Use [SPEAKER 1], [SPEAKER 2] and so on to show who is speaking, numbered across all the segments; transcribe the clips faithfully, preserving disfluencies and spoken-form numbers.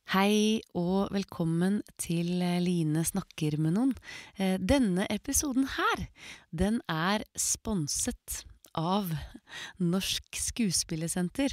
[SPEAKER 1] Hei og velkommen til Line snakker med noen. Eh, Denne episoden her, den er sponset av Norsk Skuespillersenter.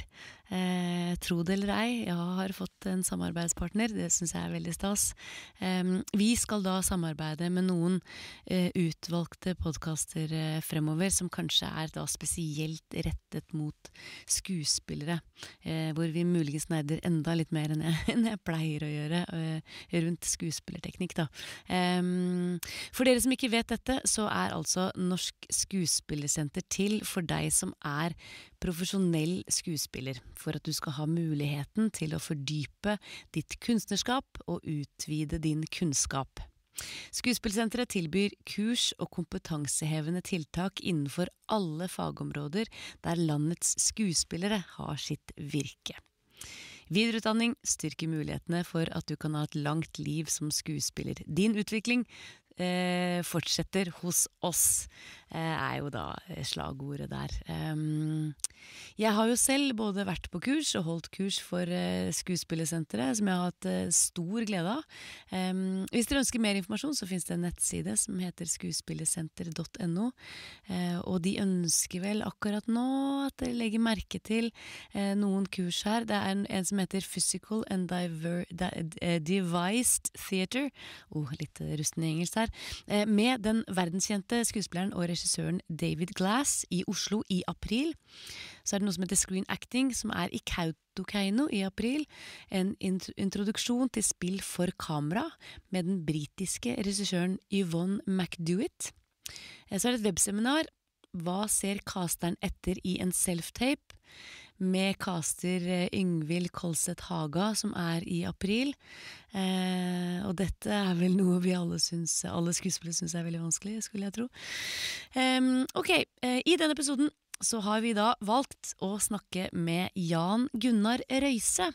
[SPEAKER 1] Eh, tro det eller ei, jeg har fått en samarbeidspartner, det synes jeg er veldig stas. Eh, vi skal da samarbeide med noen eh, utvalgte podcaster eh, fremover, som kanskje er da spesielt rettet mot skuespillere, eh, hvor vi muligens nerder enda litt mer enn jeg, enn jeg pleier å gjøre eh, rundt skuespillerteknikk da. Eh, for dere som ikke vet dette, så er altså Norsk Skuespillersenter til for deg som er profesjonell skuespiller, for at du skal ha muligheten til å fordype ditt kunstnerskap og utvide din kunnskap. Skuespillersenteret tilbyr kurs og kompetansehevende tiltak innenfor alle fagområder der landets skuespillere har sitt virke. Videreutdanning styrker mulighetene for at du kan ha et langt liv som skuespiller. Din utvikling eh, fortsetter hos oss, eh, er jo da slagordet der. Um, jeg har jo selv både vært på kurs og holdt kurs for eh, Skuespillersenteret, som jeg har hatt eh, stor glede av. Um, hvis dere ønsker mer informasjon, så finnes det en nettside som heter skuespillersenter punktum no, eh, og de ønsker vel akkurat nå at dere legger merke til eh, noen kurs her. Det er en, en som heter Physical and Diver, Di, uh, Devised Theater, oh, litt rusten i engelsk her, eh, med den verdenskjente skuespilleren og regissøren David Glass i Oslo i april. Så er det noe som heter Screen Acting, som er i Kautokeino i april, en int- introduksjon til spill for kamera med den britiske regissøren Yvonne McDewitt. Eh, Så er det et webseminar, Hva ser casteren etter i en self-tape? Med caster eh, Yngvild Kolset Haga, som er i april. Eh, og dette er vel noe vi alle syns, alle skuespillere syns er veldig vanskelig, skulle jeg tro. Em, ok, eh, i denne episoden så har vi da valgt å snakke med Jan Gunnar Røise.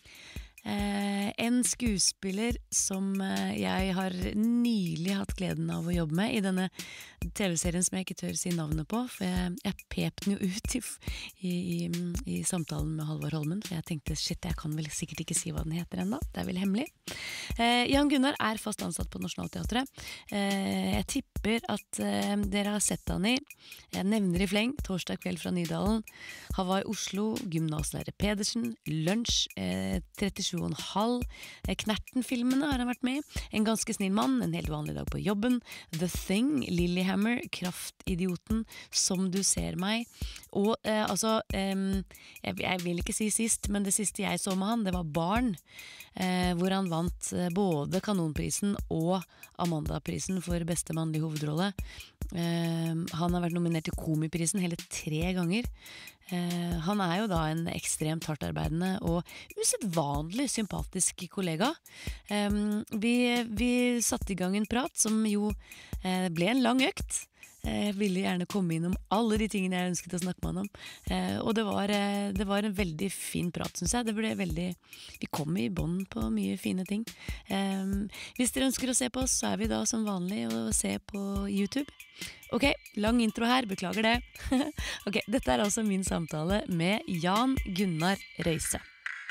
[SPEAKER 1] Eh, en skuespiller som eh, jeg har nylig hatt gleden av å jobbe med i denne tv-serien som jeg ikke tør si navnet på, for jeg, jeg pep den jo ut i, i, i, i samtalen med Halvor Holmen, for jeg tenkte, shit, jeg kan vel sikkert ikke si hva den heter enda, det er vel hemmelig. Eh, Jan Gunnar er fast ansatt på Nationaltheatret. Eh, jeg tipper at eh, dere har sett han i, jeg nevner i fleng, Torsdag kveld fra Nydalen, Hawaii Oslo, Gymnaslærer Pedersen, Lunsj, eh, trettisju og en halv, eh, Knerten-filmene har han vært med i, En ganske snill mann, En helt vanlig dag på jobben, The Thing, Lilyhammer, Kraftidioten, Som du ser meg, og eh, altså, eh, jeg, jeg vil ikke si sist, men det siste jeg så med han, det var Barn, eh, hvor han vant eh, både Kanonprisen og Amandaprisen for beste mannlige hovedrolle. Eh, han har vært nominert til Komiprisen hele tre ganger. Eh, han er jo da en ekstremt hardtarbeidende og usedvanlig sympatisk kollega. Eh, vi, vi satte i gang en prat som jo eh, ble en lang økt. Jeg ville gjerne komme innom alle de tingene jeg ønsket å snakke med han om. Eh, og det var, eh, det var en veldig fin prat, synes jeg. Det ble veldig, vi kom i bånd på mye fine ting. Eh, hvis dere ønsker å se på oss, så er vi da som vanlig å se på YouTube. Ok, lang intro her, beklager det. Ok, dette er altså min samtale med Jan Gunnar Røise.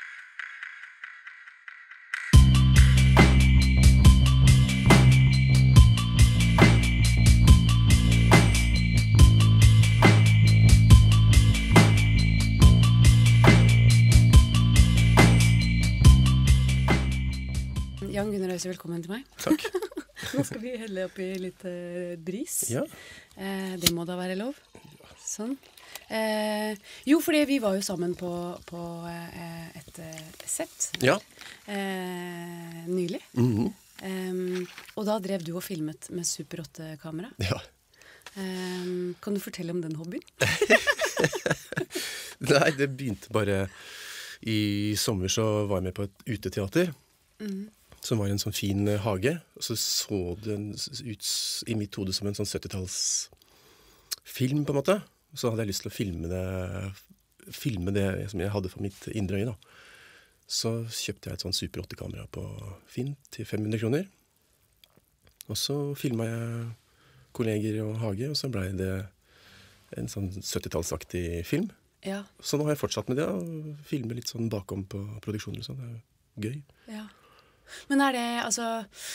[SPEAKER 1] Jan Gunnar Røise, velkommen til meg.
[SPEAKER 2] Takk.
[SPEAKER 1] Nå skal vi helle opp i litt eh, bris.
[SPEAKER 2] Ja.
[SPEAKER 1] Eh, det må da være lov. Sånn. Eh, jo, fordi vi var jo sammen på, på eh, et eh, sett
[SPEAKER 2] Ja.
[SPEAKER 1] eh, nylig.
[SPEAKER 2] Mhm.
[SPEAKER 1] Eh, og da drev du og filmet med Super åtte-kamera.
[SPEAKER 2] Ja.
[SPEAKER 1] Eh, kan du fortelle om den hobbyen?
[SPEAKER 2] Nei, det begynte bare i sommer, så var jeg med på et uteteater.
[SPEAKER 1] Mhm.
[SPEAKER 2] Som var en sånn fin eh, hage. Og så så det ut s- i mitt hode som en sånn syttitalls-film, på en måte. Så hadde jeg lyst til å filme det, filme det som jeg hadde for mitt indre øye, da. Så kjøpte jeg et sånn Super åtte-kamera på Finn til fem hundre kroner. Og så filmet jeg kolleger og hage, og så ble det en sånn syttitallsaktig film.
[SPEAKER 1] Ja.
[SPEAKER 2] Så nå har jeg fortsatt med det, og filmer litt sånn bakom på produksjoner og sånn. Det er gøy.
[SPEAKER 1] Ja. Men er det, altså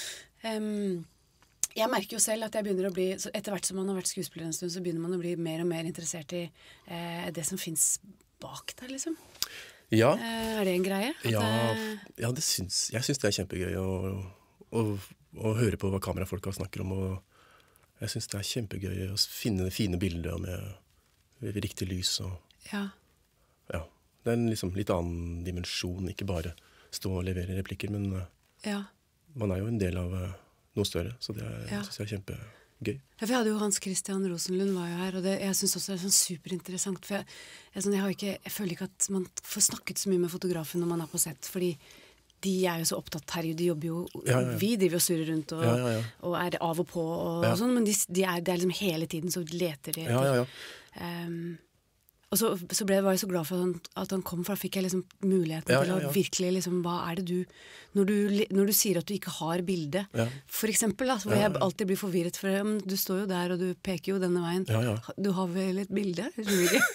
[SPEAKER 1] um, jeg merker jo selv at jeg begynner å bli, etter hvert som man har vært skuespiller en stund, så begynner man å bli mer og mer interessert i eh, det som finnes bak der, liksom.
[SPEAKER 2] Ja.
[SPEAKER 1] Eh, er det en greie? At
[SPEAKER 2] Ja,
[SPEAKER 1] det,
[SPEAKER 2] ja det syns, jeg syns det er kjempegøy å, å, å høre på hva kamerafolka snakker om, og jeg syns det er kjempegøy å finne fine bilder med, med riktig lys, og
[SPEAKER 1] ja.
[SPEAKER 2] ja, det er en liksom litt annen dimensjon, ikke bare stå og levere replikker, men uh,
[SPEAKER 1] Ja.
[SPEAKER 2] man er jo en del av uh, noe større, så det er,
[SPEAKER 1] Ja.
[SPEAKER 2] synes jeg er kjempegøy.
[SPEAKER 1] Ja, for jeg hadde jo Hans Christian Rosenlund var jo her, og det, jeg synes også det er sånn superinteressant, for jeg, jeg, sånn, jeg, har ikke, jeg føler ikke at man får snakket så mye med fotografen når man er på sett, fordi de er jo så opptatt her, de jobber jo,
[SPEAKER 2] Ja, ja, ja.
[SPEAKER 1] vi driver og surrer rundt og,
[SPEAKER 2] Ja, ja, ja.
[SPEAKER 1] og er av og på og,
[SPEAKER 2] Ja.
[SPEAKER 1] og sånn, men de, de er, det er liksom hele tiden så leter de etter.
[SPEAKER 2] Ja, ja, ja.
[SPEAKER 1] Um, og så, så ble, var jeg så glad for at han, at han kom, for da fikk jeg liksom muligheten
[SPEAKER 2] Ja,
[SPEAKER 1] til
[SPEAKER 2] ja,
[SPEAKER 1] å
[SPEAKER 2] ja.
[SPEAKER 1] virkelig liksom, hva er det du når, du når du sier at du ikke har bilde,
[SPEAKER 2] Ja.
[SPEAKER 1] for eksempel, da, hvor
[SPEAKER 2] Ja, ja,
[SPEAKER 1] jeg
[SPEAKER 2] ja.
[SPEAKER 1] alltid blir forvirret, for um, du står jo der og du peker jo denne veien.
[SPEAKER 2] Ja, ja.
[SPEAKER 1] Du har vel et bilde? Jeg tror ikke.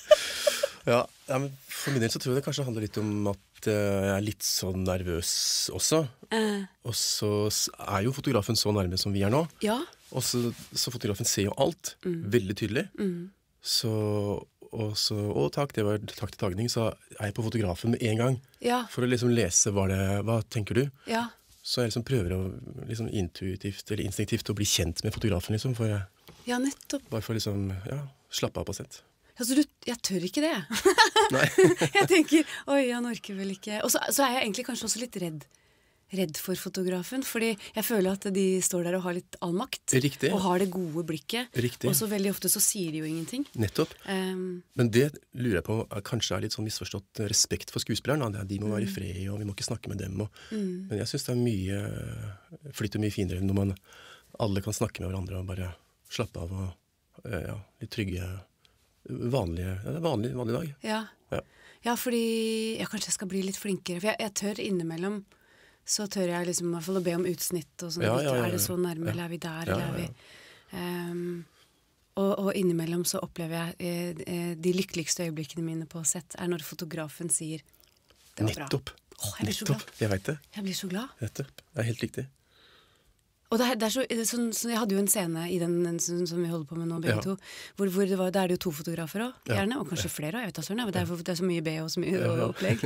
[SPEAKER 2] Ja, ja, men for min del så tror jeg det kanskje handler litt om at eh, jeg er litt så nervøs også.
[SPEAKER 1] Eh,
[SPEAKER 2] Og så s- er jo fotografen så nærme som vi er nå.
[SPEAKER 1] ja.
[SPEAKER 2] Og så, så fotografen ser jo alt, veldig tydelig.
[SPEAKER 1] Mm.
[SPEAKER 2] Så, og så, å takk, det var takk til tagning, så er jeg på fotografen med en gang.
[SPEAKER 1] Ja.
[SPEAKER 2] For å liksom lese hva det, hva tenker du?
[SPEAKER 1] Ja.
[SPEAKER 2] Så jeg liksom prøver å liksom intuitivt eller instinktivt å bli kjent med fotografen, liksom. For jeg,
[SPEAKER 1] Ja, nettopp.
[SPEAKER 2] bare for å liksom, ja, slappe av på sett.
[SPEAKER 1] Altså, du, jeg tør ikke det.
[SPEAKER 2] Nei.
[SPEAKER 1] Jeg tenker, oi, han orker vel ikke. Og så, så er jeg egentlig kanskje også litt redd. Redd for fotografen, fordi jeg føler at de står der og har litt all makt.
[SPEAKER 2] Riktig.
[SPEAKER 1] Og har det gode blikket.
[SPEAKER 2] Riktig.
[SPEAKER 1] Og så veldig ofte så sier de jo ingenting.
[SPEAKER 2] Nettopp.
[SPEAKER 1] Um,
[SPEAKER 2] Men det lurer jeg på er, kanskje er litt sånn misforstått respekt for skuespilleren. Da. De må være i fred, og vi må ikke snakke med dem. Og, Men jeg synes det er mye flytter mye finere når man alle kan snakke med hverandre og bare slappe av og eh, ja, litt trygge, vanlige, ja, det er vanlig, vanlig dag.
[SPEAKER 1] ja.
[SPEAKER 2] Ja.
[SPEAKER 1] Ja, fordi jeg kanskje skal bli litt flinkere. For jeg, jeg tør innimellom, så tør jeg liksom i hvert fall å be om utsnitt og sånn.
[SPEAKER 2] Ja, ja, ja,
[SPEAKER 1] Er det
[SPEAKER 2] ja.
[SPEAKER 1] så nærme,
[SPEAKER 2] Ja.
[SPEAKER 1] eller er vi der,
[SPEAKER 2] Ja,
[SPEAKER 1] eller er
[SPEAKER 2] ja,
[SPEAKER 1] vi um, og, og innimellom så opplever jeg eh, eh, de lykkeligste øyeblikkene mine på sett er når fotografen sier det var bra.
[SPEAKER 2] Nettopp.
[SPEAKER 1] Åh, jeg blir så
[SPEAKER 2] Nettopp.
[SPEAKER 1] glad.
[SPEAKER 2] Jeg vet det.
[SPEAKER 1] Jeg blir så glad.
[SPEAKER 2] Nettopp. Det er helt riktig.
[SPEAKER 1] Og det er, det er så, det er sånn, så jeg hadde jo en scene i den, den som, som vi holder på med nå, begge
[SPEAKER 2] Ja.
[SPEAKER 1] to, hvor, hvor det var, da er det jo to fotografer også,
[SPEAKER 2] Ja.
[SPEAKER 1] gjerne, og kanskje flere også, jeg vet da søren, ja, det, er, for- det er så mye B og så mye opplegg.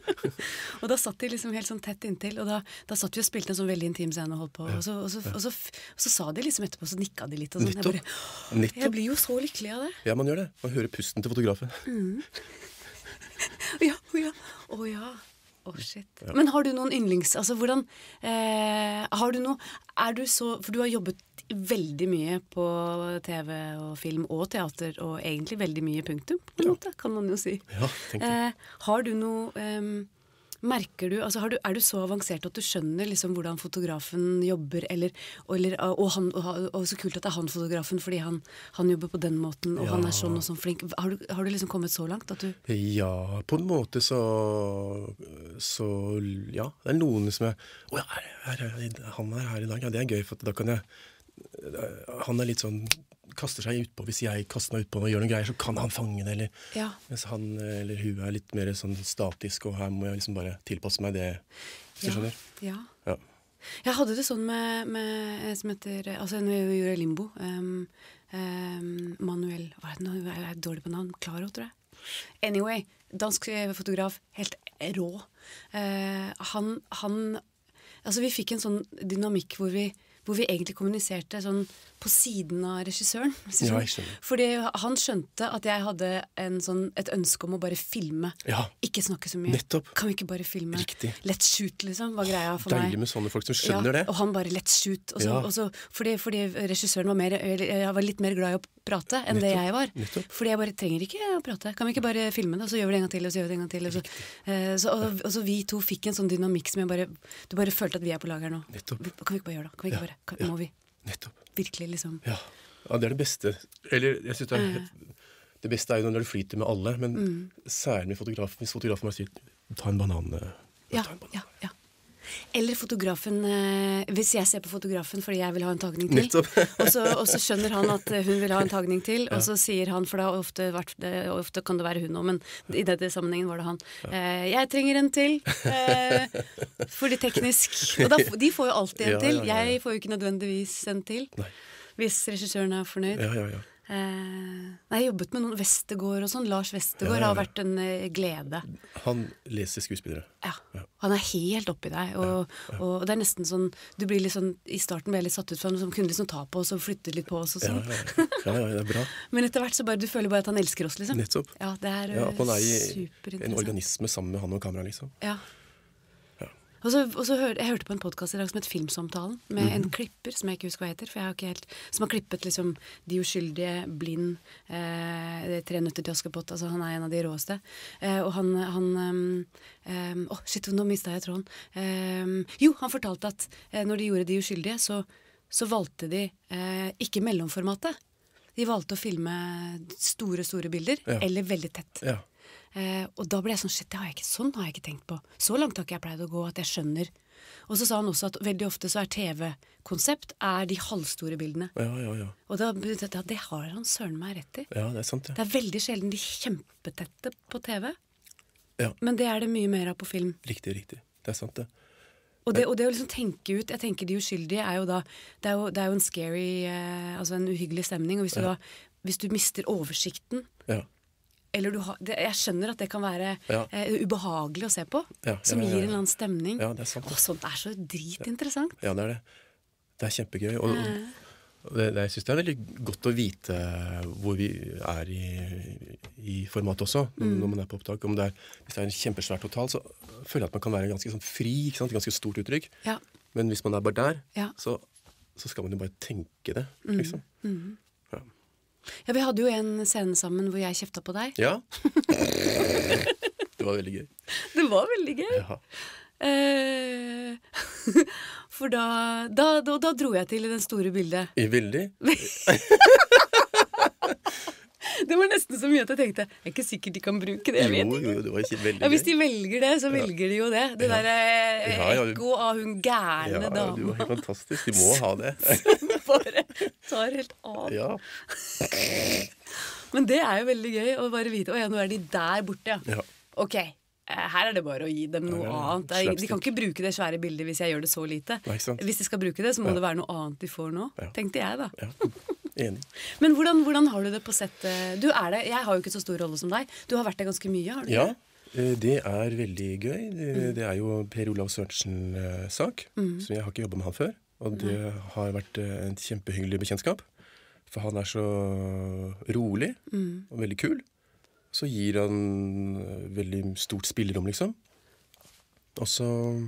[SPEAKER 1] Og da satt de liksom helt sånn tett inntil, og da, da satt vi og spilte en sånn veldig intim scene og holdt på, og så, og, så, og, så, og så sa de liksom etterpå, så nikka de litt, og sånn. Jeg,
[SPEAKER 2] Nettopp.
[SPEAKER 1] bare, jeg
[SPEAKER 2] Nettopp.
[SPEAKER 1] blir jo så lykkelig av det.
[SPEAKER 2] Ja, man gjør det. Man hører pusten til fotografen.
[SPEAKER 1] Ja, å ja, å ja. Å, shit. Men har du noen yndlings, altså hvordan, eh, har du noe, er du så, for du har jobbet veldig mye på T V og film og teater, og egentlig veldig mye punktum, på en måte, kan man jo si.
[SPEAKER 2] Ja, tenk det.
[SPEAKER 1] Eh, har du noe, em, merker du, altså har du, er du så avansert at du skjønner liksom hvordan fotografen jobber, eller, og, eller, og, han, og, og så kult at det er han fotografen, fordi han, han jobber på den måten, og
[SPEAKER 2] Ja.
[SPEAKER 1] han er sånn og sånn flink. Har du, har du liksom kommet så langt at du...
[SPEAKER 2] Ja, på en måte så, så ja, det er noen som er å ja, her, her, han er her i dag, ja, det er gøy, for at da kan jeg han er litt sånn, kaster seg utpå, hvis jeg kaster meg utpå og gjør noen greier, så kan han fange det, eller
[SPEAKER 1] Ja.
[SPEAKER 2] mens han eller hun er litt mer sånn statisk, og her må jeg liksom bare tilpasse meg det, hvis du skjønner.
[SPEAKER 1] Ja.
[SPEAKER 2] Ja.
[SPEAKER 1] Jeg hadde det sånn med, med en som heter, altså når vi gjorde Limbo, um, um, Manuel, hva er det nå, jeg er dårlig på navn, Klaro, tror jeg. Anyway, dansk fotograf, helt rå. Uh, han, han, altså vi fikk en sånn dynamikk hvor vi, hvor vi egentlig kommuniserte sånn på siden av regissøren.
[SPEAKER 2] Ja, jeg skjønner.
[SPEAKER 1] Fordi han skjønte at jeg hadde en sånn, et ønske om å bare filme.
[SPEAKER 2] Ja.
[SPEAKER 1] Ikke snakke så mye.
[SPEAKER 2] Nettopp.
[SPEAKER 1] Kan vi ikke bare filme?
[SPEAKER 2] Riktig.
[SPEAKER 1] Let's shoot, liksom, var greia for meg.
[SPEAKER 2] Deilig med sånne folk som skjønner
[SPEAKER 1] ja,
[SPEAKER 2] det.
[SPEAKER 1] Og han bare let's shoot. Og så,
[SPEAKER 2] Ja.
[SPEAKER 1] og så, fordi, fordi regissøren var, mer, eller, jeg var litt mer glad i å prate enn det
[SPEAKER 2] Nettopp,
[SPEAKER 1] jeg var.
[SPEAKER 2] nettopp.
[SPEAKER 1] Fordi jeg bare trenger ikke å prate. Kan vi ikke bare filme det, og så gjør vi det en gang til, og så gjør vi det en gang til. Og så, eh, så, og, og så vi to fikk en sånn dynamikk som jeg bare, du bare følte at vi er på lag her nå.
[SPEAKER 2] Nettopp.
[SPEAKER 1] Kan vi ikke bare gjøre det? Kan vi ikke
[SPEAKER 2] Ja,
[SPEAKER 1] bare, kan,
[SPEAKER 2] ja.
[SPEAKER 1] Må vi
[SPEAKER 2] Nettopp.
[SPEAKER 1] virkelig liksom...
[SPEAKER 2] Ja. Ja, det er det beste. Eller, jeg synes det er... Det beste er jo når det flyter med alle, men særlig med fotografen. Hvis fotografen bare sier, ta en banan, eh,
[SPEAKER 1] Ja,
[SPEAKER 2] ta en banan.
[SPEAKER 1] ja, ja. Eller fotografen, eh, hvis jeg ser på fotografen fordi jeg vil ha en tagning til,
[SPEAKER 2] Nettopp.
[SPEAKER 1] og, så, og så skjønner han at hun vil ha en tagning til,
[SPEAKER 2] Ja.
[SPEAKER 1] og så sier han, for da ofte, vært, det- ofte kan det være hun også, men i dette sammenhengen var det han, eh, jeg trenger en til, eh, fordi teknisk, og da, f- de får jo alltid en
[SPEAKER 2] Ja,
[SPEAKER 1] til,
[SPEAKER 2] ja, ja, ja.
[SPEAKER 1] jeg får jo ikke nødvendigvis en til,
[SPEAKER 2] Nei.
[SPEAKER 1] hvis regissøren er fornøyd.
[SPEAKER 2] Ja, ja, ja.
[SPEAKER 1] Eh, nei, jeg har jobbet med noen Vestergaard og sånn. Lars Vestergaard
[SPEAKER 2] Ja, ja, ja.
[SPEAKER 1] har vært en eh, glede.
[SPEAKER 2] Han leser skuespillere.
[SPEAKER 1] Ja.
[SPEAKER 2] Ja.
[SPEAKER 1] Han er helt oppi deg. Og, og det er nesten sånn du blir litt sånn, I starten ble jeg litt satt ut for han som kunne liksom ta på oss og flytte litt på oss. Og
[SPEAKER 2] Ja,
[SPEAKER 1] sånn.
[SPEAKER 2] ja, ja. ja, ja, det er bra.
[SPEAKER 1] Men etter hvert så bare du føler bare at han elsker oss, liksom.
[SPEAKER 2] Nettopp.
[SPEAKER 1] Ja, det er
[SPEAKER 2] Ja, at man er i en
[SPEAKER 1] superinteressant.
[SPEAKER 2] organisme sammen med han og kamera, liksom.
[SPEAKER 1] Ja.
[SPEAKER 2] Ja.
[SPEAKER 1] Og så, og så hør, Jeg hørte på en podkast i dag som het Filmsamtalen, med
[SPEAKER 2] Mhm.
[SPEAKER 1] en klipper som jeg ikke husker hva heter, for jeg har ikke helt, som har klippet liksom De uskyldige, Blind, eh, Tre nøtter til Askepott. Altså, han er en av de råeste. Eh, og han, han um, um, Å, shit, nå mista jeg tråden. Um, jo, han fortalte at eh, når de gjorde De uskyldige, så, så valgte de eh, ikke mellomformatet. De valgte å filme store, store bilder,
[SPEAKER 2] Ja.
[SPEAKER 1] eller veldig tett.
[SPEAKER 2] Ja.
[SPEAKER 1] Eh, og da ble jeg sånn, shit, det har jeg ikke, sånn har jeg ikke tenkt på. Så langt har ikke jeg pleid å gå at jeg skjønner. Og så sa han også at veldig ofte så er T V-konsept er de halvstore bildene.
[SPEAKER 2] Ja, ja, ja.
[SPEAKER 1] Og da, ja, det har han søren meg rett i.
[SPEAKER 2] Ja, det er sant, det.
[SPEAKER 1] Det er veldig sjelden de kjempetette på T V.
[SPEAKER 2] Ja.
[SPEAKER 1] Men det er det mye mer av på film.
[SPEAKER 2] Riktig, riktig. Det er sant, det.
[SPEAKER 1] Og det, og det å liksom tenke ut, jeg tenker De uskyldige er jo da, det er jo, det er jo en scary, eh, altså en uhyggelig stemning. Og hvis du
[SPEAKER 2] Ja.
[SPEAKER 1] da, hvis du mister oversikten,
[SPEAKER 2] Ja.
[SPEAKER 1] eller du har, det, jeg skjønner at det kan være
[SPEAKER 2] Ja.
[SPEAKER 1] eh, ubehagelig å se på,
[SPEAKER 2] Ja,
[SPEAKER 1] som
[SPEAKER 2] ja, ja, ja.
[SPEAKER 1] gir en eller annen stemning.
[SPEAKER 2] Ja, det er sant.
[SPEAKER 1] Og sånt er så dritinteressant.
[SPEAKER 2] Ja, det er det. Det er kjempegøy. Og, og det, det, jeg syns det er veldig godt å vite hvor vi er i, i format også, når,
[SPEAKER 1] Mm.
[SPEAKER 2] når man er på opptak. Om det er, hvis det er en kjempesvær total, så føler jeg at man kan være ganske sånn fri. Ikke sant? Ganske stort uttrykk.
[SPEAKER 1] Ja.
[SPEAKER 2] Men hvis man er bare der,
[SPEAKER 1] Ja.
[SPEAKER 2] så, så skal man jo bare tenke det.
[SPEAKER 1] Mm.
[SPEAKER 2] Liksom. Ja.
[SPEAKER 1] Ja, vi hadde jo en scene sammen hvor jeg kjefta på deg.
[SPEAKER 2] ja. Det var veldig gøy.
[SPEAKER 1] Det var veldig gøy.
[SPEAKER 2] Ja.
[SPEAKER 1] Eh, for da, da, da, da dro jeg til i den store bildet.
[SPEAKER 2] I veldig.
[SPEAKER 1] Det var nesten så mye at jeg tenkte jeg er ikke sikkert de kan bruke det. Jeg vet
[SPEAKER 2] Jo,
[SPEAKER 1] ikke.
[SPEAKER 2] jo, det var ikke veldig
[SPEAKER 1] Ja, hvis
[SPEAKER 2] gøy.
[SPEAKER 1] de velger det, så velger de jo det. Det
[SPEAKER 2] Ja.
[SPEAKER 1] derre
[SPEAKER 2] Ja, ja, du-
[SPEAKER 1] ekko av hun gærne
[SPEAKER 2] Ja, du
[SPEAKER 1] dama
[SPEAKER 2] var helt fantastisk. Du må ha det.
[SPEAKER 1] som bare tar helt av.
[SPEAKER 2] Ja.
[SPEAKER 1] Men det er jo veldig gøy å bare vite å ja, nå er de der borte, ja.
[SPEAKER 2] Ja.
[SPEAKER 1] Ok, eh, her er det bare å gi dem noe
[SPEAKER 2] Her er det
[SPEAKER 1] annet. Det er, de kan
[SPEAKER 2] slapstick.
[SPEAKER 1] ikke bruke det svære bildet hvis jeg gjør det så lite.
[SPEAKER 2] Nei, ikke sant?
[SPEAKER 1] Hvis de skal bruke det, så må
[SPEAKER 2] Ja.
[SPEAKER 1] det være noe annet de får nå,
[SPEAKER 2] Ja.
[SPEAKER 1] tenkte jeg da.
[SPEAKER 2] Ja. Enig.
[SPEAKER 1] Men hvordan, hvordan har du det på settet? Du er det, jeg har jo ikke så stor rolle som deg. Du har vært der ganske mye, har du
[SPEAKER 2] Ja,
[SPEAKER 1] ikke?
[SPEAKER 2] eh, det er veldig gøy. Det, det er jo Per Olav Sørensen-sak, så jeg har ikke jobbet med han før. Og det har vært eh, en kjempehyggelig bekjentskap. For han er så rolig og veldig kul. Så gir han eh, veldig stort spillerom, liksom. Og så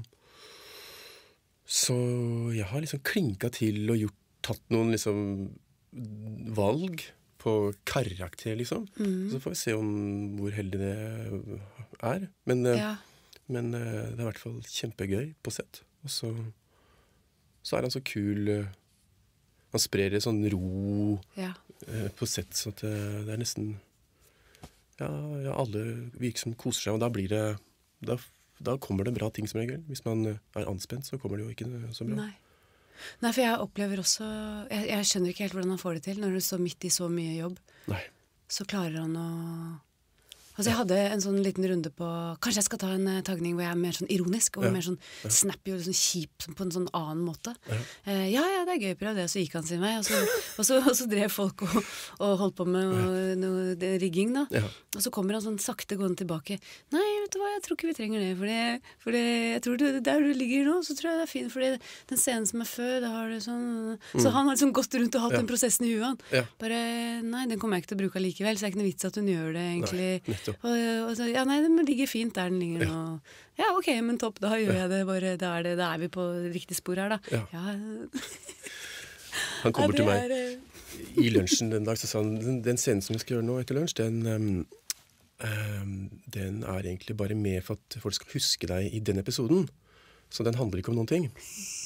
[SPEAKER 2] Så jeg har liksom klinka til og gjort, tatt noen liksom valg på karakter, liksom. Så får vi se om hvor heldig det er. Men, eh,
[SPEAKER 1] Ja.
[SPEAKER 2] men eh, det er i hvert fall kjempegøy på sett. Og så, så er han så kul. eh, Han sprer en sånn ro
[SPEAKER 1] Ja.
[SPEAKER 2] eh, på sett, så at det, det er nesten ja, ja, alle virker som koser seg, og da blir det da, da kommer det bra ting som regel. Hvis man eh, er anspent, så kommer det jo ikke så bra.
[SPEAKER 1] Nei. Nei, for jeg opplever også jeg, jeg skjønner ikke helt hvordan han får det til. Når du står midt i så mye jobb,
[SPEAKER 2] Nei.
[SPEAKER 1] så klarer han å Altså jeg hadde en sånn liten runde på kanskje jeg skal ta en eh, tagning hvor jeg er mer sånn ironisk og
[SPEAKER 2] Ja.
[SPEAKER 1] mer sånn snappy og sånn kjip sånn på en sånn annen måte.
[SPEAKER 2] Ja.
[SPEAKER 1] Eh, ja, ja, det er gøy, prøv det. Så gikk han til meg, og så, og så, og så drev folk og, og holdt på med noe, noe det- rigging, da.
[SPEAKER 2] Ja.
[SPEAKER 1] Og så kommer han sånn sakte gående tilbake. Nei, vet du hva, jeg tror ikke vi trenger det. For, det, for det, jeg tror du, der du ligger nå, så tror jeg det er fint. For den scenen som er før, da har du sånn Så han har liksom gått rundt og hatt
[SPEAKER 2] Ja.
[SPEAKER 1] den prosessen i huet, han.
[SPEAKER 2] Ja.
[SPEAKER 1] Bare nei, den kommer jeg ikke til å bruke allikevel, så det er ikke noe vits at hun gjør det, egentlig.
[SPEAKER 2] Nei, nettopp.
[SPEAKER 1] og, og så, ja, nei, den ligger fint der den ligger nå. Ja, ok, men topp, da gjør jeg det bare. Da er, det, da er vi på riktig spor her, da.
[SPEAKER 2] Ja.
[SPEAKER 1] Ja,
[SPEAKER 2] Han kommer
[SPEAKER 1] ja,
[SPEAKER 2] til
[SPEAKER 1] det
[SPEAKER 2] meg
[SPEAKER 1] er, eh,
[SPEAKER 2] i lunsjen den dag, så sa han den, den scenen som vi skal gjøre nå etter lunsj, den, ehm, ehm, den er egentlig bare med for at folk skal huske deg i den episoden. Så den handler ikke om noen ting.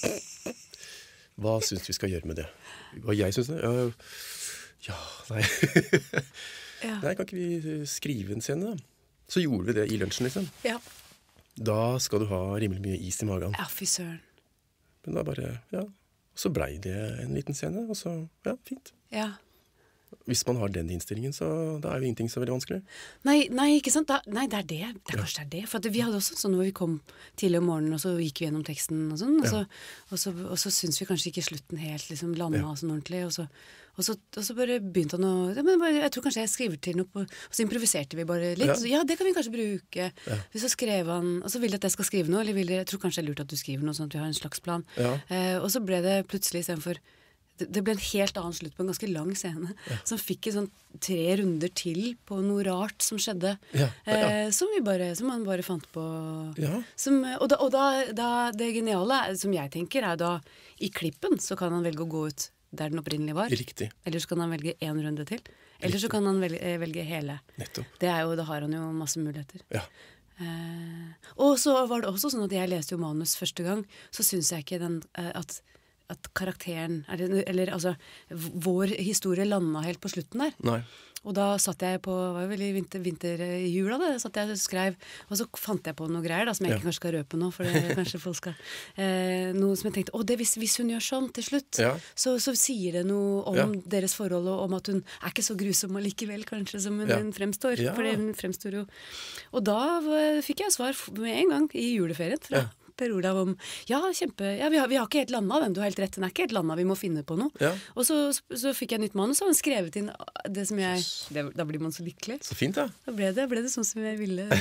[SPEAKER 2] Hva syns du vi skal gjøre med det? Hva jeg syns det? Ja, ja nei.
[SPEAKER 1] ja.
[SPEAKER 2] Nei, kan ikke vi skrive en scene, da? Så gjorde vi det i lunsjen, liksom.
[SPEAKER 1] ja.
[SPEAKER 2] Da skal du ha rimelig mye is i magen.
[SPEAKER 1] Ja, fy søren.
[SPEAKER 2] Men da bare, ja, så blei det en liten scene, og så, ja, fint.
[SPEAKER 1] Ja.
[SPEAKER 2] Hvis man har den innstillingen, så da er jo ingenting så veldig vanskelig.
[SPEAKER 1] Nei, nei, ikke sant? Da, nei, det er det. Det er kanskje det er det. For at vi hadde også sånn når vi kom tidlig om morgenen, og så gikk vi gjennom teksten og sånn, og så, og så, og så syns vi kanskje ikke slutten helt liksom landa ja. Sånn ordentlig, og så, og, så, og så bare begynte han å ja, men bare, jeg tror kanskje jeg skriver til noe på, og så improviserte vi bare litt. Ja, så, ja det kan vi kanskje bruke. Ja. Så skrev han, og så ville jeg at jeg skal skrive noe, eller ville, jeg tror kanskje det er lurt at du skriver noe, sånn at vi har en slags plan. Ja. Eh, og så ble det plutselig istedenfor det ble en helt annen slutt på en ganske lang scene, ja. Som fikk en sånn tre runder til på noe rart som skjedde, ja, ja. Eh, som, vi bare, som man bare fant på. Ja. Som, og da, og da, da det geniale, som jeg tenker, er da i klippen så kan han velge å gå ut der den opprinnelig var.
[SPEAKER 2] Riktig.
[SPEAKER 1] Eller så kan han velge en runde til. Eller Riktig. Så kan han velge, velge hele.
[SPEAKER 2] Nettopp.
[SPEAKER 1] Det er jo, da har han jo masse muligheter.
[SPEAKER 2] Ja.
[SPEAKER 1] Eh, og så var det også sånn at jeg leste jo manus første gang, så synes jeg ikke den, eh, at at karakteren, eller, eller altså, vår historie landet helt på slutten der.
[SPEAKER 2] Nei.
[SPEAKER 1] Og da satt jeg på, var jo veldig vinter, vinter i jula det, satt jeg og skrev, og så fant jeg på noe greier da, som jeg ja. Ikke kanskje skal røpe nå, for det kanskje folk skal, eh, noe som jeg tenkte, å, det, hvis, hvis hun gjør sånn til slutt, ja. så, så sier det noe om ja. Deres forhold, og om at hun er ikke så grusom allikevel, kanskje, som hun, ja. Hun fremstår, ja. For hun fremstår jo. Og da var, fikk jeg svar med en gang i juleferien fra ja. Per Olav om, ja, kjempe, ja, vi har, vi har ikke helt landet den, du har helt rett, den er ikke helt landet, vi må finne på noe. Ja. Og så, så fikk jeg nytt manus, og han skrevet inn det som jeg, det, da blir man så lykkelig.
[SPEAKER 2] Så fint da.
[SPEAKER 1] Da ble det, ble det sånn som jeg ville.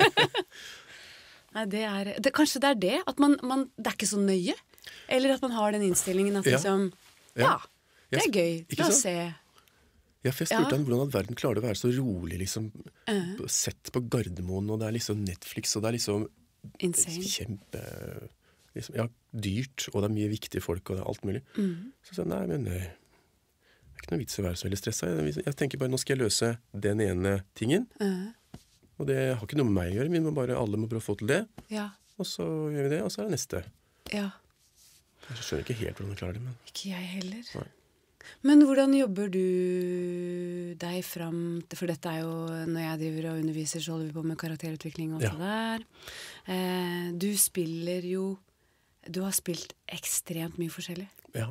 [SPEAKER 1] Nei, det er, det, kanskje det er det, at man, man, det er ikke så nøye, eller at man har den innstillingen at liksom, ja, ja det er gøy, la oss se.
[SPEAKER 2] Ja, for jeg spurte ja. Han hvordan at verden klarer å være så rolig, liksom, uh-huh. sett på Gardermoen, og det er liksom Netflix, og det er liksom
[SPEAKER 1] Insane.
[SPEAKER 2] Kjempe liksom, ja, dyrt, og det er mye viktige folk og det er alt mulig. Mm. Så sa jeg, nei, men det er ikke noe vits å være så veldig stresset. Jeg, jeg tenker bare, nå skal jeg løse den ene tingen, uh. og det har ikke noe med meg å gjøre, vi må bare, alle må prøve å få til det, ja. Og så gjør vi det, og så er det neste. Ja. Jeg skjønner ikke helt hvordan jeg klarer det, men...
[SPEAKER 1] Ikke jeg heller. Nei. Men hvordan jobber du deg fram, for dette er jo, når jeg driver og underviser, så holder vi på med karakterutvikling og alt ja. Det der. Eh, du spiller jo, du har spilt ekstremt mye forskjellig. Ja.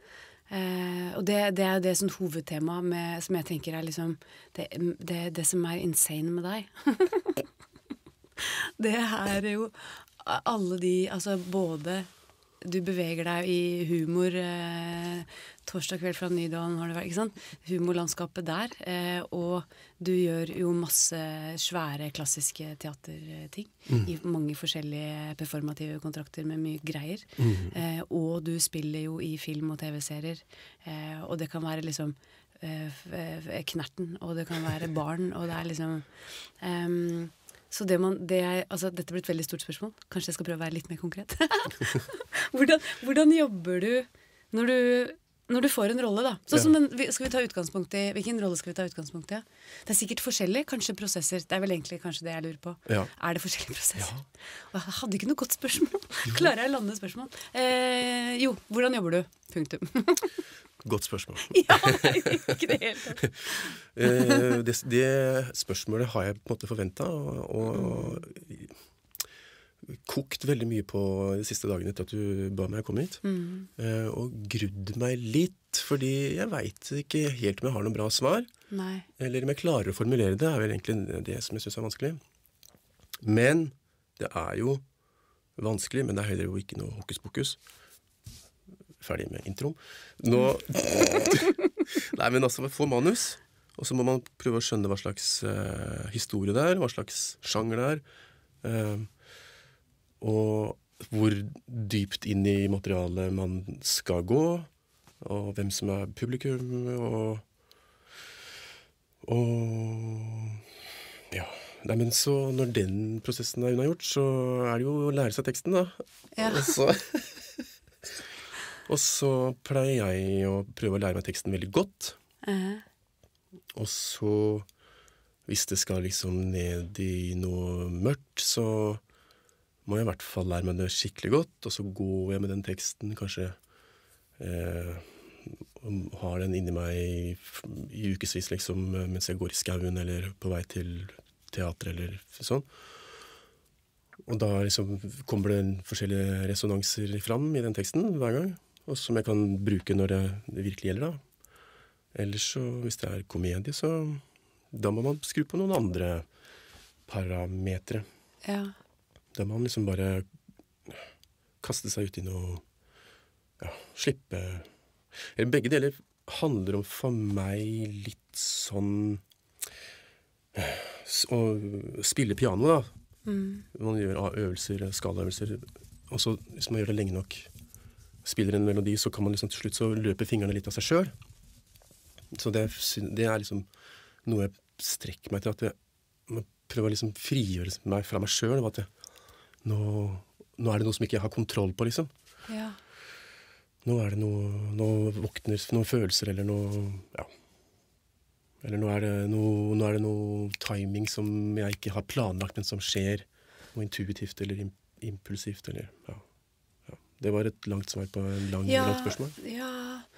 [SPEAKER 1] Eh, og det, det er det sånn hovedtema med, som jeg tenker er liksom, det, det, det som er insane med deg. Det er jo alle de, altså både... Du beveger deg i humor eh, torsdag kveld fra Nydalen, har det vært, ikke sant? Humorlandskapet der, eh, og du gjør jo masse svære klassiske teaterting mm. i mange forskjellige performative kontrakter med mye greier. Mm. Eh, og du spiller jo i film og tv-serier, eh, og det kan være liksom eh, knerten, og det kan være barn, og det er liksom... Um, Så det man, det er, altså, dette blir et veldig stort spørsmål. Kanskje jeg skal prøve å være litt mer konkret. hvordan, hvordan jobber du når, du når du får en rolle, da? Sånn ja. Som den, skal vi ta utgangspunkt i, hvilken rolle skal vi ta utgangspunkt i? Det er sikkert forskjellig, kanskje prosesser. Det er vel egentlig kanskje det jeg lurer på. Ja. Er det forskjellige prosesser? Ja. Jeg hadde ikke noe godt spørsmål. Klarer jeg å lande spørsmål? Eh, jo, hvordan jobber du? Punktum.
[SPEAKER 2] Godt spørsmål.
[SPEAKER 1] Ja, ikke det helt tatt.
[SPEAKER 2] det, det spørsmålet har jeg på en måte forventet, og, og mm. kokt veldig mye på de siste dagene etter at du ba meg komme hit. Mm. Uh, og grudd meg litt, fordi jeg vet ikke helt om jeg har noen bra svar. Nei. Eller om jeg klarer å formulere det, er vel egentlig det som jeg synes er vanskelig. Men det er jo vanskelig, men det er heller jo ikke noe hokus pokus. Ferdig med introen. Nå... Nei, men altså, få manus, og så må man prøve å skjønne hva slags uh, historie det er, hva slags sjanger det er, uh, og hvor dypt inn i materialet man skal gå, og hvem som er publikum, og... og... ja... Nei, men så når den prosessen er unnagjort, så er det jo å lære seg teksten, da. Ja. Og så... Og så pleier jeg å prøve å lære meg teksten veldig godt. Uh-huh. Og så, hvis det skal liksom ned i noe mørkt, så må jeg i hvert fall lære meg det skikkelig godt. Og så går jeg med den teksten, kanskje eh, har den inni meg i, i ukesvis, liksom, mens jeg går i skauen, eller på vei til teater, eller sånn. Og da liksom kommer det forskjellige resonanser fram i den teksten hver gang, og som jeg kan bruke når det, det virkelig gjelder da. Ellers så, hvis det er komedie, så da må man skru på noen andre parametre.
[SPEAKER 1] Ja.
[SPEAKER 2] Da må man liksom bare kaste seg ut i noe, ja, slippe. Eller begge deler handler om for meg litt sånn å spille piano da.
[SPEAKER 1] Mm.
[SPEAKER 2] Man gjør øvelser, skalaøvelser, og så hvis man gjør det lenge nok, spiller en melodi, så kan man liksom til slutt så løpe fingrene litt av seg selv. Så det, det er liksom noe jeg strekker meg til, at jeg må prøve å liksom frigjøre meg fra meg selv, at jeg, nå, nå er det noe som ikke jeg har kontroll på, liksom.
[SPEAKER 1] Ja.
[SPEAKER 2] Nå er det noe, nå våkner noen følelser, eller noe, ja. Eller nå er, det noe, nå er det noe timing som jeg ikke har planlagt, men som skjer noe intuitivt eller impulsivt, eller, ja. Ja. Det var et langt svar på en lang,
[SPEAKER 1] Ja,
[SPEAKER 2] langt spørsmål.
[SPEAKER 1] ja.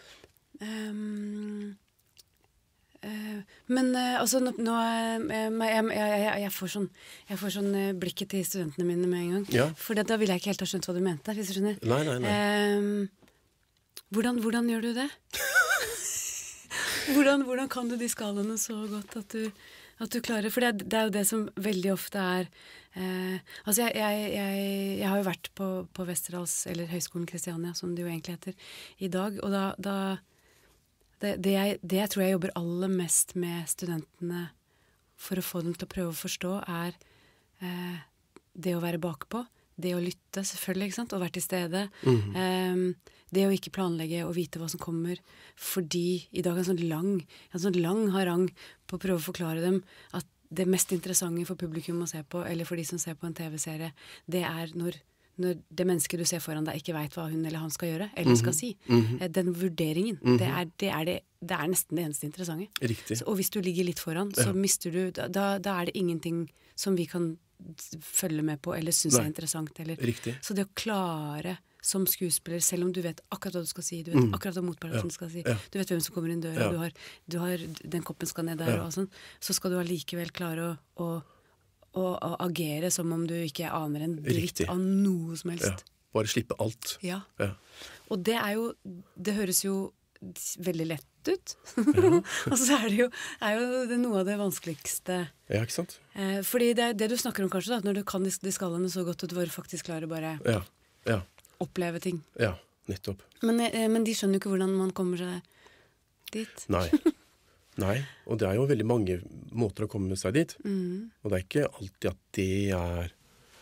[SPEAKER 1] Um, uh, men uh, altså, nå, nå uh, jeg, jeg, jeg, jeg får sånn, jeg får sånn uh, blikket til studentene mine med en gang.
[SPEAKER 2] Ja.
[SPEAKER 1] For da ville jeg ikke helt ha skjønt hva du mente, hvis du skjønner.
[SPEAKER 2] Nei, nei, nei.
[SPEAKER 1] Um, hvordan, hvordan gjør du det? Hvordan, hvordan kan du de skalaene så godt at du, at du klarer? For det, det er jo det som veldig ofte er eh, altså jeg, jeg, jeg, jeg har jo vært på, på Westerdals, eller Høgskolen Kristiania, som det jo egentlig heter, i dag. Og da, da det, det, jeg, det jeg tror jeg jobber aller mest med studentene for å få dem til å prøve å forstå, er eh, det å være bakpå. Det å lytte, selvfølgelig, ikke sant? Og være til stede. Mm-hmm. Um, det å ikke planlegge og vite hva som kommer. Fordi i dag er en sånn lang, en sånn lang harang på å prøve å forklare dem at det mest interessante for publikum å se på, eller for de som ser på en tv-serie, det er når, når det mennesket du ser foran deg ikke vet hva hun eller han skal gjøre, eller skal si. Mm-hmm. Den vurderingen, mm-hmm. det, er, det, er det, det er nesten det eneste interessante.
[SPEAKER 2] Riktig.
[SPEAKER 1] Så, og hvis du ligger litt foran, så ja. mister du, da, da er det ingenting som vi kan følge med på, eller synes er interessant. Eller.
[SPEAKER 2] Riktig.
[SPEAKER 1] Så det å klare som skuespiller, selv om du vet akkurat hva du skal si, du vet mm. akkurat hva motparten ja. skal si, ja. du vet hvem som kommer inn døra, ja. du, har, du har, den koppen skal ned der, ja. og sånn, så skal du allikevel klare å, å, å, å agere som om du ikke aner en dritt Riktig. Av noe som helst.
[SPEAKER 2] Ja. Bare slippe alt.
[SPEAKER 1] Ja.
[SPEAKER 2] ja.
[SPEAKER 1] Og det er jo, det høres jo veldig lett ut. Ja. Og så er det jo, er jo det noe av det vanskeligste.
[SPEAKER 2] Ja, ikke sant?
[SPEAKER 1] Eh, fordi det, det du snakker om kanskje, da, når du kan de, de skallene så godt, at du bare faktisk klarer å bare
[SPEAKER 2] ja. Ja.
[SPEAKER 1] oppleve ting.
[SPEAKER 2] Ja, nettopp.
[SPEAKER 1] Men, eh, men de skjønner jo ikke hvordan man kommer seg dit.
[SPEAKER 2] Nei. Nei, og det er jo veldig mange måter å komme seg dit. Mm. Og det er ikke alltid at det er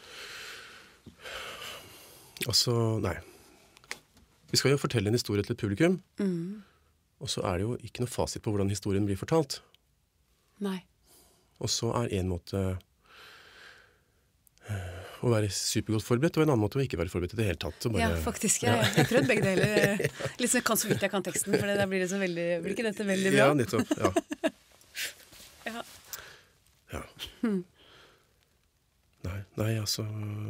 [SPEAKER 2] altså, nei. Vi skal jo fortelle en historie til et publikum. Mm. Og så er det jo ikke noe fasit på hvordan historien blir fortalt.
[SPEAKER 1] Nei. Og
[SPEAKER 2] så er en måte å være supergodt forberedt, og en annen måte å ikke være forberedt i det hele tatt. Bare,
[SPEAKER 1] ja, faktisk. Jeg, jeg har prøvd begge deler. Litt sånn, jeg kan så vidt jeg kan teksten, for da blir det så veldig, blir ikke dette veldig bra?
[SPEAKER 2] Ja, nettopp. Ja.
[SPEAKER 1] ja.
[SPEAKER 2] ja. Hmm. Nei, nei, altså...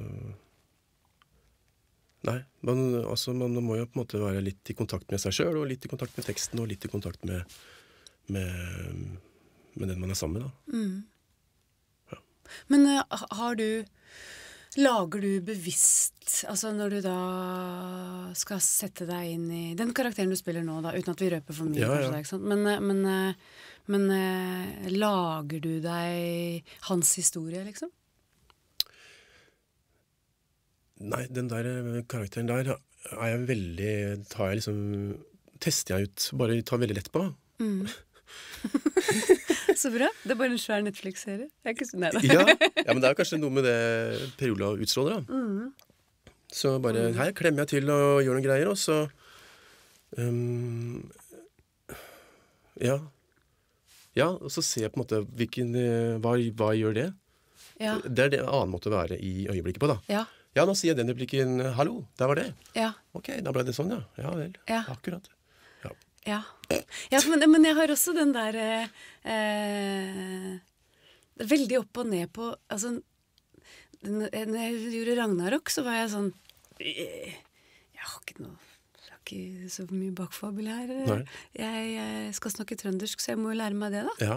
[SPEAKER 2] Nei, man, altså, man må jo på en måte være litt i kontakt med seg selv, og litt i kontakt med teksten, og litt i kontakt med, med, med den man er sammen med, da. Mm. Ja.
[SPEAKER 1] Men uh, har du, lager du bevisst, altså når du da skal sette deg inn i den karakteren du spiller nå, da, uten at vi røper for mye,
[SPEAKER 2] ja, ja.
[SPEAKER 1] kanskje, ikke sant? Men, men, men uh, lager du deg hans historie, liksom?
[SPEAKER 2] Nei, den der karakteren der er jeg veldig, tar jeg liksom, tester jeg ut, bare tar veldig lett på. Mm.
[SPEAKER 1] Så bra, det er bare en svær Netflix-serie. Jeg er ikke sånn, nei da.
[SPEAKER 2] ja, ja, men det er kanskje noe med det Per Olav utstråler da. Mm. Så bare, mm. her klemmer jeg til og gjør noen greier, og så, um, ja, ja, og så ser jeg på en måte, hvilken, hva, hva gjør det? Ja. Det er det en annen måte å være i øyeblikket på da.
[SPEAKER 1] Ja.
[SPEAKER 2] Ja, nå sier jeg den replikken, hallo, der var det.
[SPEAKER 1] Ja.
[SPEAKER 2] Ok, da ble det sånn, ja. Ja vel,
[SPEAKER 1] ja.
[SPEAKER 2] Akkurat. Ja,
[SPEAKER 1] ja. ja men, men jeg har også den der eh, veldig opp og ned på, altså, når jeg gjorde Ragnarok, så var jeg sånn, jeg, jeg har ikke noe, jeg har ikke så mye bakfabel her. Jeg, jeg skal snakke trøndersk, så jeg må jo lære meg det da.
[SPEAKER 2] Ja.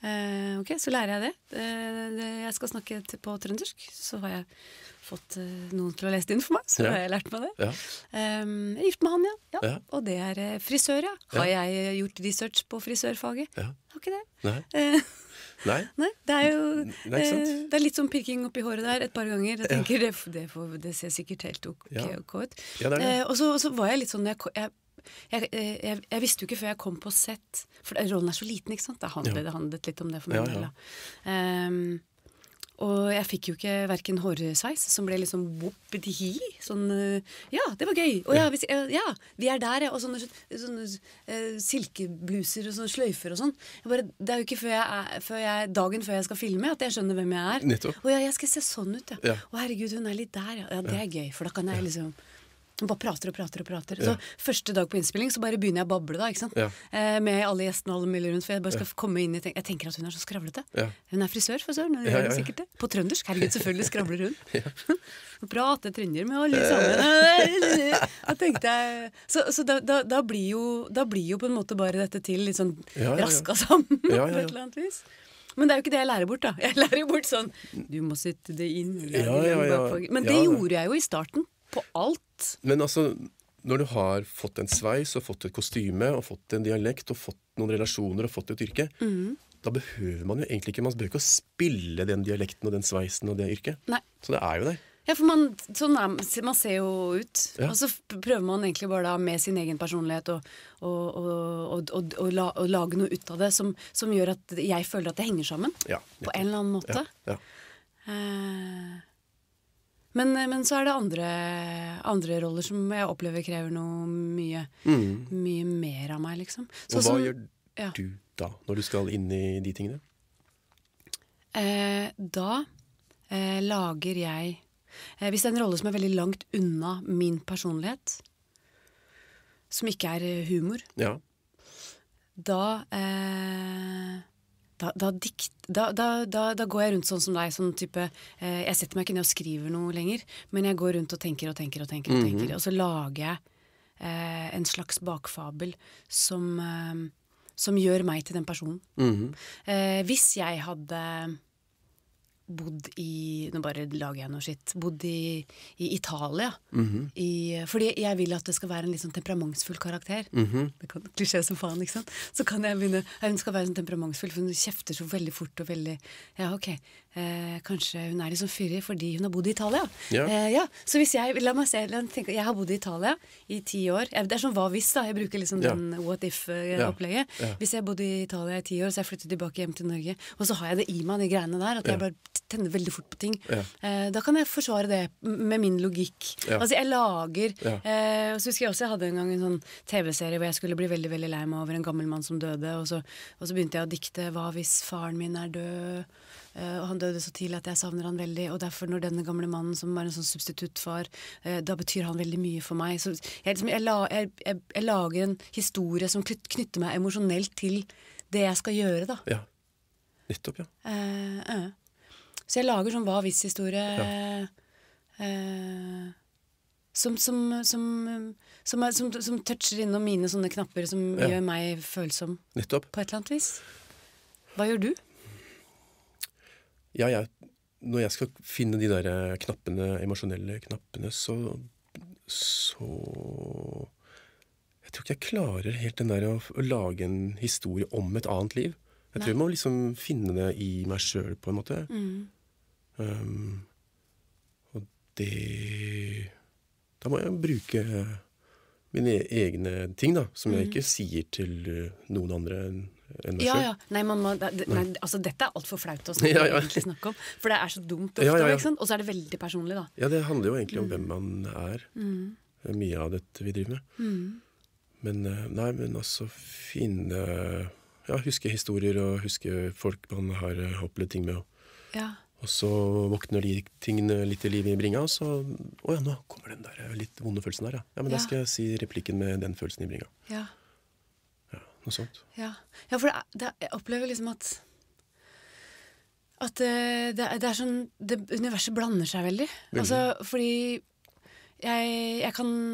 [SPEAKER 1] Eh, ok, så lærer jeg det. Eh, det. Jeg skal snakke til, på trøndersk, så har jeg fått eh, noen til å lese det inn for meg, så
[SPEAKER 2] Ja.
[SPEAKER 1] har jeg lært meg det.
[SPEAKER 2] Ja.
[SPEAKER 1] Eh, jeg er gift med han, ja. ja.
[SPEAKER 2] Ja.
[SPEAKER 1] Og det er eh, frisør, ja. Har
[SPEAKER 2] Ja.
[SPEAKER 1] jeg eh, gjort research på frisørfaget?
[SPEAKER 2] Ja.
[SPEAKER 1] Har ikke det.
[SPEAKER 2] Nei.
[SPEAKER 1] Eh,
[SPEAKER 2] Nei.
[SPEAKER 1] nei, det er jo
[SPEAKER 2] Nei, ikke sant?
[SPEAKER 1] eh, det er litt sånn pirking oppi håret der et par ganger. Jeg
[SPEAKER 2] Ja.
[SPEAKER 1] tenker, det, det, får, det ser sikkert helt ok,
[SPEAKER 2] Ja.
[SPEAKER 1] ok ut.
[SPEAKER 2] Ja, det er det.
[SPEAKER 1] Eh, og, så, og så var jeg litt sånn, jeg, jeg Jeg, jeg, jeg visste jo ikke før jeg kom på sett, for rollen er så liten, ikke sant? Det handlet,
[SPEAKER 2] Ja.
[SPEAKER 1] det handlet litt om det for
[SPEAKER 2] Ja,
[SPEAKER 1] min del.
[SPEAKER 2] ja.
[SPEAKER 1] da. Um, og jeg fikk jo ikke hverken hårsveis, som ble liksom whoop-di-hi, sånn, uh, ja, det var gøy, og ja, vi, ja, vi er der, ja, og sånne, sånne uh, silkebluser og sånne sløyfer og sånn. Jeg bare, det er jo ikke før jeg er, før jeg, dagen før jeg skal filme, at jeg skjønner hvem jeg er.
[SPEAKER 2] Nettopp.
[SPEAKER 1] Og ja, jeg skal se sånn ut, ja.
[SPEAKER 2] Ja.
[SPEAKER 1] Å herregud, hun er litt der, ja. Ja, det er gøy, for da kan jeg liksom... Hun bare prater og prater og prater.
[SPEAKER 2] Ja.
[SPEAKER 1] Så første dag på innspilling så bare begynner jeg å bable da, ikke sant?
[SPEAKER 2] Ja.
[SPEAKER 1] Eh, med alle gjestene og alle mulige rundt, for jeg bare skal komme inn i tenk Jeg tenker at hun er så skravlete.
[SPEAKER 2] Ja.
[SPEAKER 1] Hun er frisør, for søren. Hun
[SPEAKER 2] Ja,
[SPEAKER 1] gjør
[SPEAKER 2] ja,
[SPEAKER 1] det
[SPEAKER 2] ja.
[SPEAKER 1] sikkert det. På trøndersk. Herregud, selvfølgelig skravler hun. Hun prater trønder med alle sammen. Da tenkte jeg Så, så da, da, da, blir jo, da blir jo på en måte bare dette til litt sånn
[SPEAKER 2] Ja, ja, ja.
[SPEAKER 1] raska sammen
[SPEAKER 2] Ja, ja, ja.
[SPEAKER 1] på et eller annet vis. Men det er jo ikke det jeg lærer bort, da. Jeg lærer jo bort sånn Du må sette det inn.
[SPEAKER 2] Ja, ja, ja.
[SPEAKER 1] Men det
[SPEAKER 2] Ja.
[SPEAKER 1] gjorde jeg jo i starten. På alt.
[SPEAKER 2] Men altså, når du har fått en sveis og fått et kostyme og fått en dialekt og fått noen relasjoner og fått et yrke,
[SPEAKER 1] Mm.
[SPEAKER 2] da behøver man jo egentlig ikke Man behøver ikke å spille den dialekten og den sveisen og det yrket.
[SPEAKER 1] Nei.
[SPEAKER 2] Så det er jo der.
[SPEAKER 1] Ja, for man, sånn er, man ser jo ut,
[SPEAKER 2] Ja.
[SPEAKER 1] og så prøver man egentlig bare da med sin egen personlighet og, og, og, og, og, og, la, og lage noe ut av det som, som gjør at jeg føler at det henger sammen
[SPEAKER 2] Ja,
[SPEAKER 1] på en eller annen måte.
[SPEAKER 2] Ja, ja.
[SPEAKER 1] Eh, men, men så er det andre, andre roller som jeg opplever krever noe mye,
[SPEAKER 2] Mm.
[SPEAKER 1] mye mer av meg, liksom.
[SPEAKER 2] Og hva
[SPEAKER 1] som-
[SPEAKER 2] gjør
[SPEAKER 1] ja.
[SPEAKER 2] du da, når du skal inn i de tingene?
[SPEAKER 1] Eh, da eh, lager jeg eh, Hvis det er en rolle som er veldig langt unna min personlighet, som ikke er eh, humor,
[SPEAKER 2] Ja.
[SPEAKER 1] da eh, da, da, dikt, da, da, da, da går jeg rundt sånn som deg. Sånn type, eh, jeg setter meg ikke ned og skriver noe lenger, men jeg går rundt og tenker og tenker og tenker. Og, tenker, og så lager jeg eh, en slags bakfabel som, eh, som gjør meg til den personen.
[SPEAKER 2] Mhm.
[SPEAKER 1] Eh, hvis jeg hadde bodd i Nå bare lager jeg noe skitt. Bodd i, i Italia.
[SPEAKER 2] Mhm.
[SPEAKER 1] I, fordi jeg vil at det skal være en litt sånn temperamentsfull karakter.
[SPEAKER 2] Mhm.
[SPEAKER 1] Det kan klisjé som faen, ikke sant? Så kan jeg begynne ja, Hun skal være sånn temperamentsfull, for hun kjefter så veldig fort og veldig Ja, ok. Eh, kanskje hun er litt sånn fyrig fordi hun har bodd i Italia.
[SPEAKER 2] Ja.
[SPEAKER 1] Eh, ja. Så hvis jeg La meg se. La meg tenke, jeg har bodd i Italia i ti år. Jeg, det er sånn hva hvis, da. Jeg bruker liksom
[SPEAKER 2] Ja.
[SPEAKER 1] den what if-opplegget.
[SPEAKER 2] Ja. Ja.
[SPEAKER 1] Hvis jeg bodde i Italia i ti år, så jeg flyttet tilbake hjem til Norge, og så har jeg det i meg, de greiene der, at
[SPEAKER 2] Ja.
[SPEAKER 1] jeg bare tenner veldig fort på ting.
[SPEAKER 2] Ja.
[SPEAKER 1] Eh, da kan jeg forsvare det med min logikk.
[SPEAKER 2] Ja.
[SPEAKER 1] Altså, jeg lager
[SPEAKER 2] Ja.
[SPEAKER 1] eh, Så husker jeg også jeg hadde en gang en sånn T V-serie hvor jeg skulle bli veldig veldig lei meg over en gammel mann som døde, og så, og så begynte jeg å dikte hva hvis faren min er død, eh, og han døde så tidlig at jeg savner han veldig, og derfor når denne gamle mannen som er en sånn substituttfar, eh, da betyr han veldig mye for meg. Så jeg, liksom, jeg, la, jeg, jeg, jeg lager en historie som knyt- knytter meg emosjonelt til det jeg skal gjøre, da.
[SPEAKER 2] Ja. Nettopp, ja.
[SPEAKER 1] Eh, eh. Så jeg lager sånn hva-hvis-historie eh, som, som, som, som, er, som, som toucher innom mine sånne knapper som
[SPEAKER 2] Ja.
[SPEAKER 1] gjør meg følsom
[SPEAKER 2] Nettopp.
[SPEAKER 1] på et eller annet vis. Hva gjør du?
[SPEAKER 2] Ja, jeg, når jeg skal finne de der eh, knappene, emosjonelle knappene, så, så Jeg tror ikke jeg klarer helt den der å, å lage en historie om et annet liv. Jeg
[SPEAKER 1] Nei.
[SPEAKER 2] tror jeg må liksom finne det i meg sjøl, på en måte.
[SPEAKER 1] Mm.
[SPEAKER 2] Um, og det Da må jeg bruke mine egne ting, da, som jeg ikke sier til uh, noen andre enn enn meg
[SPEAKER 1] Ja,
[SPEAKER 2] sjøl.
[SPEAKER 1] ja. Nei, man må, det, nei, altså, dette er altfor flaut å snakke,
[SPEAKER 2] Ja, ja.
[SPEAKER 1] egentlig snakke om. For det er så dumt ofte,
[SPEAKER 2] Ja, ja, ja.
[SPEAKER 1] ikke sant? Og så er det veldig personlig, da.
[SPEAKER 2] Ja, det handler jo egentlig om hvem man er.
[SPEAKER 1] Mm.
[SPEAKER 2] Mye av dette vi driver med.
[SPEAKER 1] Mm.
[SPEAKER 2] Men uh, nei, men altså finne Ja, huske historier og huske folk man har uh, opplevd ting med. Og,
[SPEAKER 1] Ja.
[SPEAKER 2] og så våkner de tingene litt i livet i bringa, og så Å ja, nå kommer den der uh, litt vonde følelsen der, ja. Ja, men
[SPEAKER 1] Ja.
[SPEAKER 2] da skal jeg si replikken med den følelsen i bringa.
[SPEAKER 1] Ja.
[SPEAKER 2] Ja, noe sånt.
[SPEAKER 1] Ja, ja for det er, det er, jeg opplever liksom at At eh, det, er- det er sånn det, Universet blander seg veldig.
[SPEAKER 2] Veldig.
[SPEAKER 1] Altså, fordi jeg, jeg kan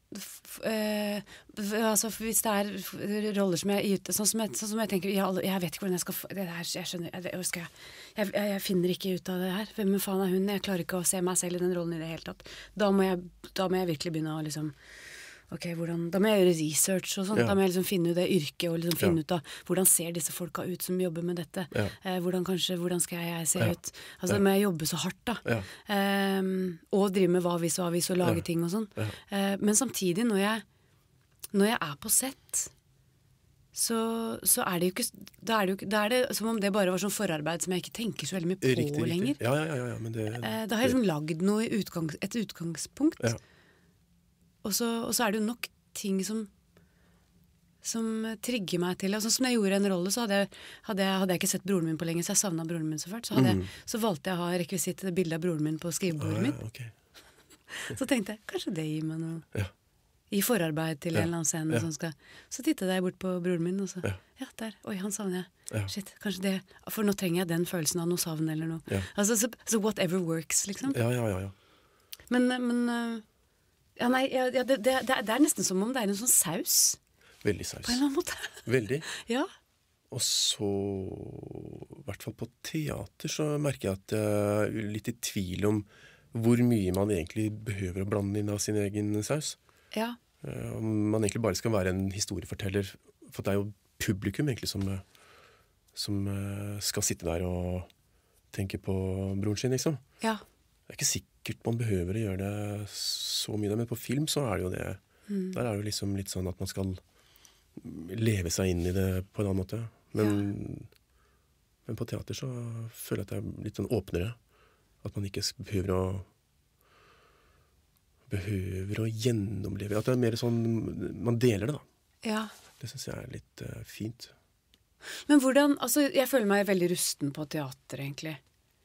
[SPEAKER 1] f, eh, altså hvis det er roller som jeg er ute, sånn som jeg, sånn som jeg tenker, jeg, jeg vet ikke hvordan jeg skal få, det her, jeg skjønner, jeg, skal jeg, jeg, jeg finner ikke ut av det her, hvem faen er hun, jeg klarer ikke å se meg selv i den rollen i det hele tatt, da må jeg, da må jeg virkelig begynne å liksom, ok, hvordan, da må jeg gjøre research og sånt, ja. Da må jeg liksom finne ut det yrket og liksom finne ja. Ut av hvordan ser disse folka ut som jobber med dette, ja. eh, hvordan kanskje, hvordan skal jeg se ja. Ut, altså ja. Må jeg jobbe så hardt da, ja. eh, og drive med hva vis og hva vis og lage ja. Ting og sånn, ja. eh, men samtidig når jeg, når jeg er på sett, så, så er det jo ikke, da er det jo da er det som om det bare var sånn forarbeid som jeg ikke tenker så veldig mye på
[SPEAKER 2] riktig,
[SPEAKER 1] lenger.
[SPEAKER 2] Riktig. Ja, ja, ja, ja, men det,
[SPEAKER 1] eh, da har jeg liksom lagd noe i utgangs, et utgangspunkt, ja. Og så, og så er det jo nok ting som som trigger meg til. Og sånn som jeg gjorde en rolle, så hadde jeg, hadde, jeg, hadde jeg ikke sett broren min på lenge, så jeg savnet broren min så fælt. Så, hadde jeg,
[SPEAKER 2] mm.
[SPEAKER 1] så valgte jeg å ha rekvisitt til bildet av broren min på skrivebordet
[SPEAKER 2] ah, ja,
[SPEAKER 1] mitt.
[SPEAKER 2] okay.
[SPEAKER 1] Så tenkte jeg, kanskje det gir meg noe
[SPEAKER 2] ja.
[SPEAKER 1] I forarbeid til
[SPEAKER 2] ja.
[SPEAKER 1] En eller annen scene
[SPEAKER 2] ja.
[SPEAKER 1] Som skal. Så tittet jeg bort på broren min, og så, ja,
[SPEAKER 2] ja
[SPEAKER 1] der, oi, han savner jeg.
[SPEAKER 2] Ja.
[SPEAKER 1] Shit, kanskje det, for nå trenger jeg den følelsen av noe savn eller noe.
[SPEAKER 2] Ja.
[SPEAKER 1] Altså, så, så whatever works, liksom.
[SPEAKER 2] Ja, ja, ja, ja.
[SPEAKER 1] Men, men ja, nei, ja, det, det, det, det er nesten som om det er en sånn saus.
[SPEAKER 2] Veldig saus.
[SPEAKER 1] På en eller annen måte.
[SPEAKER 2] Veldig.
[SPEAKER 1] Ja.
[SPEAKER 2] Og så, I hvert fall på teater, så merker jeg at jeg er litt i tvil om hvor mye man egentlig behøver å blande inn av sin egen saus.
[SPEAKER 1] Ja.
[SPEAKER 2] Om man egentlig bare skal være en historieforteller, for det er jo publikum egentlig som, som skal sitte der og tenke på broren sin, liksom.
[SPEAKER 1] Ja.
[SPEAKER 2] Det er ikke sikkert man behøver å gjøre det så mye, men på film så er det jo det. Mm. Der er det jo liksom litt sånn at man skal leve seg inn i det på en annen måte. Men, ja. men på teater så føler jeg at det er litt sånn åpnere. At man ikke behøver å behøver å gjennomleve. At det er mer sånn, man deler det da.
[SPEAKER 1] Ja. Det
[SPEAKER 2] synes jeg er litt uh, fint.
[SPEAKER 1] Men hvordan, altså jeg føler meg veldig rusten på teater egentlig.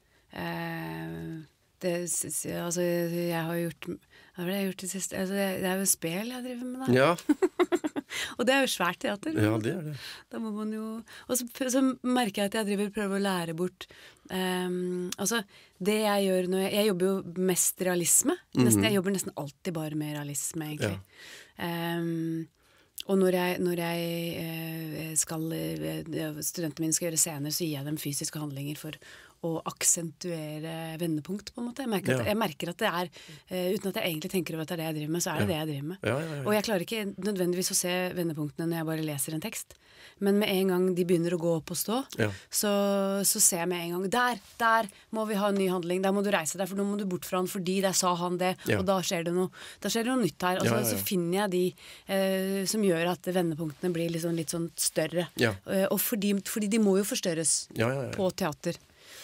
[SPEAKER 1] Eh... Det, altså, jeg har gjort hva har jeg gjort det siste? Altså, det, det er jo spil jeg driver med da.
[SPEAKER 2] Ja.
[SPEAKER 1] Og det er jo svært teater.
[SPEAKER 2] Ja, det er det.
[SPEAKER 1] Da må man jo... Og så, så merker jeg at jeg driver prøver å lære bort um, altså, det jeg gjør når jeg... Jeg jobber jo mest realisme. Nesten, mm-hmm. Jeg jobber nesten alltid bare med realisme, egentlig. Ja. Um, og når jeg, når jeg eh, skal... Studentene mine skal gjøre scener, så gir jeg dem fysiske handlinger for å aksentuere vendepunkt, på en måte. Jeg merker, ja. at, jeg merker at det er, uh, uten at jeg egentlig tenker over at det er det jeg driver med, så er det ja. Det jeg driver med.
[SPEAKER 2] Ja, ja, ja.
[SPEAKER 1] Og jeg klarer ikke nødvendigvis å se vendepunktene når jeg bare leser en tekst. Men med en gang de begynner å gå opp og stå, ja. så, så ser jeg med en gang, der, der må vi ha en ny handling, der må du reise deg, for nå må du bort fra han, fordi der sa han det, ja. Og da skjer det noe, da skjer det noe nytt her. Og så, ja, ja, ja. Så finner jeg de uh, som gjør at vendepunktene blir liksom litt sånn større.
[SPEAKER 2] Ja.
[SPEAKER 1] Uh, og fordi, fordi de må jo forstørres
[SPEAKER 2] ja, ja, ja.
[SPEAKER 1] På teater.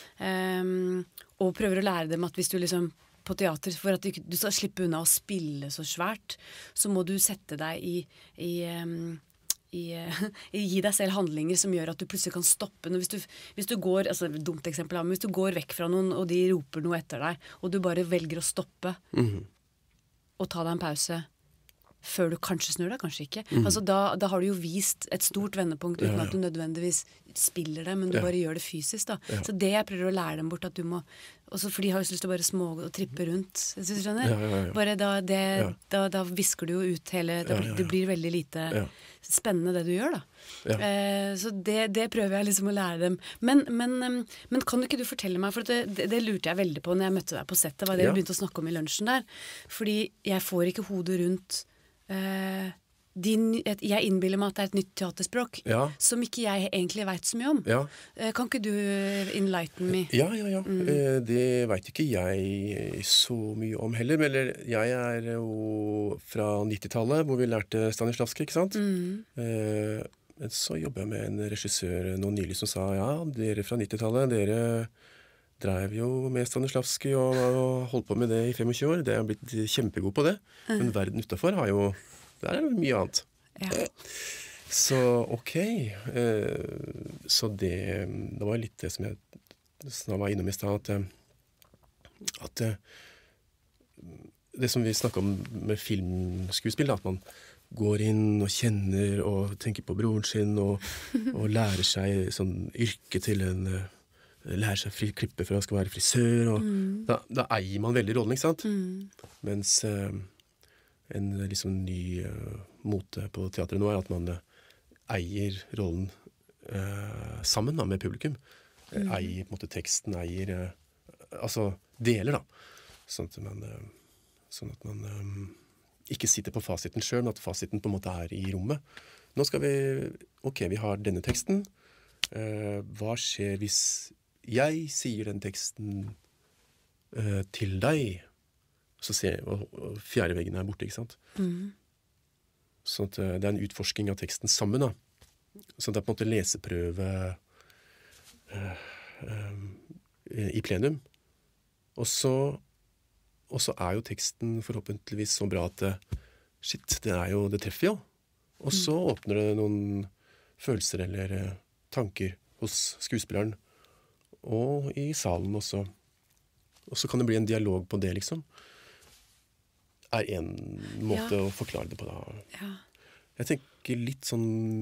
[SPEAKER 1] Um, og prøver å lære dem at hvis du liksom på teater, for at du, du skal slippe unna å spille så svært, så må du sette deg i, i, um, i, uh, gi deg selv handlinger som gjør at du plutselig kan stoppe. Hvis du, hvis du går, altså dumt eksempel, men hvis du går vekk fra noen og de roper noe etter deg, og du bare velger å stoppe mm-hmm. og ta deg en pause før du kanskje snur deg, kanskje ikke. Mm. Altså da, da har du jo vist et stort vendepunkt uten ja, ja. At du nødvendigvis spiller det, men du ja. Bare gjør det fysisk da. Ja. Så det jeg prøver å lære dem bort at du må, også for de har jo lyst til å bare små og trippe rundt, synes du skjønner? Ja, ja, ja. Bare da, det, ja. da, da visker du jo ut hele, da, ja, ja, ja. Det blir veldig lite ja. Spennende det du gjør da. Ja. Eh, så det, det prøver jeg liksom å lære dem. Men, men, men kan ikke du fortelle meg, for det, det, det lurte jeg veldig på når jeg møtte deg på settet, var det ja. Vi begynte å snakke om i lunsjen der, fordi jeg får ikke hodet rundt Uh, din, et, jeg innbiller meg at det er et nytt teaterspråk ja. Som ikke jeg egentlig vet så mye om
[SPEAKER 2] ja.
[SPEAKER 1] uh, Kan ikke du enlighten me?
[SPEAKER 2] Ja, ja, ja mm. uh, det vet ikke jeg så mye om heller. Men jeg er jo fra nittitallet hvor vi lærte Stanislavski, ikke sant? Mm. uh, Men så jobber jeg med en regissør nå nylig som sa ja, dere fra nittitallet, dere drev jo med Stanislavski og, og holdt på med det i tjuefem år. Det har blitt kjempegod på det. Mm. Men verden utenfor har jo, der er det mye annet. Ja. Så ok. Eh, så det, det var litt det som jeg var innom i sted, at, at det som vi snakket om med filmskuespill, at man går inn og kjenner og tenker på broren sin og, og lærer seg sånn yrke til en lærer seg fri klippe for å skal være frisør, og mm. da, da eier man veldig rollen, ikke sant? Mm. Mens, en liksom ny uh, mote på teatret nå, er at man uh, eier rollen uh, sammen da, med publikum. Mm. Eier på en måte teksten, eier uh, altså deler da. Sånn at man, uh, sånn at man um, ikke sitter på fasiten selv, men at fasiten på en måte er i rommet. Nå skal vi, ok, vi har denne teksten. Uh, hva skjer hvis jeg sier den teksten uh, til deg? Så ser jeg, og, og fjerde veggen er borte, ikke sant? Mm. Så at, uh, det er en utforsking av teksten sammen, da. Så det er på en måte leseprøve uh, uh, i plenum. Og så, og så er jo teksten forhåpentligvis så bra at uh, shit, det, er jo, det treffer jo. Og så mm. åpner det noen følelser eller uh, tanker hos skuespilleren, og i salen også. Og så kan det bli en dialog på det, liksom. Er en måte ja. Å forklare det på, da. Ja. Jeg tenker litt sånn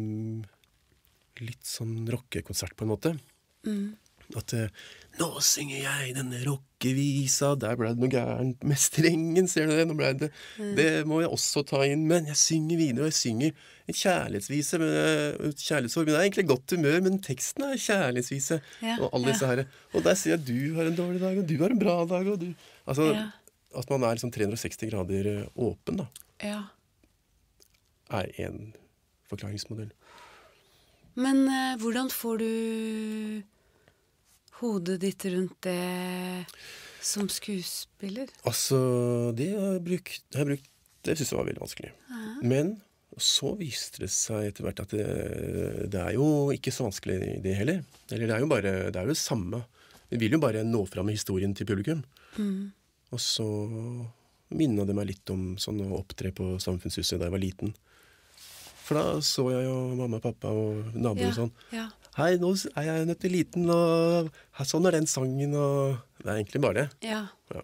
[SPEAKER 2] litt sånn rockekonsert på en måte. Mm. At uh, nå synger jeg denne rockevisa, der ble det noe gærent med strengen, ser du det? Nå ble det, mm. det må jeg også ta inn, men jeg synger videre, og jeg synger en kjærlighetsvise, men, uh, kjærlighetssorg, men det er egentlig godt humør, men teksten er kjærlighetsvise, ja, og alle disse ja. Her. Og der sier jeg, du har en dårlig dag, og du har en bra dag, og du... Altså, ja. At man er liksom tre hundre og seksti grader åpen, da. Ja. Er en forklaringsmodell.
[SPEAKER 1] Men uh, hvordan får du hodet ditt rundt det som skuespiller?
[SPEAKER 2] Altså, det har jeg brukt, har jeg brukt det synes jeg var veldig vanskelig. Ja. Men så viste det seg etter hvert at det, det er jo ikke så vanskelig det heller. Eller det er jo bare, det er jo det samme. Vi vil jo bare nå fram med historien til publikum. Mm. Og så minnet det meg litt om sånn å opptre på Samfunnshuset da jeg var liten. For da så jeg jo mamma, pappa og naboer ja, og sånn. Ja. Hei, nå er jeg nødt til liten, og sånn er den sangen, og det er egentlig bare det. Ja. Ja.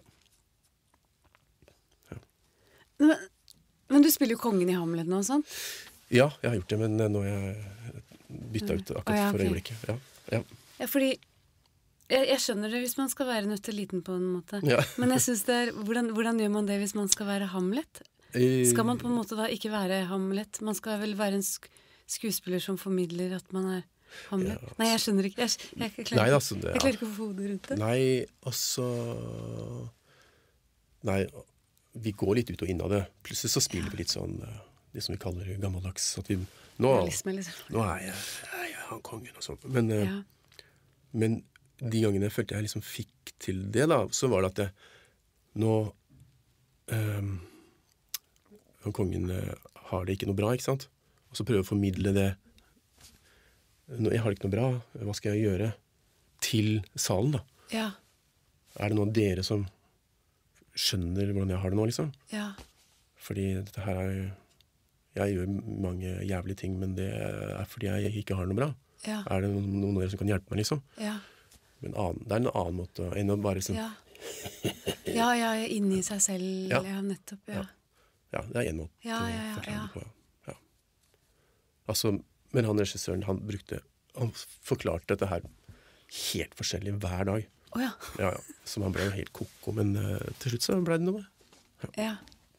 [SPEAKER 1] Ja. Men, men du spiller jo kongen i Hamlet nå, sånn?
[SPEAKER 2] Ja, jeg har gjort det, men nå har jeg byttet ut akkurat ja, okay. for øyeblikket. Ja, ja.
[SPEAKER 1] Ja, fordi jeg, jeg skjønner det hvis man skal være nødt til liten på en måte. Ja. Men jeg synes det er, hvordan, hvordan gjør man det hvis man skal være Hamlet? Skal man på en måte da ikke være Hamlet? Man skal vel være en sk skuespiller som formidler at man er Hamlet? Ja. Nei, jeg skjønner ikke. Jeg, jeg, jeg, klarer, nei, altså, det, ja. jeg klarer ikke å få hodet rundt det.
[SPEAKER 2] Nei, altså... Nei, vi går litt ut og inn av det. Plutselig så spiller ja. vi litt sånn, det som vi kaller gammeldags. At vi, nå, nå er jeg, jeg, jeg han kongen og sånt. Men, ja. men de gangene jeg følte jeg liksom fikk til det da, så var det at det, nå... Um, kongen har det ikke noe bra, ikke sant? Og så prøver jeg å formidle det. Jeg har det ikke noe bra, hva skal jeg gjøre? Til salen, da. Ja. Er det noen av dere som skjønner hvordan jeg har det nå, liksom? Ja. Fordi dette her er... Jeg gjør mange jævlige ting, men det er fordi jeg ikke har det noe bra. Ja. Er det noen, noen av dere som kan hjelpe meg, liksom? Ja. Men annen, det er en annen måte enn å bare sånn...
[SPEAKER 1] Ja, ja, ja inni seg selv, ja, ja nettopp, ja. ja.
[SPEAKER 2] Ja, det er en måte
[SPEAKER 1] ja, ja, ja,
[SPEAKER 2] å forklare
[SPEAKER 1] ja.
[SPEAKER 2] det på. Ja. Altså, men han regissøren, han brukte, han forklarte dette her helt forskjellig hver dag.
[SPEAKER 1] Oh, ja.
[SPEAKER 2] Ja, ja. Så han ble jo helt koko, men uh, til slutt så ble det noe. Ja.
[SPEAKER 1] ja.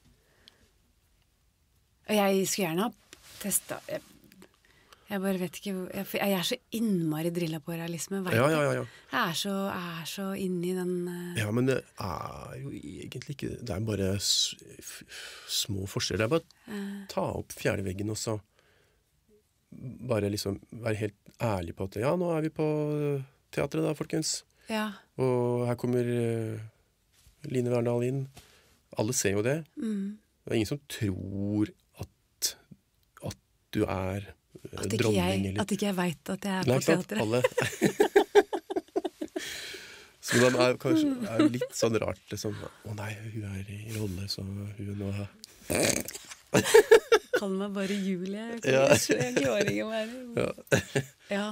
[SPEAKER 1] Og jeg skulle gjerne ha testet, jeg, jeg bare vet ikke, jeg, jeg er så innmari drilla på realisme, vet
[SPEAKER 2] ja, ja, ja, ja.
[SPEAKER 1] Jeg er så, jeg er så inne i den... Uh...
[SPEAKER 2] Ja, men det er jo egentlig ikke, det er bare s f små forskjeller. Det er bare uh... ta opp fjerde veggen og så bare liksom være helt ærlig på at ja, nå er vi på teatret da, folkens. Ja. Og her kommer uh, Line Verndal inn. Alle ser jo det. Mm. Det er ingen som tror at, at du er
[SPEAKER 1] At ikke, jeg, at ikke jeg vet at jeg er Nei, på teatret.
[SPEAKER 2] Alle. Så det er kanskje er litt sånn rart, liksom. Å nei, hun er i rolle, så hun nå har...
[SPEAKER 1] Kall meg bare Julie. Jeg, ja. jeg klarer ikke mer. Ja. ja.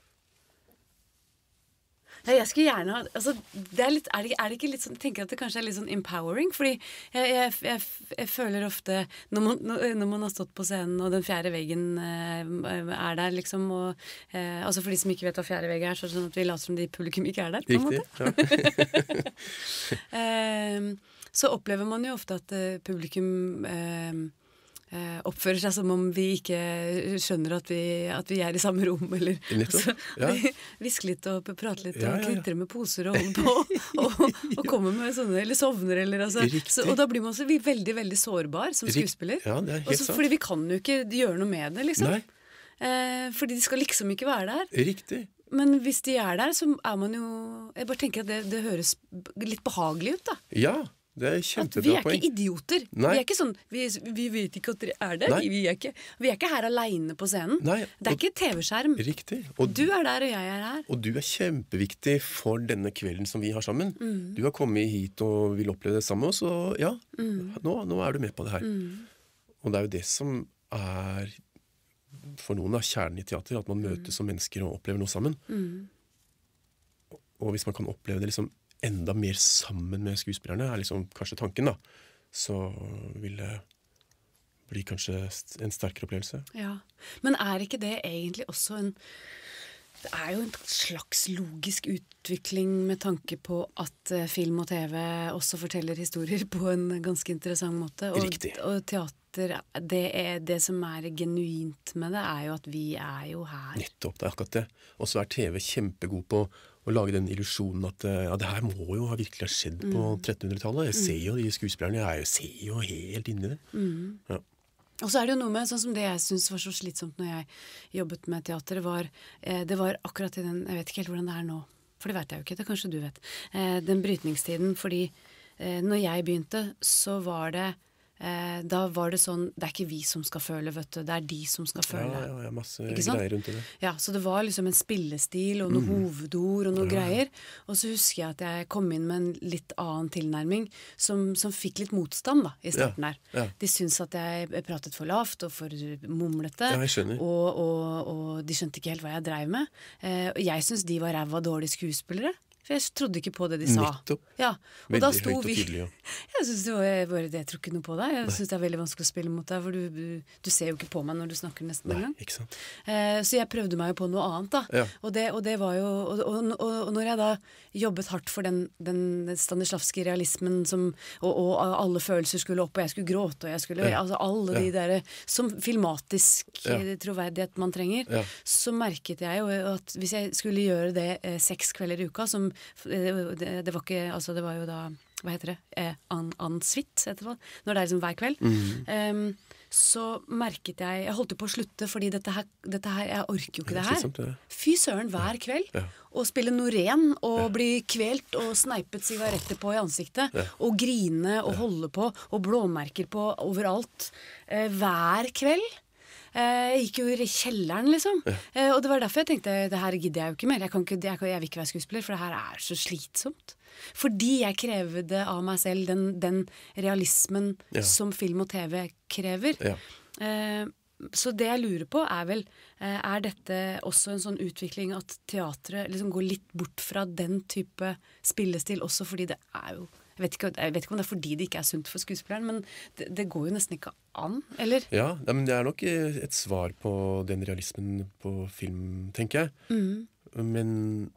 [SPEAKER 1] Jeg skulle gjerne ha, altså, det er, litt, er, det, er det ikke litt sånn, jeg tenker at det kanskje er litt sånn empowering, fordi jeg, jeg, jeg, jeg føler ofte, når man, når man har stått på scenen, og den fjerde veggen eh, er der, liksom, og, eh, altså for de som ikke vet hva fjerde vegg er, så er det sånn at vi later som de publikum ikke er der, på en måte.
[SPEAKER 2] Riktig, ja.
[SPEAKER 1] eh, så opplever man jo ofte at uh, publikum uh, uh, oppfører seg som om vi ikke skjønner at vi, at vi er i samme rom, eller altså,
[SPEAKER 2] ja.
[SPEAKER 1] Hviske litt og prate litt
[SPEAKER 2] ja,
[SPEAKER 1] og
[SPEAKER 2] ja, ja.
[SPEAKER 1] klitre med poser og holde på, og, og komme med sånne, eller sovner, eller altså. Så, og da blir man også veldig, veldig sårbar som skuespiller.
[SPEAKER 2] Ja, det er helt
[SPEAKER 1] også,
[SPEAKER 2] sant.
[SPEAKER 1] Fordi vi kan jo ikke gjøre noe med det, liksom.
[SPEAKER 2] Nei.
[SPEAKER 1] Eh, fordi de skal liksom ikke være der.
[SPEAKER 2] Riktig.
[SPEAKER 1] Men hvis de er der, så er man jo... Jeg bare tenker at det, det høres litt behagelig ut, da.
[SPEAKER 2] Ja, det er kjempebra poeng.
[SPEAKER 1] At vi er ikke idioter.
[SPEAKER 2] Nei.
[SPEAKER 1] Vi er ikke sånn, vi, vi vet ikke at dere er der. Vi er, ikke, vi er ikke her alene på scenen.
[SPEAKER 2] Nei,
[SPEAKER 1] det er
[SPEAKER 2] og,
[SPEAKER 1] ikke et T V-skjerm.
[SPEAKER 2] Riktig. Og
[SPEAKER 1] du er der, og jeg er her.
[SPEAKER 2] Og du er kjempeviktig for denne kvelden som vi har sammen.
[SPEAKER 1] Mm.
[SPEAKER 2] Du har kommet hit og vil oppleve det sammen med oss, og ja, mm. nå, nå er du med på det her. Mm. Og det er jo det som er... for noen av kjernen i teater, at man møtes som mennesker og opplever noe sammen. Mm. Og hvis man kan oppleve det liksom enda mer sammen med skuespillerne, er liksom kanskje tanken da, så vil det bli kanskje en sterkere opplevelse.
[SPEAKER 1] Ja, men er ikke det egentlig også en... Det er jo en slags logisk utvikling med tanke på at uh, film og T V også forteller historier på en ganske interessant måte. Og,
[SPEAKER 2] Riktig.
[SPEAKER 1] Og teater, det, er, det som er genuint med det, er jo at vi er jo her.
[SPEAKER 2] Nettopp, det er akkurat det. Og så er T V kjempegod på å lage den illusjonen at ja, det her må jo ha virkelig ha skjedd på
[SPEAKER 1] Mm.
[SPEAKER 2] trettenhundretallet. Jeg ser jo de skuespillerne, jeg ser jo helt inn i det.
[SPEAKER 1] Mm.
[SPEAKER 2] Ja.
[SPEAKER 1] Og så er det jo noe med, sånn som det jeg synes var så slitsomt når jeg jobbet med teater, var, eh, det var akkurat i den, jeg vet ikke helt hvordan det er nå, for det vet jeg jo ikke, det kanskje du vet, eh, den brytningstiden, fordi eh, når jeg begynte, så var det, eh, da var det sånn, det er ikke vi som skal føle, vet du, det er de som skal føle.
[SPEAKER 2] Ja, ja, ja, masse
[SPEAKER 1] Ikke sant?
[SPEAKER 2] greier rundt i det.
[SPEAKER 1] Ja, så det var liksom en spillestil og noen
[SPEAKER 2] Mm.
[SPEAKER 1] hovedord og noen
[SPEAKER 2] Ja.
[SPEAKER 1] greier. Og så husker jeg at jeg kom inn med en litt annen tilnærming som, som fikk litt motstand da, i starten her.
[SPEAKER 2] Ja, ja.
[SPEAKER 1] De syntes at jeg pratet for lavt og for mumlete.
[SPEAKER 2] Ja, jeg skjønner.
[SPEAKER 1] Og, og, og de skjønte ikke helt hva jeg drev med. Eh, og jeg synes de var ræva dårlige skuespillere. For jeg trodde ikke på det de sa.
[SPEAKER 2] Nettopp.
[SPEAKER 1] Ja, og
[SPEAKER 2] Veldig
[SPEAKER 1] da sto
[SPEAKER 2] høyt og
[SPEAKER 1] vi...
[SPEAKER 2] tydelig, ja.
[SPEAKER 1] Jeg synes det var jeg bare, jeg tror ikke noe på deg. Jeg synes det er veldig vanskelig å spille mot deg, for du, du, du ser jo ikke på meg når du snakker nesten en gang.
[SPEAKER 2] Nei, ikke sant.
[SPEAKER 1] Eh, så jeg prøvde meg jo på noe annet da.
[SPEAKER 2] Ja.
[SPEAKER 1] Og, det, og det var jo, og, og, og, og når jeg da jobbet hardt for den, den Stanislavski realismen som, og, og alle følelser skulle opp, og jeg skulle gråte, og jeg skulle,
[SPEAKER 2] Ja.
[SPEAKER 1] altså alle
[SPEAKER 2] Ja.
[SPEAKER 1] de der, som filmatisk
[SPEAKER 2] Ja.
[SPEAKER 1] troverdighet man trenger,
[SPEAKER 2] Ja.
[SPEAKER 1] så merket jeg jo at hvis jeg skulle gjøre det eh, seks kvelder i uka, som eh, det, det var ikke, altså det var jo da, hva heter det, eh, an, ansvitt, etterpå, når det er liksom hver kveld.
[SPEAKER 2] Mm.
[SPEAKER 1] Um, så merket jeg, jeg holdt jo på å slutte, fordi dette her, dette her jeg orker jo ikke det her.
[SPEAKER 2] slitsomt, det.
[SPEAKER 1] Fy søren, hver kveld.
[SPEAKER 2] Ja.
[SPEAKER 1] Og spille Norén, og bli kvelt og sneipet sigaretter på i ansiktet,
[SPEAKER 2] Ja.
[SPEAKER 1] og grine og holde på, og blåmerker på overalt. Eh, hver kveld. Eh, jeg gikk jo i kjelleren, liksom. Eh, og det var derfor jeg tenkte, det her gidder jeg jo ikke mer. Jeg, kan ikke, jeg, kan, jeg vil ikke være skuespiller, for det her er så slitsomt. Fordi jeg krevde av meg selv den, den realismen
[SPEAKER 2] Ja.
[SPEAKER 1] som film og T V krever.
[SPEAKER 2] Ja.
[SPEAKER 1] Eh, så det jeg lurer på er vel, eh, er dette også en sånn utvikling at teatret liksom går litt bort fra den type spillestil, også fordi det er jo, jeg vet ikke, jeg vet ikke om det er fordi det ikke er sunt for skuespilleren, men det, det går jo nesten ikke an, eller?
[SPEAKER 2] Ja, nei, men det er nok eh, et svar på den realismen på film, tenker jeg.
[SPEAKER 1] Mm.
[SPEAKER 2] Men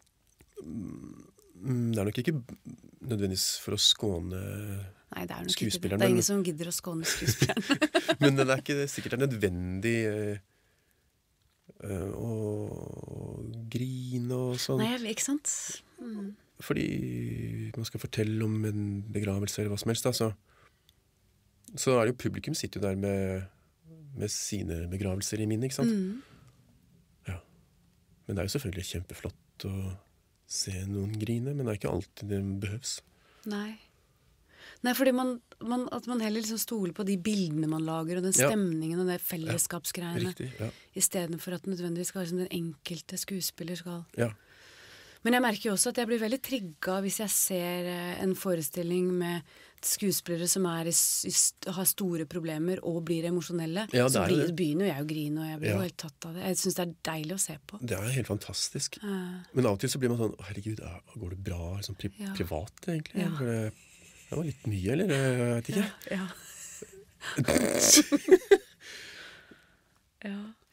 [SPEAKER 2] mm, det er nok ikke nødvendigvis for å skåne
[SPEAKER 1] Nei, det er nok ikke det.
[SPEAKER 2] skuespilleren.
[SPEAKER 1] Det er
[SPEAKER 2] men-
[SPEAKER 1] ingen som gidder å skåne skuespilleren.
[SPEAKER 2] Men det er ikke sikkert det er nødvendig eh, eh, å grine og sånn.
[SPEAKER 1] Nei, jeg vet ikke sant? Mm.
[SPEAKER 2] Fordi man skal fortelle om en begravelse eller hva som helst, da, så, så er det jo publikum sitter jo der med, med sine begravelser i minne, ikke sant?
[SPEAKER 1] Mm.
[SPEAKER 2] Ja. Men det er jo selvfølgelig kjempeflott å se noen grine, men det er ikke alltid det behøves.
[SPEAKER 1] Nei. Nei, fordi man, man, at man heller liksom stoler på de bildene man lager, og den
[SPEAKER 2] Ja.
[SPEAKER 1] stemningen og det fellesskapsgreiene,
[SPEAKER 2] Riktig, ja.
[SPEAKER 1] i stedet for at nødvendigvis skal være som den enkelte skuespiller skal.
[SPEAKER 2] Ja.
[SPEAKER 1] Men jeg merker jo også at jeg blir veldig trigga hvis jeg ser eh, en forestilling med skuespillere som er i, s- i, st- har store problemer og blir emosjonelle.
[SPEAKER 2] Ja, det
[SPEAKER 1] så
[SPEAKER 2] er jo
[SPEAKER 1] blir,
[SPEAKER 2] det.
[SPEAKER 1] begynner jo jeg å grine, og jeg blir
[SPEAKER 2] Ja.
[SPEAKER 1] jo helt tatt av det. Jeg synes det er deilig å se på.
[SPEAKER 2] Det er helt fantastisk.
[SPEAKER 1] Eh,
[SPEAKER 2] Men av og til så blir man sånn, «Å, herregud, ja, går det bra liksom, pri
[SPEAKER 1] Ja.
[SPEAKER 2] privat egentlig?
[SPEAKER 1] Ja.
[SPEAKER 2] For det, det var litt mye, eller? Jeg vet ikke.
[SPEAKER 1] ja. ja. Ja,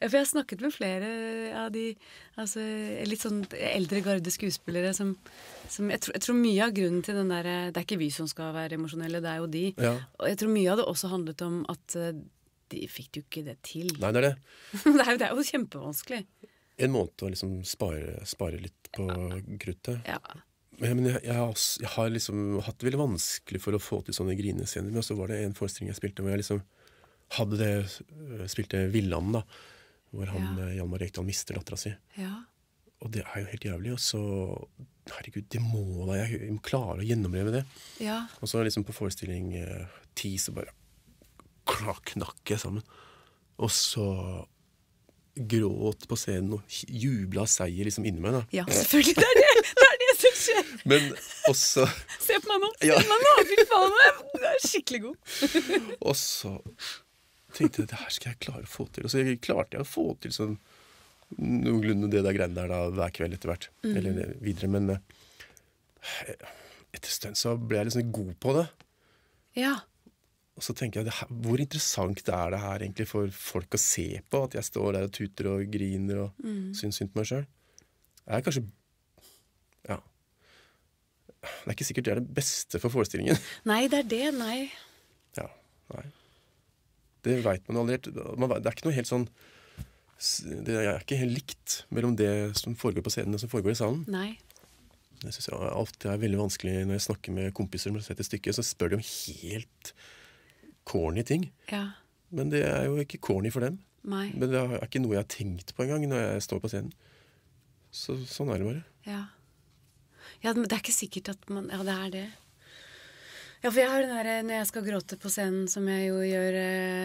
[SPEAKER 1] Ja, for jeg har snakket med flere av de altså, litt sånn eldre garde skuespillere som, som jeg, tror, jeg tror mye av grunnen til den der det er ikke vi som skal være emosjonelle, det er jo de.
[SPEAKER 2] Ja.
[SPEAKER 1] Og jeg tror mye av det også handlet om at de fikk jo ikke det til.
[SPEAKER 2] Nei, det er det.
[SPEAKER 1] det, er, det er jo kjempevanskelig.
[SPEAKER 2] En måte å liksom spare, spare litt på kruttet.
[SPEAKER 1] Ja.
[SPEAKER 2] Men jeg, jeg, har, jeg har liksom hatt det veldig vanskelig for å få til sånne grinescener. Men så var det en forestilling jeg spilte hvor jeg liksom hadde det, spilte Villand da. Hvor han, ja. Hjalmar Rekdal mister datteren sin.
[SPEAKER 1] Ja.
[SPEAKER 2] Og det er jo helt jævlig. Og så, herregud, det må da, jeg, jeg må klare å gjennomleve det.
[SPEAKER 1] Ja.
[SPEAKER 2] Og så liksom på forestilling eh, ti, så bare knakk jeg sammen. Og så gråt på scenen og jubla seier liksom inni meg da.
[SPEAKER 1] Ja, selvfølgelig, det er det, det er det som skjer.
[SPEAKER 2] Men også...
[SPEAKER 1] Se på meg nå, se
[SPEAKER 2] ja.
[SPEAKER 1] på meg nå, fy faen, jeg er skikkelig god.
[SPEAKER 2] Og så... tenkte jeg, det her skal jeg klare å få til. Og så klarte jeg å få til sånn noenlunde det der greiene der da, hver kveld etter hvert. Mm. Eller videre, men uh, etter stund så ble jeg liksom god på det.
[SPEAKER 1] Ja.
[SPEAKER 2] Og så tenker jeg, det her, hvor interessant det er det her egentlig for folk å se på, at jeg står der og tuter og griner og mm. syns synd på meg selv. Jeg er kanskje, ja, det er ikke sikkert det er det beste for forestillingen.
[SPEAKER 1] Nei, det er det, nei.
[SPEAKER 2] Ja, nei. Det vet man aldri. Det er ikke noe helt sånn, det er ikke helt likt mellom det som foregår på scenen og som foregår i salen.
[SPEAKER 1] Nei.
[SPEAKER 2] Det synes jeg alltid er veldig vanskelig når jeg snakker med kompiser om å sette et stykke, så spør de om helt corny ting. Ja. Men det er jo ikke corny for dem.
[SPEAKER 1] Nei.
[SPEAKER 2] Men det er ikke noe jeg har tenkt på en gang når jeg står på scenen. Så sånn er det bare.
[SPEAKER 1] Ja. Ja, men det er ikke sikkert at man, ja det er det. Ja, for jeg har den der, når jeg skal gråte på scenen, som jeg jo gjør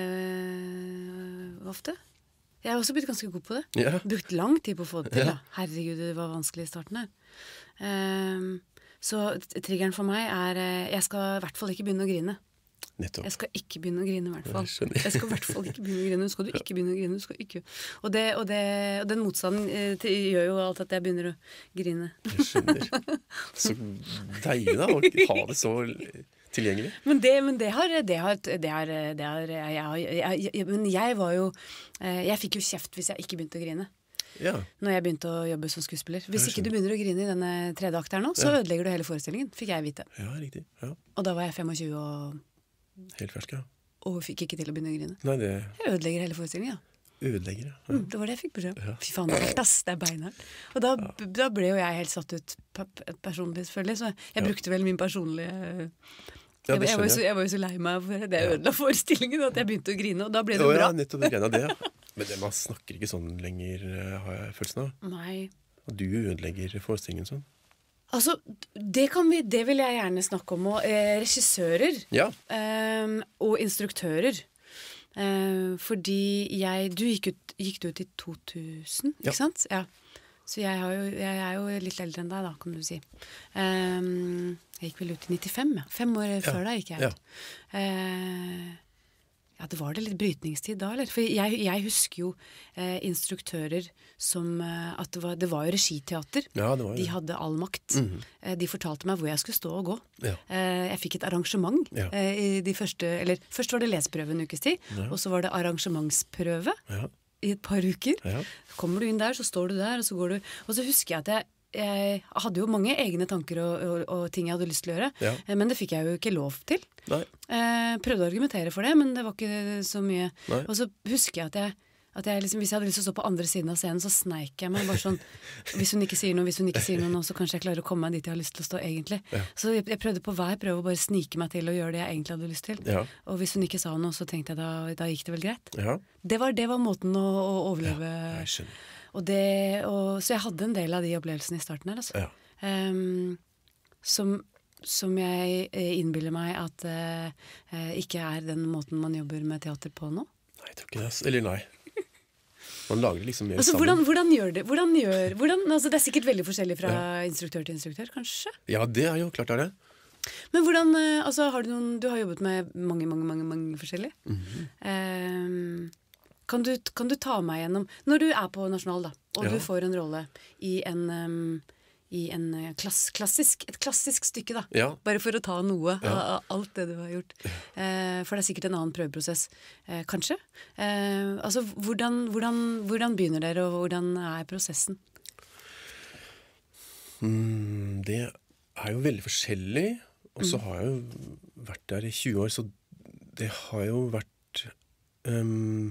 [SPEAKER 1] øh, ofte. Jeg har også blitt ganske god på det.
[SPEAKER 2] Ja.
[SPEAKER 1] Brukt lang tid på å få det til.
[SPEAKER 2] Ja.
[SPEAKER 1] Da. Herregud, det var vanskelig i starten her. Um, så triggeren for meg er, jeg skal i hvert fall ikke begynne å grine.
[SPEAKER 2] Nettopp.
[SPEAKER 1] Jeg skal ikke begynne å grine i hvert fall.
[SPEAKER 2] Jeg,
[SPEAKER 1] jeg skal i hvert fall ikke begynne å grine. Skal du ikke begynne å grine? Du skal ikke. Og, det, og, det, og den motstanden eh, til, gjør jo alt at jeg begynner å grine.
[SPEAKER 2] Jeg skjønner. Så deilig da, å ha det så tilgjengelig.
[SPEAKER 1] Men det, men det har, det har, det har, det har jeg, jeg, jeg, men jeg var jo, jeg fikk jo kjeft hvis jeg ikke begynte å grine.
[SPEAKER 2] Ja.
[SPEAKER 1] Når jeg begynte å jobbe som skuespiller. Hvis ikke du begynner å grine i denne tredje akt her nå, så ja. ødelegger du hele forestillingen, fikk jeg vite.
[SPEAKER 2] Ja, riktig. Ja.
[SPEAKER 1] Og da var jeg femogtjue og...
[SPEAKER 2] Helt fersk, ja.
[SPEAKER 1] Og fikk ikke til å begynne å grine.
[SPEAKER 2] Nei, det...
[SPEAKER 1] Jeg ødelegger hele forestillingen, ja.
[SPEAKER 2] Ødelegger, ja.
[SPEAKER 1] Mm, det var det jeg fikk beskjed. Ja. Fy faen, det er helt ass, det er beinhardt. Og da, ja. da ble jo jeg helt satt ut personlig, selvfølgelig. Så jeg ja. brukte vel min personlige... Ja, jeg, jeg, var så, jeg var jo så lei meg for det ødela forestillingen at jeg begynte å grine, og da ble det
[SPEAKER 2] jo
[SPEAKER 1] bra.
[SPEAKER 2] Ja, nettopp det greina det, ja. Men det, man snakker ikke sånn lenger, har jeg følelsen av.
[SPEAKER 1] Nei.
[SPEAKER 2] Og du ødelegger forestillingen sånn.
[SPEAKER 1] Altså, det, kan vi, det vil jeg gjerne snakke om. Og, eh, regissører
[SPEAKER 2] ja.
[SPEAKER 1] eh, og instruktører. Eh, fordi jeg... Du gikk ut, gikk du ut i to tusen, ikke ja. sant? Ja. Så jeg, har jo, jeg er jo litt eldre enn deg da, kan du si. Um, jeg gikk vel ut i nittifem, ja. Fem år ja. før da gikk jeg ut. Ja. Uh, ja, det var det litt brytningstid da, eller? For jeg, jeg husker jo uh, instruktører som, uh, at det var, det var jo regiteater.
[SPEAKER 2] Ja, det var jo.
[SPEAKER 1] De hadde all makt. Mm-hmm. Uh, de fortalte meg hvor jeg skulle stå og gå.
[SPEAKER 2] Ja.
[SPEAKER 1] Uh, jeg fikk et arrangement.
[SPEAKER 2] Ja.
[SPEAKER 1] Uh, i de første, eller, først var det leseprøve en ukes tid, ja. og så var det arrangementsprøve. Ja. I et par uker. Ja. Kommer du inn der, så står du der, og så går du... Og så husker jeg at jeg, jeg hadde jo mange egne tanker og, og, og ting jeg hadde lyst til å gjøre, ja. men det fikk jeg jo ikke lov til.
[SPEAKER 2] Nei.
[SPEAKER 1] Jeg prøvde å argumentere for det, men det var ikke så mye. Nei. Og så husker jeg at jeg, at jeg liksom, hvis jeg hadde lyst til å stå på andre siden av scenen, så sneik jeg meg bare sånn, hvis hun ikke sier noe, hvis hun ikke sier noe nå, så kanskje jeg klarer å komme meg dit jeg har lyst til å stå egentlig. Ja. Så jeg, jeg prøvde på hver prøve å bare snike meg til å gjøre det jeg egentlig hadde lyst til. Ja. Og hvis hun ikke sa noe, så tenkte jeg da, da gikk det vel greit. Ja. Det, var, det var måten å, å overleve. Ja, jeg skjønner. Og det, og, så jeg hadde en del av de opplevelsene i starten her, altså. Ja. Um, som, som jeg innbiller meg at uh, ikke er den måten man jobber med teater på nå.
[SPEAKER 2] Nei, jeg tror ikke det. Eller nei. Man lager det liksom mer
[SPEAKER 1] altså,
[SPEAKER 2] sammen.
[SPEAKER 1] Hvordan, hvordan gjør det? Hvordan gjør, hvordan, altså, det er sikkert veldig forskjellig fra ja. instruktør til instruktør, kanskje?
[SPEAKER 2] Ja, det er jo klart er det.
[SPEAKER 1] Men hvordan, altså, har du noen, du har jobbet med mange, mange, mange, mange forskjellige. Mm-hmm. Um, kan, du, kan du ta meg gjennom, når du er på Nasjonal da, og ja. du får en rolle i en, um, i en eh, klass, klassisk, et klassisk stykke, da.
[SPEAKER 2] Ja.
[SPEAKER 1] Bare for å ta noe
[SPEAKER 2] Ja.
[SPEAKER 1] av, av alt det du har gjort. Eh, for det er sikkert en annen prøveprosess, eh, kanskje. Eh, altså, hvordan, hvordan, hvordan begynner dere, og hvordan er prosessen?
[SPEAKER 2] Mm, det er jo veldig forskjellig, og så har jeg jo vært der i tjue år, så det har jo vært um,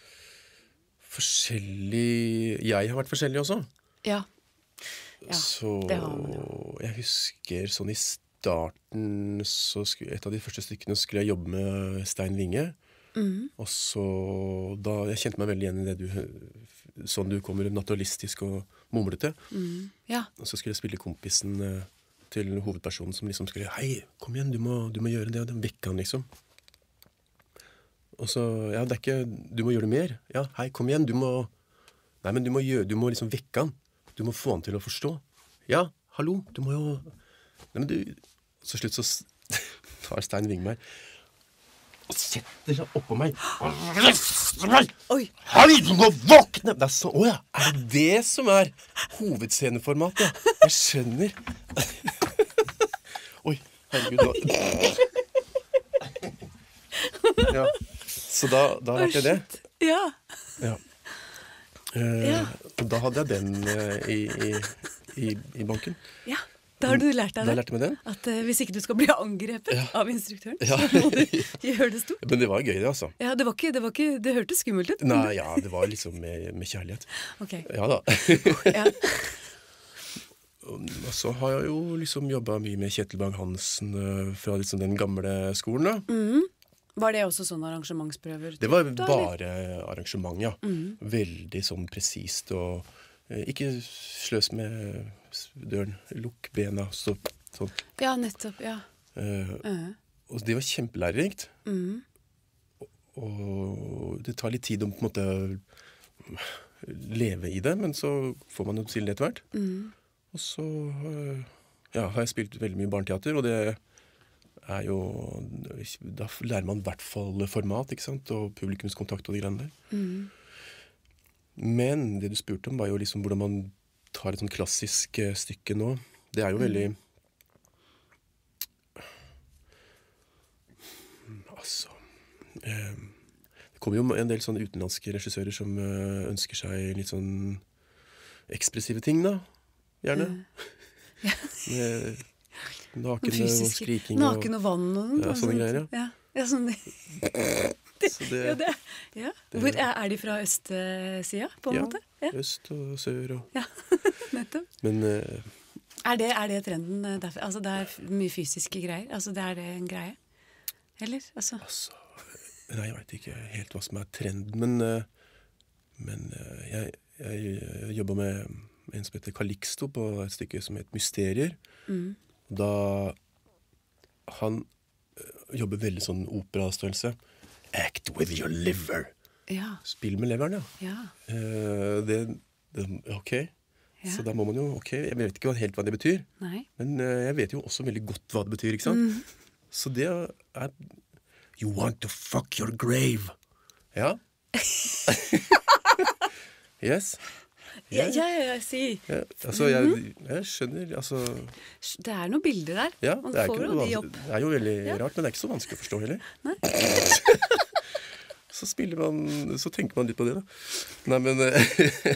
[SPEAKER 2] forskjellig. Jeg har vært forskjellig også.
[SPEAKER 1] Ja. Ja,
[SPEAKER 2] så
[SPEAKER 1] det har man jo.
[SPEAKER 2] jeg husker sånn i starten, så skulle, et av de første stykkene skulle jeg jobbe med Stein Winge.
[SPEAKER 1] Mhm.
[SPEAKER 2] Og så da, jeg kjente meg veldig igjen i det du, sånn du kommer naturalistisk og mumlete.
[SPEAKER 1] Mhm. Ja.
[SPEAKER 2] Og så skulle jeg spille kompisen eh, til hovedpersonen som liksom skulle, hei, kom igjen, du må, du må gjøre det, og det vekker han liksom. Og så, ja, det er ikke, du må gjøre det mer. Ja, hei, kom igjen, du må, nei, men du må gjøre, du må liksom vekke han. Du må få han til å forstå. Ja, hallo, du må jo, nei, men du, så slutt så s- tar Stein Winge meg, og setter seg oppå meg.
[SPEAKER 1] Oi!
[SPEAKER 2] Hei, du må våkne! Det er så, åja, er det det som er hovedsceneformatet? Ja? Jeg skjønner. Oi, herregud. Da. Ja, så da, da lærte jeg det.
[SPEAKER 1] Ja.
[SPEAKER 2] Ja. Eh,
[SPEAKER 1] Ja.
[SPEAKER 2] Og da hadde jeg den eh, i, i, i, i banken.
[SPEAKER 1] Ja. Da har du lært deg
[SPEAKER 2] Da
[SPEAKER 1] det.
[SPEAKER 2] lærte jeg meg den.
[SPEAKER 1] At eh, hvis ikke du skal bli angrepet
[SPEAKER 2] Ja.
[SPEAKER 1] av instruktøren,
[SPEAKER 2] Ja.
[SPEAKER 1] så må du gjøre det stort.
[SPEAKER 2] Men det var gøy det, altså.
[SPEAKER 1] Ja, det var ikke, det var ikke, det hørtes skummelt ut.
[SPEAKER 2] Nei, ja, det var liksom med, med kjærlighet.
[SPEAKER 1] Ok.
[SPEAKER 2] Ja da.
[SPEAKER 1] Ja.
[SPEAKER 2] Og så har jeg jo liksom jobbet mye med Kjetil Bang-Hansen eh, fra liksom den gamle skolen da.
[SPEAKER 1] Mhm. Var det også sånne arrangementsprøver?
[SPEAKER 2] Det var
[SPEAKER 1] Da, eller?
[SPEAKER 2] bare arrangement, ja.
[SPEAKER 1] Mhm.
[SPEAKER 2] Veldig sånn presist og eh, ikke sløs med s- døren. Lukk bena, så, sånn.
[SPEAKER 1] Ja, nettopp, ja.
[SPEAKER 2] Eh,
[SPEAKER 1] Mhm.
[SPEAKER 2] og det var kjempelærerikt.
[SPEAKER 1] Mhm.
[SPEAKER 2] Og det tar litt tid å på en måte leve i det, men så får man jo til det etter hvert.
[SPEAKER 1] Mhm.
[SPEAKER 2] Og så eh, ja, har jeg spilt veldig mye barneteater, og det er jo, da lærer man i hvert fall format, ikke sant, og publikumskontakt og de greiene der.
[SPEAKER 1] Mhm.
[SPEAKER 2] Men det du spurte om var jo liksom hvordan man tar et sånn klassisk eh, stykke nå. Det er jo veldig Altså eh, Det kommer jo en del sånne utenlandske regissører som eh, ønsker seg litt sånn ekspressive ting, da. Gjerne. Med naken og
[SPEAKER 1] Fysiske.
[SPEAKER 2] skriking
[SPEAKER 1] Naken og vann og
[SPEAKER 2] Ja, sånne greier,
[SPEAKER 1] ja. Ja, sånn,
[SPEAKER 2] Så det,
[SPEAKER 1] ja, det, ja.
[SPEAKER 2] det-
[SPEAKER 1] Hvor, er, er de fra østsida, på en
[SPEAKER 2] Ja.
[SPEAKER 1] måte? Ja,
[SPEAKER 2] øst og sør og
[SPEAKER 1] ja. Nettopp.
[SPEAKER 2] Men eh,
[SPEAKER 1] Er det, er det trenden eh, derfor? Altså, det er f- mye fysiske greier? Altså, det er det en greie? Eller? Altså,
[SPEAKER 2] altså Nei, jeg veit ikke helt hva som er trenden, men, eh, men eh, jeg, jeg eh, jobba med en som heter Calixto på et stykke som het Mysterier.
[SPEAKER 1] mm.
[SPEAKER 2] Da han eh, jobber veldig sånn operastørrelse. Act with your liver.
[SPEAKER 1] Ja.
[SPEAKER 2] Spill med leveren, ja.
[SPEAKER 1] Ja.
[SPEAKER 2] Eh, det, det, ok.
[SPEAKER 1] Ja.
[SPEAKER 2] Så da må man jo Ok, jeg vet ikke helt hva det betyr,
[SPEAKER 1] Nei.
[SPEAKER 2] men eh, jeg vet jo også veldig godt hva det betyr, ikke sant?
[SPEAKER 1] Mm.
[SPEAKER 2] Så det er You want to fuck your grave. Ja. Yes.
[SPEAKER 1] Ja, ja, ja, ja, si.
[SPEAKER 2] Ja, altså, jeg, jeg skjønner, altså
[SPEAKER 1] Det er noen bilder der.
[SPEAKER 2] Ja,
[SPEAKER 1] Man
[SPEAKER 2] det er,
[SPEAKER 1] får
[SPEAKER 2] ikke
[SPEAKER 1] jo
[SPEAKER 2] noe
[SPEAKER 1] de
[SPEAKER 2] vanskelig,
[SPEAKER 1] opp.
[SPEAKER 2] det er jo veldig
[SPEAKER 1] Ja.
[SPEAKER 2] rart, men det er ikke så vanskelig å forstå heller.
[SPEAKER 1] Nei.
[SPEAKER 2] Så spiller man, så tenker man litt på det, da. Nei, men eh,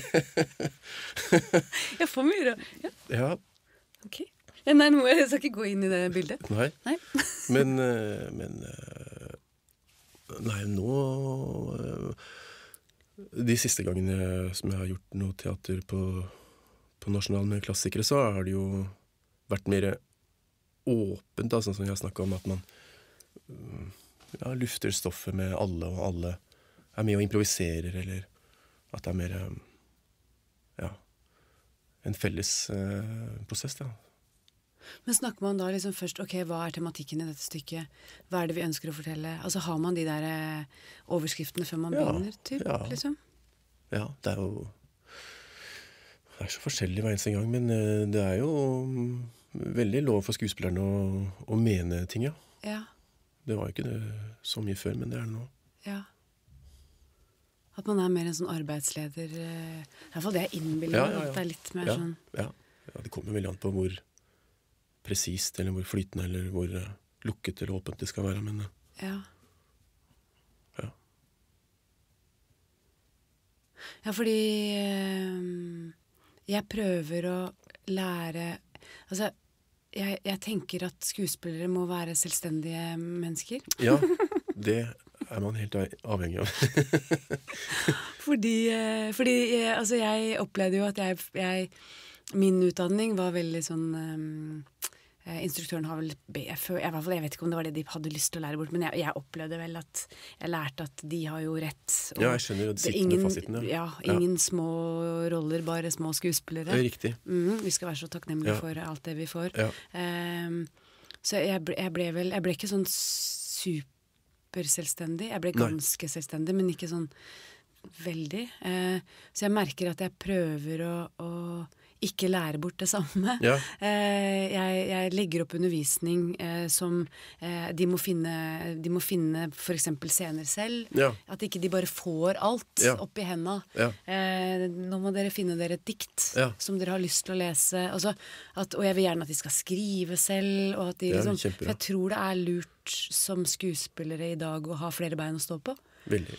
[SPEAKER 1] Jeg får mye rart. Ja,
[SPEAKER 2] Ja,
[SPEAKER 1] ok. Ja, nei, nå, jeg skal ikke gå inn i det bildet.
[SPEAKER 2] nei.
[SPEAKER 1] Nei.
[SPEAKER 2] Men, eh, men eh, Nei, nå eh, De siste gangene som jeg har gjort noe teater på, på Nasjonal med klassikere, så har det jo vært mer åpent, da, sånn som jeg har snakket om, at man mm, ja, lufter stoffet med alle, og alle er med og improviserer, eller at det er mer eh, ja, en felles eh, prosess, da.
[SPEAKER 1] Men snakker man da liksom først, ok, hva er tematikken i dette stykket? Hva er det vi ønsker å fortelle? Altså, har man de der eh, overskriftene før man
[SPEAKER 2] Ja,
[SPEAKER 1] begynner, typ,
[SPEAKER 2] ja.
[SPEAKER 1] liksom?
[SPEAKER 2] Ja, det er jo Det er så forskjellig hver eneste gang, men eh, det er jo mm, veldig lov for skuespillerne å, å mene ting, ja.
[SPEAKER 1] Ja,
[SPEAKER 2] Det var jo ikke det så mye før, men det er det nå.
[SPEAKER 1] ja. At man er mer en sånn arbeidsleder. eh, I hvert fall det jeg innbiller
[SPEAKER 2] Ja,
[SPEAKER 1] meg,
[SPEAKER 2] ja, ja.
[SPEAKER 1] at det er litt mer
[SPEAKER 2] Ja,
[SPEAKER 1] sånn
[SPEAKER 2] ja. ja, det kommer veldig an på hvor presist, eller hvor flytende, eller hvor uh, lukket eller åpent det skal være, men uh,
[SPEAKER 1] Ja.
[SPEAKER 2] ja.
[SPEAKER 1] Ja, fordi eh, jeg prøver å lære Altså, jeg, jeg tenker at skuespillere må være selvstendige mennesker.
[SPEAKER 2] Ja, det er man helt avhengig av.
[SPEAKER 1] fordi eh, fordi eh, altså, jeg opplevde jo at jeg, jeg Min utdanning var veldig sånn um, Instruktøren har vel jeg, jeg, jeg vet ikke om det var det de hadde lyst til å lære bort, men jeg, jeg opplevde vel at jeg lærte at de har jo rett.
[SPEAKER 2] Ja, jeg skjønner jo sittende fasiten.
[SPEAKER 1] Ja, ja, ingen ja. små roller, bare små skuespillere.
[SPEAKER 2] Det er riktig.
[SPEAKER 1] Mm, vi skal være så takknemlige
[SPEAKER 2] ja.
[SPEAKER 1] for alt det vi får.
[SPEAKER 2] Ja.
[SPEAKER 1] Um, så jeg ble, jeg ble vel, jeg ble ikke sånn superselvstendig. Jeg ble ganske Nei. selvstendig, men ikke sånn veldig. Uh, så jeg merker at jeg prøver å, å ikke lære bort det samme.
[SPEAKER 2] Ja.
[SPEAKER 1] Eh, jeg, jeg legger opp undervisning eh, som eh, de må finne, de må finne for eksempel scener selv.
[SPEAKER 2] Ja.
[SPEAKER 1] At ikke de bare får alt
[SPEAKER 2] ja.
[SPEAKER 1] opp i hendene.
[SPEAKER 2] Ja.
[SPEAKER 1] Eh, nå må dere finne dere et dikt
[SPEAKER 2] ja.
[SPEAKER 1] som dere har lyst til å lese. Altså, at, og jeg vil gjerne at de skal skrive selv. Og at de, liksom, for jeg tror det er lurt som skuespillere i dag å ha flere bein å stå på.
[SPEAKER 2] Veldig.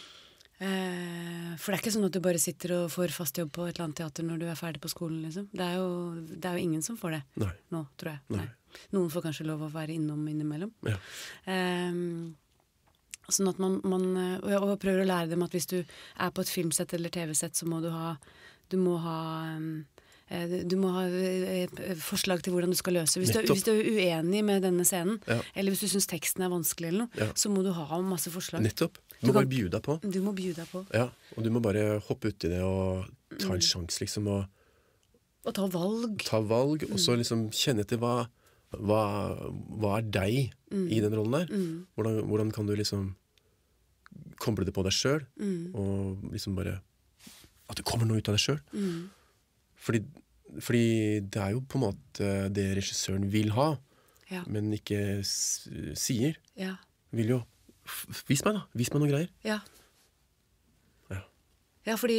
[SPEAKER 1] Eh, for det er ikke sånn at du bare sitter og får fast jobb på et eller annet teater når du er ferdig på skolen, liksom. Det er jo, det er jo ingen som får det.
[SPEAKER 2] Nei.
[SPEAKER 1] Nå, tror jeg.
[SPEAKER 2] Nei.
[SPEAKER 1] Nei. Noen får kanskje lov å være innom innimellom.
[SPEAKER 2] Ja.
[SPEAKER 1] Eh, sånn at man, man og, og prøver å lære dem at hvis du er på et filmsett eller tv-sett, så må du ha du må ha eh, du må ha eh, forslag til hvordan du skal løse. Hvis du, hvis du er uenig med denne scenen,
[SPEAKER 2] ja.
[SPEAKER 1] eller hvis du synes teksten er vanskelig eller noe,
[SPEAKER 2] ja.
[SPEAKER 1] så må du ha masse forslag.
[SPEAKER 2] Nettopp. Du må du bare bjude deg på.
[SPEAKER 1] Du må bjude deg på.
[SPEAKER 2] Ja, og du må bare hoppe ut i det og ta en sjans, liksom. Og,
[SPEAKER 1] og ta valg.
[SPEAKER 2] Ta valg, og så liksom kjenne etter hva, hva, hva er deg mm. i den rollen der.
[SPEAKER 1] Mm.
[SPEAKER 2] Hvordan, hvordan kan du liksom koble det på deg selv,
[SPEAKER 1] mm.
[SPEAKER 2] og liksom bare at det kommer noe ut av deg selv.
[SPEAKER 1] Mm.
[SPEAKER 2] Fordi, fordi det er jo på en måte det regissøren vil ha,
[SPEAKER 1] ja.
[SPEAKER 2] men ikke s sier.
[SPEAKER 1] Ja.
[SPEAKER 2] Vil jo Vis meg da, vis meg noen greier.
[SPEAKER 1] Ja.
[SPEAKER 2] Ja,
[SPEAKER 1] ja fordi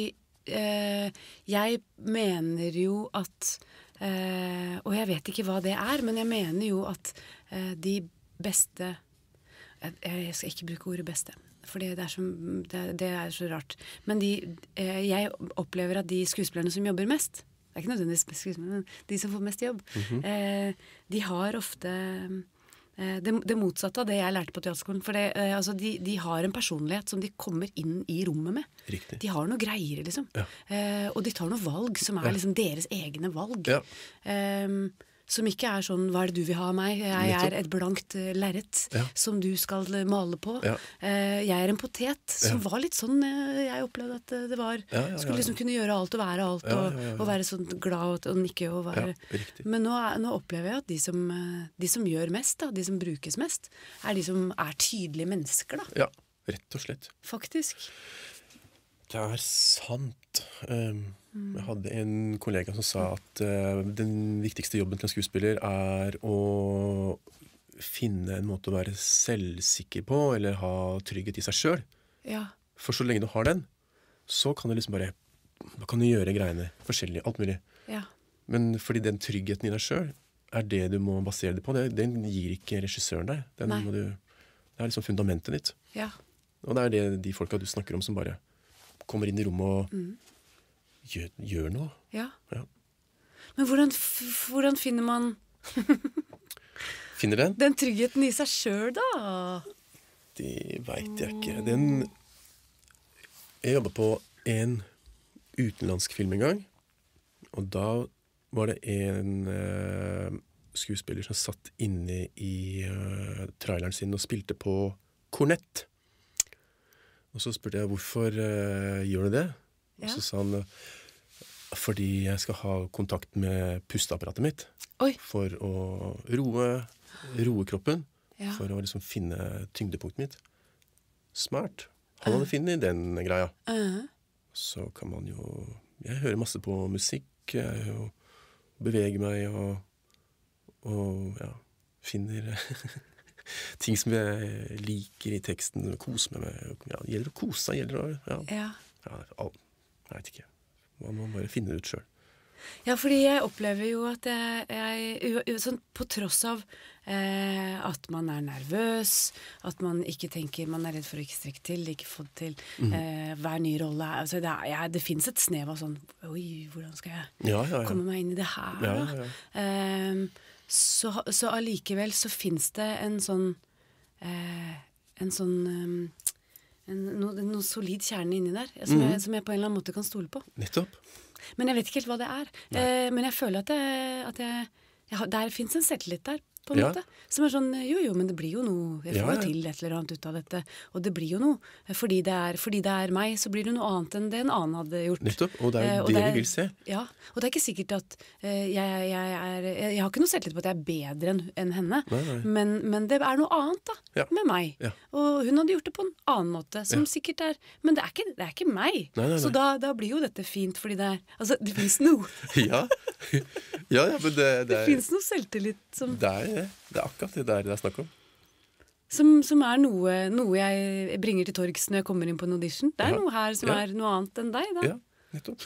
[SPEAKER 1] eh, jeg mener jo at eh, og jeg vet ikke hva det er, men jeg mener jo at eh, de beste jeg, jeg skal ikke bruke ordet beste, for det er så, det, det er så rart. Men de, eh, jeg opplever at de skuespillerne som jobber mest, det er ikke nødvendigvis skuespillerne, men de som får mest jobb,
[SPEAKER 2] mm-hmm.
[SPEAKER 1] eh, de har ofte Det, det motsatte av det jeg lærte på teaterskolen. For det, eh, altså de, de har en personlighet som de kommer inn i rommet med.
[SPEAKER 2] Riktig.
[SPEAKER 1] De har noe greier, liksom.
[SPEAKER 2] Ja.
[SPEAKER 1] Eh, og de tar noe valg som er ja. liksom deres egne valg.
[SPEAKER 2] Ja.
[SPEAKER 1] Eh, som ikke er sånn, hva er det du vil ha av meg? Jeg er et blankt uh, lerret
[SPEAKER 2] ja.
[SPEAKER 1] som du skal male på.
[SPEAKER 2] Ja.
[SPEAKER 1] Eh, jeg er en potet, som
[SPEAKER 2] ja.
[SPEAKER 1] var litt sånn uh, jeg opplevde at uh, det var.
[SPEAKER 2] Ja, ja, ja,
[SPEAKER 1] skulle liksom kunne gjøre alt og være alt,
[SPEAKER 2] ja,
[SPEAKER 1] og,
[SPEAKER 2] ja, ja, ja.
[SPEAKER 1] og være sånn glad og, og nikke og være.
[SPEAKER 2] Ja,
[SPEAKER 1] Men nå, er, nå opplever jeg at de som, de som gjør mest, da, de som brukes mest, er de som er tydelige mennesker, da.
[SPEAKER 2] Ja, rett og slett.
[SPEAKER 1] Faktisk.
[SPEAKER 2] Det er sant. Um, mm. Jeg hadde en kollega som sa at uh, den viktigste jobben til en skuespiller er å finne en måte å være selvsikker på, eller ha trygghet i seg selv.
[SPEAKER 1] Ja.
[SPEAKER 2] For så lenge du har den, så kan du liksom bare, da kan du gjøre greiene forskjellige, alt mulig.
[SPEAKER 1] Ja.
[SPEAKER 2] Men fordi den tryggheten i deg selv er det du må basere det på, det, den gir ikke regissøren deg. Den må du, det er liksom fundamentet ditt.
[SPEAKER 1] Ja.
[SPEAKER 2] Og det er det de folka du snakker om som bare kommer inn i rommet og
[SPEAKER 1] mm.
[SPEAKER 2] gjør, gjør noe.
[SPEAKER 1] Ja.
[SPEAKER 2] Ja.
[SPEAKER 1] Men hvordan, hvordan finner man
[SPEAKER 2] Finner den?
[SPEAKER 1] Den tryggheten i seg selv, da?
[SPEAKER 2] Det vet jeg ikke. Den Jeg jobbet på en utenlandsk film en gang, og da var det en uh, skuespiller som satt inne i uh, traileren sin og spilte på kornett. Og så spurte jeg hvorfor uh, gjør du det? Ja. Og så sa han uh, fordi jeg skal ha kontakt med pusteapparatet mitt.
[SPEAKER 1] Oi.
[SPEAKER 2] For å roe, roe kroppen,
[SPEAKER 1] ja.
[SPEAKER 2] For å liksom finne tyngdepunktet mitt. Smart. Han hadde uh. funnet den greia.
[SPEAKER 1] Uh.
[SPEAKER 2] Så kan man jo jeg hører masse på musikk jeg, og beveger meg og, og ja, finner ting som jeg liker i teksten, koser meg med. Ja, gjelder å kose seg, gjelder å ja.
[SPEAKER 1] Ja.
[SPEAKER 2] Ja, all, jeg vet ikke. Man må bare finne det ut selv.
[SPEAKER 1] Ja, fordi jeg opplever jo at jeg, jeg u- u- sånn på tross av eh, at man er nervøs, at man ikke tenker, man er redd for å ikke strekke til, ikke få det til, eh, hver ny rolle. Altså det, er, jeg, det finnes et snev av sånn, oi, hvordan skal jeg
[SPEAKER 2] Ja, ja, ja.
[SPEAKER 1] komme meg inn i det her
[SPEAKER 2] Ja,
[SPEAKER 1] da?
[SPEAKER 2] ja, ja.
[SPEAKER 1] Ehm, så, så allikevel så finnes det en sånn, eh, en sånn, ehm, en, noe, noe solid kjerne inni der, som, jeg, som jeg på en eller annen måte kan stole på.
[SPEAKER 2] Nettopp.
[SPEAKER 1] Men jeg vet ikke helt hva det er. Eh, men jeg føler at, det, at jeg, jeg har, der finnes en selvtillit der, på en
[SPEAKER 2] Ja.
[SPEAKER 1] måte. Som er sånn, jo jo, men det blir jo noe, jeg får
[SPEAKER 2] Ja,
[SPEAKER 1] jo
[SPEAKER 2] ja.
[SPEAKER 1] til et eller annet ut av dette. Og det blir jo noe. Fordi det er, fordi det er meg, så blir det noe annet enn det en annen hadde gjort.
[SPEAKER 2] Nettopp. Og det er
[SPEAKER 1] Eh,
[SPEAKER 2] jo
[SPEAKER 1] og
[SPEAKER 2] det,
[SPEAKER 1] det er-
[SPEAKER 2] vi vil se.
[SPEAKER 1] Ja, og det er ikke sikkert at eh, jeg, jeg er jeg, jeg har ikke noe selvtillit på at jeg er bedre enn enn henne.
[SPEAKER 2] Nei, nei.
[SPEAKER 1] Men, men det er noe annet da,
[SPEAKER 2] Ja.
[SPEAKER 1] med meg.
[SPEAKER 2] Ja.
[SPEAKER 1] Og hun hadde gjort det på en annen måte, som
[SPEAKER 2] Ja.
[SPEAKER 1] sikkert er Men det er ikke, det er ikke meg.
[SPEAKER 2] Nei, nei,
[SPEAKER 1] Så
[SPEAKER 2] nei.
[SPEAKER 1] da, da blir jo dette fint, fordi det er Altså, det fins noe.
[SPEAKER 2] Ja. ja, ja, men det, det,
[SPEAKER 1] Det
[SPEAKER 2] er,
[SPEAKER 1] fins noe selvtillit som,
[SPEAKER 2] det, er, det. det er akkurat det der det er snakk om.
[SPEAKER 1] som, som er noe, noe jeg bringer til torgs når jeg kommer inn på en audition. Det er
[SPEAKER 2] Ja.
[SPEAKER 1] noe her som
[SPEAKER 2] Ja.
[SPEAKER 1] er noe annet enn deg, da.
[SPEAKER 2] Ja, nettopp.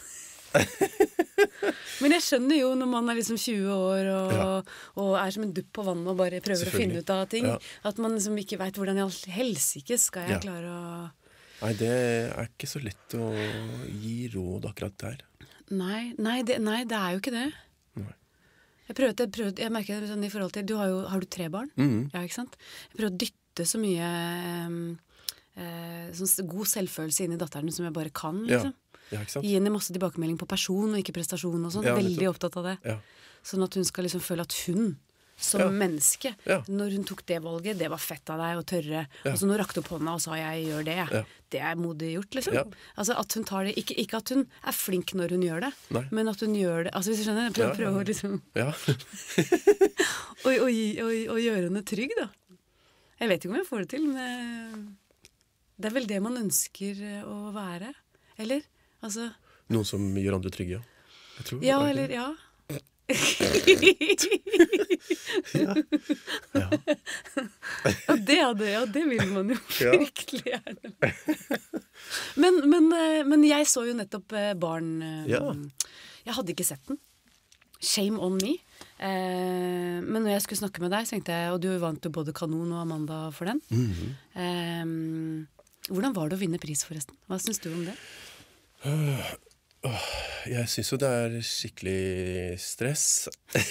[SPEAKER 1] Men jeg skjønner jo når man er liksom tjue år og,
[SPEAKER 2] Ja.
[SPEAKER 1] og er som en dupp på vannet og bare prøver å finne
[SPEAKER 2] Selvfølgelig.
[SPEAKER 1] ut av ting,
[SPEAKER 2] Ja.
[SPEAKER 1] at man liksom ikke veit hvordan i all helsike skal jeg
[SPEAKER 2] Ja.
[SPEAKER 1] klare å
[SPEAKER 2] Nei, det er ikke så lett å gi råd akkurat der.
[SPEAKER 1] Nei, nei, det, nei, det er jo ikke det.
[SPEAKER 2] Nei.
[SPEAKER 1] Jeg prøvde, jeg, prøvde, jeg merker det sånn i forhold til Du har jo har du tre barn?
[SPEAKER 2] Mhm.
[SPEAKER 1] Ja, ikke sant? Jeg prøver å dytte så mye um, eh, sånn s- god selvfølelse inn i datteren som jeg bare kan.
[SPEAKER 2] Ja.
[SPEAKER 1] Liksom.
[SPEAKER 2] Ja, ikke sant?
[SPEAKER 1] Gi henne masse tilbakemelding på person og ikke prestasjon og sånn.
[SPEAKER 2] Ja,
[SPEAKER 1] Veldig
[SPEAKER 2] nettopp.
[SPEAKER 1] opptatt av det.
[SPEAKER 2] Ja.
[SPEAKER 1] Sånn at hun skal liksom føle at hun som
[SPEAKER 2] Ja.
[SPEAKER 1] menneske,
[SPEAKER 2] Ja.
[SPEAKER 1] når hun tok det valget, det var fett av deg å tørre.
[SPEAKER 2] Ja.
[SPEAKER 1] Altså når hun rakte opp hånda og sa jeg gjør det,
[SPEAKER 2] Ja.
[SPEAKER 1] det er modig gjort, liksom.
[SPEAKER 2] Ja.
[SPEAKER 1] Altså at hun tar det, ikke, ikke at hun er flink når hun gjør det,
[SPEAKER 2] Nei.
[SPEAKER 1] men at hun gjør det, altså hvis du skjønner, jeg prøver,
[SPEAKER 2] Ja, ja,
[SPEAKER 1] prøver
[SPEAKER 2] ja.
[SPEAKER 1] å liksom,
[SPEAKER 2] Ja.
[SPEAKER 1] og, og, gi- og, og gjøre henne trygg da. Jeg vet ikke om jeg får det til, men det, det er vel det man ønsker eh, å være, eller? Altså,
[SPEAKER 2] Noen som gjør andre trygge, ja. Jeg tror,
[SPEAKER 1] ja,
[SPEAKER 2] er det
[SPEAKER 1] eller,
[SPEAKER 2] ikke
[SPEAKER 1] ja.
[SPEAKER 2] det? Ja.
[SPEAKER 1] Ja, det hadde, ja, det vil man jo
[SPEAKER 2] Ja.
[SPEAKER 1] virkelig gjerne. Men, men, eh, men jeg så jo nettopp eh, Barn. eh,
[SPEAKER 2] Ja.
[SPEAKER 1] Jeg hadde ikke sett den. Shame on me. Eh, men når jeg skulle snakke med deg, så tenkte jeg, og du vant jo både Kanon og Amanda for den.
[SPEAKER 2] Mhm.
[SPEAKER 1] Eh, hvordan var det å vinne pris, forresten? Hva syns du om det?
[SPEAKER 2] Jeg syns jo det er skikkelig stress.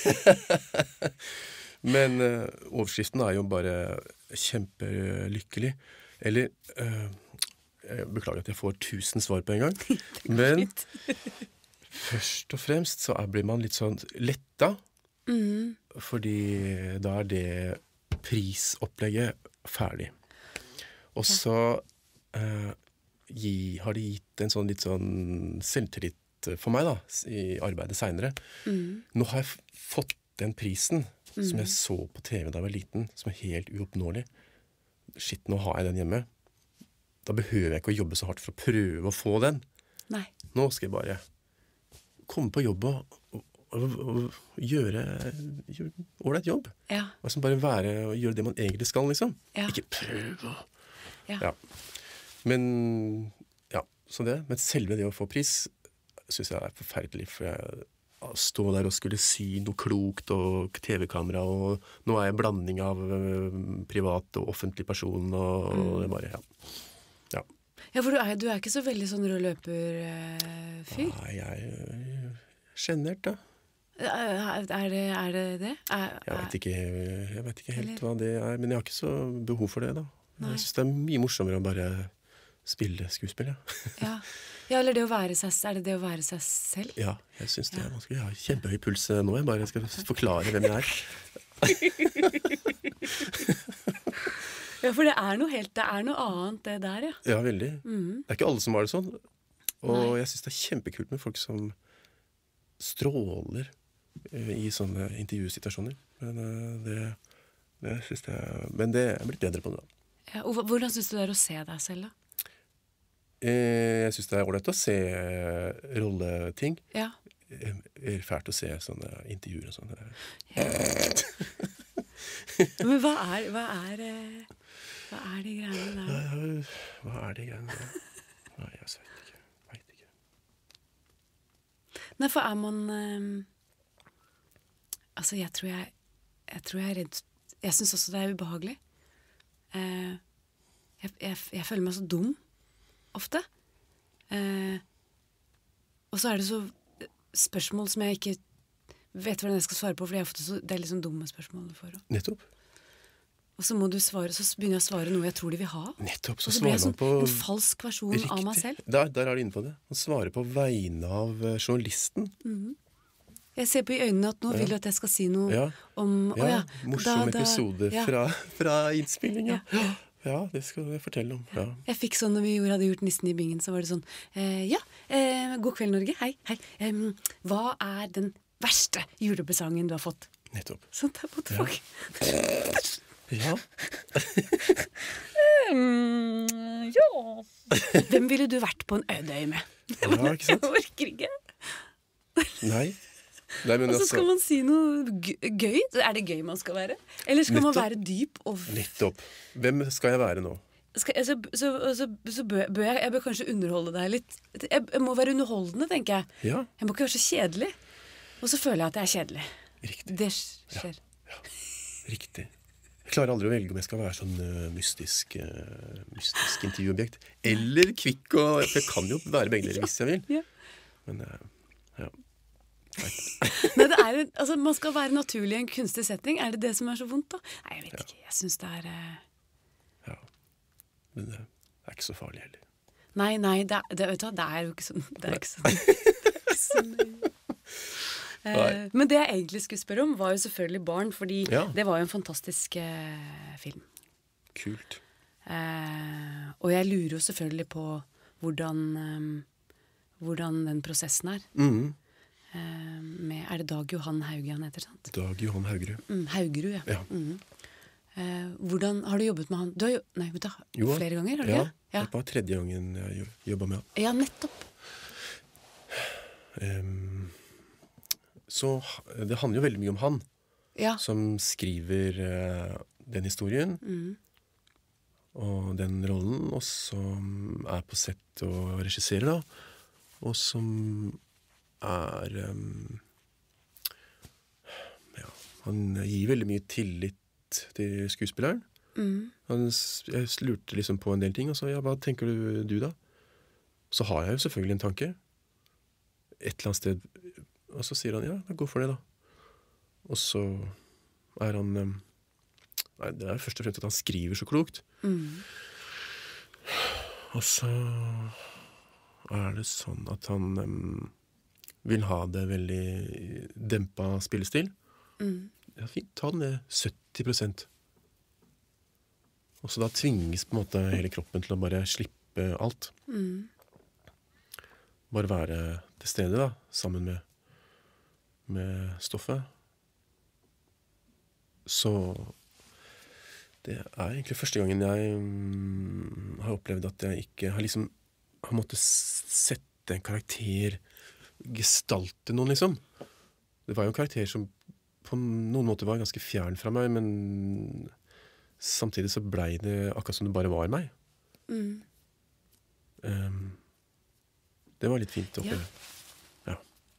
[SPEAKER 2] Men eh, overskriften er jo bare kjempelykkelig. Eller eh, Jeg beklager at jeg får tusen svar på en gang. Men først og fremst så er, blir man litt sånn letta.
[SPEAKER 1] Mm.
[SPEAKER 2] Fordi da er det prisopplegget ferdig. Og så eh, gi, har det gitt en sånn litt sånn selvtillit for meg da, i arbeidet senere.
[SPEAKER 1] Mm.
[SPEAKER 2] Nå har jeg f- fått den prisen som jeg så på T V da jeg var liten, som er helt uoppnåelig. Shit, nå har jeg den hjemme. Da behøver jeg ikke å jobbe så hardt for å prøve å få den.
[SPEAKER 1] Nei.
[SPEAKER 2] Nå skal jeg bare komme på jobb og, og, og, og gjøre gjøre ålreit jobb.
[SPEAKER 1] Ja.
[SPEAKER 2] Altså bare være og gjøre det man egentlig skal, liksom.
[SPEAKER 1] Ja.
[SPEAKER 2] Ikke prøve å
[SPEAKER 1] Ja.
[SPEAKER 2] Ja. Men ja, så det. Men selve det å få pris syns jeg er forferdelig. For jeg å stå der og skulle sy noe klokt og T V-kamera, og nå er jeg en blanding av øh, privat og offentlig person, og, og det er bare, ja. ja.
[SPEAKER 1] Ja, for du er, du er ikke så veldig sånn rød løper-fyr.
[SPEAKER 2] Nei, jeg er sjenert, da.
[SPEAKER 1] Er det er det? det? Er,
[SPEAKER 2] Jeg vet ikke, jeg vet ikke helt
[SPEAKER 1] Eller-
[SPEAKER 2] hva det er, men jeg har ikke så behov for det, da.
[SPEAKER 1] Nei.
[SPEAKER 2] Jeg synes det er mye morsommere å bare spille skuespill, ja.
[SPEAKER 1] Ja. Ja, eller det å være seg, er det det å være seg selv?
[SPEAKER 2] Ja, jeg synes det er vanskelig. Jeg har kjempehøy puls eh, nå. Jeg bare skal forklare hvem jeg er.
[SPEAKER 1] Ja, for det er noe helt, det er noe annet det der, ja.
[SPEAKER 2] Ja, veldig.
[SPEAKER 1] Mhm.
[SPEAKER 2] Det er ikke alle som har det sånn. Og
[SPEAKER 1] Nei.
[SPEAKER 2] jeg synes det er kjempekult med folk som stråler eh, i sånne intervjusituasjoner. Men eh, det, det synes jeg Men det er blitt bedre på det, da.
[SPEAKER 1] Ja, og hva- hvordan synes du det er å se deg selv, da?
[SPEAKER 2] Eh, Jeg synes det er ålreit å se eh, rolleting.
[SPEAKER 1] Ja.
[SPEAKER 2] Eh, Det er fælt å se sånne intervjuer og sånn.
[SPEAKER 1] Men hva er, hva er, eh, hva er de greiene der?
[SPEAKER 2] Eh, Hva er det greiene der? Nei, jeg vet ikke. Vet ikke.
[SPEAKER 1] Nei, for er man um, Altså, jeg tror jeg Jeg tror jeg er redd Jeg synes også det er ubehagelig. Uh, jeg, jeg, jeg føler meg så dum ofte. Uh, og så er det så spørsmål som jeg ikke vet hvordan jeg skal svare på, for det er, ofte så, det er liksom dumme spørsmål du får.
[SPEAKER 2] Nettopp.
[SPEAKER 1] Og så må du svare, så begynner jeg å svare noe jeg tror de vil ha.
[SPEAKER 2] Nettopp, så,
[SPEAKER 1] og så
[SPEAKER 2] svarer
[SPEAKER 1] blir jeg
[SPEAKER 2] man
[SPEAKER 1] sånn,
[SPEAKER 2] på
[SPEAKER 1] en falsk versjon
[SPEAKER 2] riktig.
[SPEAKER 1] Av meg selv.
[SPEAKER 2] Der, der er du inne på det. Man svarer på vegne av uh, journalisten.
[SPEAKER 1] Mm-hmm. Jeg ser på i øynene at nå
[SPEAKER 2] ja.
[SPEAKER 1] vil du at jeg skal si noe
[SPEAKER 2] ja.
[SPEAKER 1] om
[SPEAKER 2] ja,
[SPEAKER 1] å, ja,
[SPEAKER 2] morsom
[SPEAKER 1] da, da,
[SPEAKER 2] episode
[SPEAKER 1] ja.
[SPEAKER 2] fra, fra innspillinga. Ja.
[SPEAKER 1] Ja.
[SPEAKER 2] ja, det skal jeg fortelle om. Ja.
[SPEAKER 1] Jeg fikk sånn når vi hadde gjort Nissen i bingen, så var det sånn eh, Ja, eh, god kveld Norge, hei, hei um, hva er den verste julepresangen du har fått?
[SPEAKER 2] Nettopp.
[SPEAKER 1] Sånn der på tilbake.
[SPEAKER 2] Ja.
[SPEAKER 1] um, ja. Hvem ville du vært på en øde øy med?
[SPEAKER 2] Ja, ikke sant?
[SPEAKER 1] Jeg orker ikke.
[SPEAKER 2] Nei. Nei, men
[SPEAKER 1] Og så
[SPEAKER 2] altså,
[SPEAKER 1] skal man si noe gøy. Er det gøy man skal være? Eller skal
[SPEAKER 2] nettopp.
[SPEAKER 1] Man være dyp? Og
[SPEAKER 2] Nettopp. Hvem skal jeg være nå?
[SPEAKER 1] skal, så så, så, så bør, bør jeg, jeg bør kanskje underholde deg litt. Jeg, jeg må være underholdende, tenker jeg.
[SPEAKER 2] Ja.
[SPEAKER 1] Jeg må ikke være så kjedelig. Og så føler jeg at jeg er kjedelig.
[SPEAKER 2] Riktig.
[SPEAKER 1] Det skjer.
[SPEAKER 2] Ja. Ja. Riktig. Jeg klarer aldri å velge om jeg skal være sånn uh, mystisk, uh, mystisk intervjuobjekt. Eller kvikk og For jeg kan jo være begge deler hvis jeg vil.
[SPEAKER 1] Ja.
[SPEAKER 2] Men uh, ja.
[SPEAKER 1] Nei, det er, altså, man skal være naturlig i en kunstig setting. Er det det som er så vondt, da? Nei, jeg vet
[SPEAKER 2] Ja.
[SPEAKER 1] ikke. Jeg syns det er uh...
[SPEAKER 2] Ja. Men det er ikke så farlig heller.
[SPEAKER 1] Nei, nei, det, er- det, vet du, hva, det er jo ikke sånn. Det er ikke sånn. Det er ikke sånn. Eh, men det jeg egentlig skulle spørre om, var jo selvfølgelig Barn, fordi
[SPEAKER 2] Ja.
[SPEAKER 1] det var jo en fantastisk eh, film.
[SPEAKER 2] Kult.
[SPEAKER 1] Eh, og jeg lurer jo selvfølgelig på hvordan, eh, hvordan den prosessen er.
[SPEAKER 2] Mhm.
[SPEAKER 1] Eh, med, er det Dag Johan Hauge han heter, sant?
[SPEAKER 2] Dag Johan Haugerud.
[SPEAKER 1] Mm, Haugerud, ja.
[SPEAKER 2] Ja.
[SPEAKER 1] Mhm. Eh, hvordan, har du jobbet med han? Du har jo, nei, vet du,
[SPEAKER 2] Jo,
[SPEAKER 1] flere ganger, har du
[SPEAKER 2] Ja,
[SPEAKER 1] ikke? Ja.
[SPEAKER 2] det var tredje gangen jeg jo- jobbet med han.
[SPEAKER 1] Ja, nettopp.
[SPEAKER 2] Um, så h- det handler jo veldig mye om han,
[SPEAKER 1] Ja.
[SPEAKER 2] som skriver eh, den historien
[SPEAKER 1] Mhm.
[SPEAKER 2] og den rollen, og som er på sett og regisserer, da. Og som er um, Ja, han gir veldig mye tillit til skuespilleren.
[SPEAKER 1] Mhm.
[SPEAKER 2] Han, s- jeg lurte liksom på en del ting, og så ja, hva tenker du, du da? Så har jeg jo selvfølgelig en tanke. Et eller annet sted. Og så sier han ja, gå for det, da. Og så er han um, Nei, det er først og fremst at han skriver så klokt.
[SPEAKER 1] Mhm.
[SPEAKER 2] Og så er det sånn at han um, vil ha det veldig dempa spillestil.
[SPEAKER 1] Mhm.
[SPEAKER 2] Ja, fint, ta den ned sytti prosent. Og så da tvinges på en måte hele kroppen til å bare slippe alt.
[SPEAKER 1] Mhm.
[SPEAKER 2] Bare være til stede da, sammen med, med stoffet. Så det er egentlig første gangen jeg mm, har opplevd at jeg ikke har liksom har måttet s- sette en karakter, gestalte noen liksom. Det var jo en karakter som på noen måter var ganske fjern fra meg, men samtidig så blei det akkurat som det bare var meg.
[SPEAKER 1] Mhm.
[SPEAKER 2] Um, det var litt fint å
[SPEAKER 1] Ja.
[SPEAKER 2] oppleve. Ja.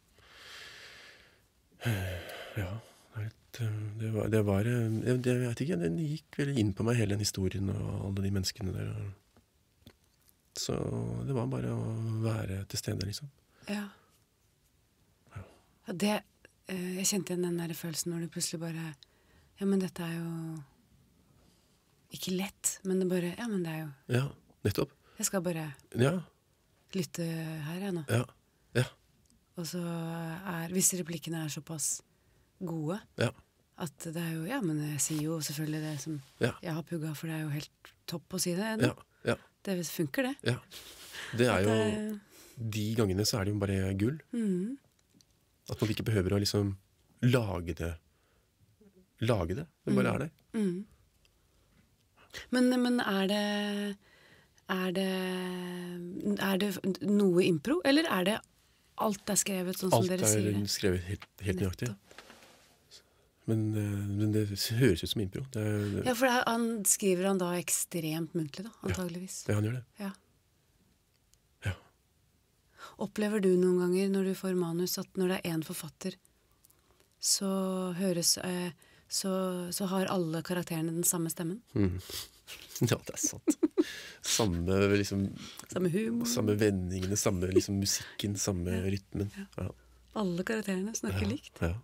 [SPEAKER 2] Ja, det er litt, uh, det var, det var uh, jeg, det, jeg vet ikke, den gikk veldig inn på meg, hele den historien og alle de menneskene der. Så det var bare å være til stede, liksom.
[SPEAKER 1] Ja.
[SPEAKER 2] Ja.
[SPEAKER 1] Ja, det, eh, jeg kjente igjen den der følelsen når du plutselig bare Ja, men dette er jo ikke lett, men det bare Ja, men det er jo
[SPEAKER 2] Ja, nettopp.
[SPEAKER 1] Jeg skal bare
[SPEAKER 2] Ja,
[SPEAKER 1] lytte her, jeg, nå.
[SPEAKER 2] ja, ja,
[SPEAKER 1] Og så er Hvis replikkene er såpass gode
[SPEAKER 2] ja,
[SPEAKER 1] at det er jo Ja, men jeg sier jo selvfølgelig det som
[SPEAKER 2] ja,
[SPEAKER 1] jeg har pugga, for det er jo helt topp å si det.
[SPEAKER 2] ja, ja,
[SPEAKER 1] Det funker, det.
[SPEAKER 2] ja. Det er
[SPEAKER 1] At
[SPEAKER 2] jo
[SPEAKER 1] det-
[SPEAKER 2] De gangene så er det jo bare gull.
[SPEAKER 1] Mhm.
[SPEAKER 2] At man ikke behøver å liksom lage det. Lage det. Det bare er der.
[SPEAKER 1] Mhm. Men, men er det Er det Er det noe impro, eller er det alt er skrevet sånn som
[SPEAKER 2] Alt
[SPEAKER 1] dere sier
[SPEAKER 2] er
[SPEAKER 1] det?
[SPEAKER 2] skrevet helt, helt nøyaktig.
[SPEAKER 1] Nettopp.
[SPEAKER 2] Men, eh, men det høres ut som impro. Det, er- det,
[SPEAKER 1] Ja, for det er, han skriver han da ekstremt muntlig, da, antageligvis.
[SPEAKER 2] ja, han gjør det.
[SPEAKER 1] Ja.
[SPEAKER 2] Ja.
[SPEAKER 1] Opplever du noen ganger når du får manus at når det er en forfatter, så høres eh, så, så har alle karakterene den samme stemmen?
[SPEAKER 2] Mm. Ja, det er sant. Samme liksom
[SPEAKER 1] Samme humor.
[SPEAKER 2] Samme vendingene, samme liksom musikken, samme
[SPEAKER 1] Ja.
[SPEAKER 2] rytmen.
[SPEAKER 1] Ja.
[SPEAKER 2] Ja.
[SPEAKER 1] Alle karakterene snakker
[SPEAKER 2] Ja,
[SPEAKER 1] likt.
[SPEAKER 2] Ja.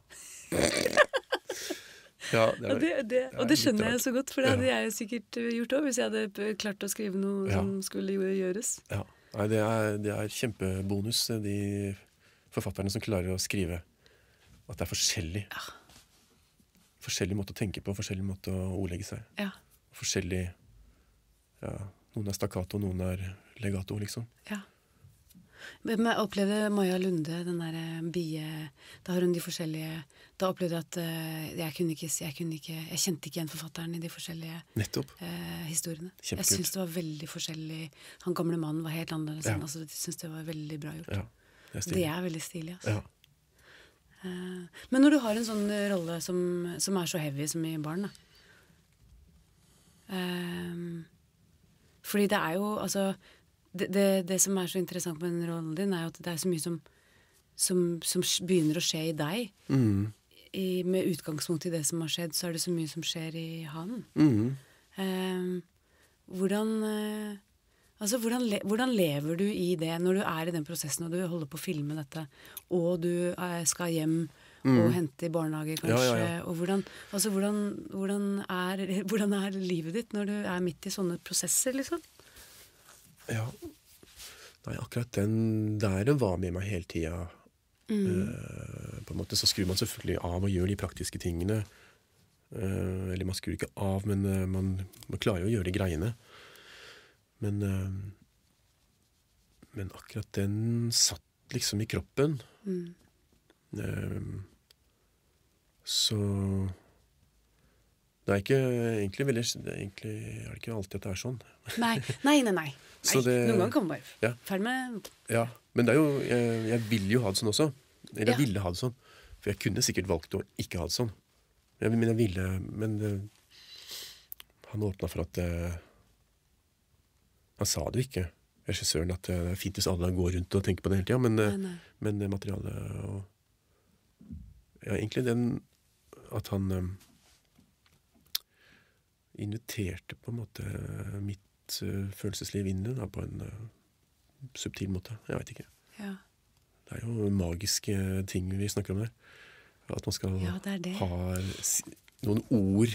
[SPEAKER 2] Ja, det er,
[SPEAKER 1] Og det, det, og det
[SPEAKER 2] litt
[SPEAKER 1] skjønner jeg
[SPEAKER 2] rart.
[SPEAKER 1] så godt, for det hadde
[SPEAKER 2] Ja.
[SPEAKER 1] jeg jo sikkert eh, gjort også, hvis jeg hadde p- klart å skrive noe
[SPEAKER 2] Ja.
[SPEAKER 1] som skulle jo- gjøres.
[SPEAKER 2] Ja. Nei, det er, det er kjempebonus, de forfatterne som klarer å skrive at det er forskjellig.
[SPEAKER 1] Ja.
[SPEAKER 2] Forskjellig måte å tenke på, forskjellig måte å ordlegge seg.
[SPEAKER 1] Ja,
[SPEAKER 2] Forskjellig ja, noen er stakkato, noen er legato, liksom.
[SPEAKER 1] ja. Men jeg opplevde Maja Lunde, den der eh, bie, da har hun de forskjellige, da opplevde jeg at eh, jeg kunne ikke, jeg kunne ikke, jeg kjente ikke igjen forfatteren i de forskjellige
[SPEAKER 2] Nettopp.
[SPEAKER 1] eh, historiene.
[SPEAKER 2] Kjempekult.
[SPEAKER 1] Jeg synes det var veldig forskjellig. Han gamle mannen var helt annerledes.
[SPEAKER 2] Ja.
[SPEAKER 1] enn- Altså, jeg synes det var veldig bra gjort.
[SPEAKER 2] Ja, det er
[SPEAKER 1] Det
[SPEAKER 2] stilig.
[SPEAKER 1] er veldig stilig, altså.
[SPEAKER 2] Ja.
[SPEAKER 1] Eh, Men når du har en sånn eh, rolle som, som er så heavy som i Barn, da. Ehm, fordi det er jo, altså det, det, det som er så interessant med den rollen din, er jo at det er så mye som, som, som sk- begynner å skje i deg.
[SPEAKER 2] Mm.
[SPEAKER 1] I, med utgangspunkt i det som har skjedd, så er det så mye som skjer i han.
[SPEAKER 2] Mm.
[SPEAKER 1] Ehm, hvordan eh, Altså, hvordan, le, hvordan lever du i det når du er i den prosessen og du holder på å filme dette, og du eh, skal hjem og hente i barnehage, kanskje?
[SPEAKER 2] Ja, ja, ja.
[SPEAKER 1] Og hvordan, altså, hvordan, hvordan, er, hvordan er livet ditt når du er midt i sånne prosesser, liksom?
[SPEAKER 2] Ja. Nei, akkurat den der var med meg hele tida. Eh, på en måte så skrur man selvfølgelig av og gjør de praktiske tingene. Eh, eller man skrur ikke av, men eh, man, man klarer jo å gjøre de greiene. Men eh, Men akkurat den satt liksom i kroppen.
[SPEAKER 1] Mm.
[SPEAKER 2] Eh, så det er ikke egentlig veldig det er egentlig er det ikke alltid at det er sånn.
[SPEAKER 1] Nei, nei, nei. nei.
[SPEAKER 2] Så
[SPEAKER 1] nei
[SPEAKER 2] det-
[SPEAKER 1] noen ganger kan man bare
[SPEAKER 2] Ja.
[SPEAKER 1] ferdig med
[SPEAKER 2] Ja, men det er jo, jeg, jeg vil jo ha det sånn også. Eller jeg
[SPEAKER 1] Ja.
[SPEAKER 2] ville ha det sånn. For jeg kunne sikkert valgt å ikke ha det sånn. Jeg, men jeg ville Men eh, han åpna for at eh, Han sa det jo ikke, regissøren, at eh, det er fint hvis alle går rundt og tenker på det hele tida, men, eh,
[SPEAKER 1] Nei, nei.
[SPEAKER 2] men eh, materialet og Ja, egentlig den at han eh, inviterte på en måte mitt eh, følelsesliv inn i det, da, på en eh, subtil måte. Jeg veit ikke.
[SPEAKER 1] Ja.
[SPEAKER 2] Det er jo magiske ting vi snakker om der. At man skal
[SPEAKER 1] Ja, det er det.
[SPEAKER 2] ha s- noen ord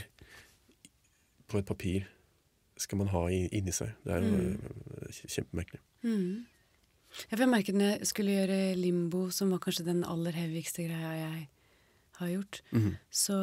[SPEAKER 2] på et papir skal man ha i- inni seg. Det er jo eh, kjempemerkelig.
[SPEAKER 1] Mm. Ja, for jeg merket når jeg skulle gjøre Limbo, som var kanskje den aller heavigste greia jeg har gjort,
[SPEAKER 2] Mhm.
[SPEAKER 1] så,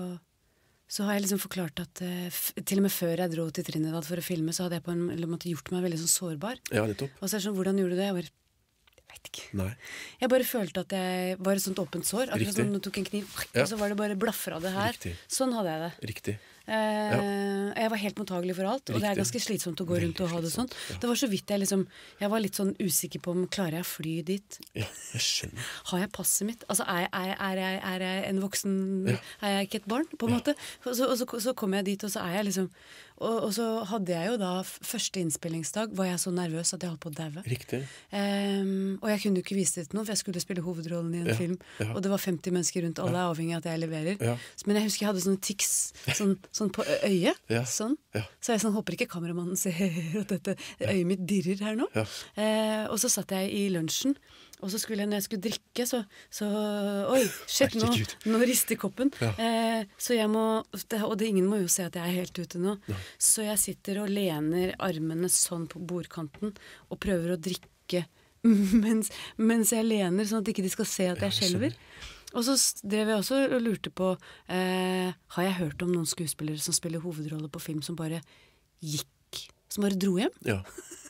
[SPEAKER 1] så har jeg liksom forklart at eh, f til og med før jeg dro til Trinidad for å filme, så hadde jeg på en eller måte gjort meg veldig sånn sårbar.
[SPEAKER 2] Ja, nettopp.
[SPEAKER 1] Og så er det sånn, hvordan gjorde du det? Jeg bare, jeg vet ikke.
[SPEAKER 2] Nei.
[SPEAKER 1] Jeg bare følte at jeg var et sånt åpent sår. Akkurat
[SPEAKER 2] Riktig.
[SPEAKER 1] som du tok en kniv,
[SPEAKER 2] Ja.
[SPEAKER 1] og så var det bare blafra det her.
[SPEAKER 2] Riktig.
[SPEAKER 1] Sånn hadde jeg det.
[SPEAKER 2] Riktig.
[SPEAKER 1] Eh, Jeg var helt mottagelig for alt, og det er
[SPEAKER 2] Riktig.
[SPEAKER 1] ganske slitsomt å gå
[SPEAKER 2] Veldig
[SPEAKER 1] rundt og ha det sånn.
[SPEAKER 2] slitsomt, ja.
[SPEAKER 1] Det var så vidt jeg liksom Jeg var litt sånn usikker på om klarer jeg å fly dit.
[SPEAKER 2] Ja, jeg skjønner.
[SPEAKER 1] Har jeg passet mitt? Altså, er, er, er, jeg, er jeg en voksen
[SPEAKER 2] Ja.
[SPEAKER 1] Er jeg ikke et barn, på en måte? Og så, og så, så kom jeg dit, og så er jeg liksom og, og så hadde jeg jo da f- første innspillingsdag var jeg så nervøs at jeg holdt på å daue.
[SPEAKER 2] Riktig.
[SPEAKER 1] Ehm, og jeg kunne jo ikke vise det til noen, for jeg skulle spille hovedrollen i en
[SPEAKER 2] Ja,
[SPEAKER 1] film.
[SPEAKER 2] ja.
[SPEAKER 1] Og det var femti mennesker rundt, alle er avhengig av at jeg leverer.
[SPEAKER 2] Ja.
[SPEAKER 1] Så- Men jeg husker jeg hadde sånne tics sånn, sånn på ø- øyet.
[SPEAKER 2] Ja.
[SPEAKER 1] Sånn.
[SPEAKER 2] Ja.
[SPEAKER 1] Så jeg sånn, håper ikke kameramannen ser at dette øyet mitt dirrer her nå.
[SPEAKER 2] Ja.
[SPEAKER 1] Eh, og så satt jeg i lunsjen, og så skulle jeg, når jeg skulle drikke, så, så Oi, shit, nå,
[SPEAKER 2] Herregud.
[SPEAKER 1] nå rister koppen.
[SPEAKER 2] Ja.
[SPEAKER 1] Eh, så jeg må det, Og det, ingen må jo se at jeg er helt ute nå.
[SPEAKER 2] Ja.
[SPEAKER 1] Så jeg sitter og lener armene sånn på bordkanten og prøver å drikke mens, mens jeg lener, sånn at ikke de skal se at
[SPEAKER 2] Ja,
[SPEAKER 1] jeg
[SPEAKER 2] jeg skjønner.
[SPEAKER 1] skjelver. Og så s- drev jeg også og lurte på eh, Har jeg hørt om noen skuespillere som spiller hovedrolle på film som bare gikk, som bare dro hjem?
[SPEAKER 2] Ja.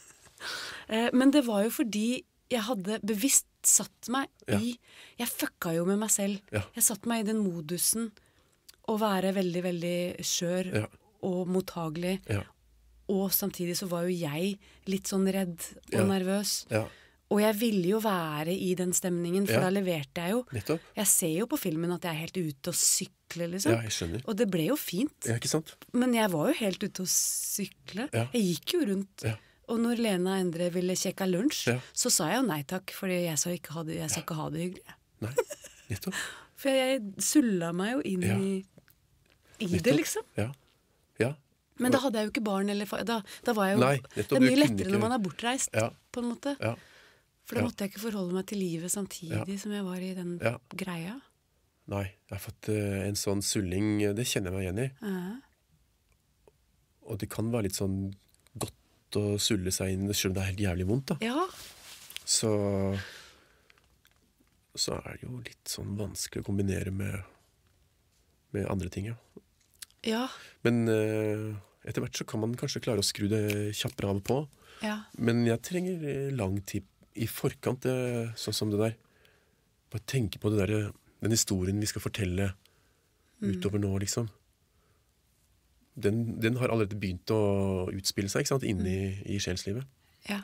[SPEAKER 1] Eh, men det var jo fordi jeg hadde bevisst satt meg
[SPEAKER 2] Ja.
[SPEAKER 1] i Jeg fucka jo med meg selv.
[SPEAKER 2] Ja.
[SPEAKER 1] Jeg satte meg i den modusen å være veldig, veldig skjør
[SPEAKER 2] Ja.
[SPEAKER 1] og mottagelig.
[SPEAKER 2] Ja.
[SPEAKER 1] Og samtidig så var jo jeg litt sånn redd og
[SPEAKER 2] Ja.
[SPEAKER 1] nervøs.
[SPEAKER 2] Ja.
[SPEAKER 1] Og jeg ville jo være i den stemningen, for
[SPEAKER 2] Ja.
[SPEAKER 1] da leverte jeg jo.
[SPEAKER 2] Nettopp.
[SPEAKER 1] Jeg ser jo på filmen at jeg er helt ute og sykler, liksom.
[SPEAKER 2] Ja, jeg skjønner.
[SPEAKER 1] Og det ble jo fint.
[SPEAKER 2] Ja, ikke sant?
[SPEAKER 1] Men jeg var jo helt ute å sykle.
[SPEAKER 2] Ja.
[SPEAKER 1] Jeg gikk jo rundt
[SPEAKER 2] Ja.
[SPEAKER 1] Og når Lena Endre ville kjekke lunsj,
[SPEAKER 2] Ja.
[SPEAKER 1] så sa jeg jo nei takk, fordi jeg sa ikke ha det, jeg sa ikke ha det hyggelig.
[SPEAKER 2] Nei, nettopp.
[SPEAKER 1] For jeg sulla meg jo inn
[SPEAKER 2] Ja.
[SPEAKER 1] i, i det,
[SPEAKER 2] Nettopp.
[SPEAKER 1] liksom.
[SPEAKER 2] Ja. Ja.
[SPEAKER 1] Men da hadde jeg jo ikke barn, eller fa- da, da var jeg jo
[SPEAKER 2] Nei,
[SPEAKER 1] Det
[SPEAKER 2] nettopp,
[SPEAKER 1] er
[SPEAKER 2] du
[SPEAKER 1] mye
[SPEAKER 2] kunne
[SPEAKER 1] lettere
[SPEAKER 2] ikke-
[SPEAKER 1] når man er bortreist,
[SPEAKER 2] Ja.
[SPEAKER 1] på en måte.
[SPEAKER 2] Ja.
[SPEAKER 1] For da
[SPEAKER 2] Ja.
[SPEAKER 1] måtte jeg ikke forholde meg til livet samtidig som jeg var i den
[SPEAKER 2] Ja.
[SPEAKER 1] greia.
[SPEAKER 2] Nei, jeg har fått eh, en sånn sulling, det kjenner jeg meg igjen i.
[SPEAKER 1] Ja.
[SPEAKER 2] Og det kan være litt sånn godt å sulle seg inn, selv om det er helt jævlig vondt, da.
[SPEAKER 1] Ja.
[SPEAKER 2] Så, så er det jo litt sånn vanskelig å kombinere med, med andre ting, ja.
[SPEAKER 1] Ja.
[SPEAKER 2] Men eh, etter hvert så kan man kanskje klare å skru det kjappere av og på.
[SPEAKER 1] Ja.
[SPEAKER 2] Men jeg trenger eh, lang tid i forkant, eh, sånn som det der. Bare tenke på det der, eh, den historien vi skal fortelle utover nå, liksom. Den, den har allerede begynt å utspille seg, ikke sant, inne i, i sjelslivet.
[SPEAKER 1] Ja.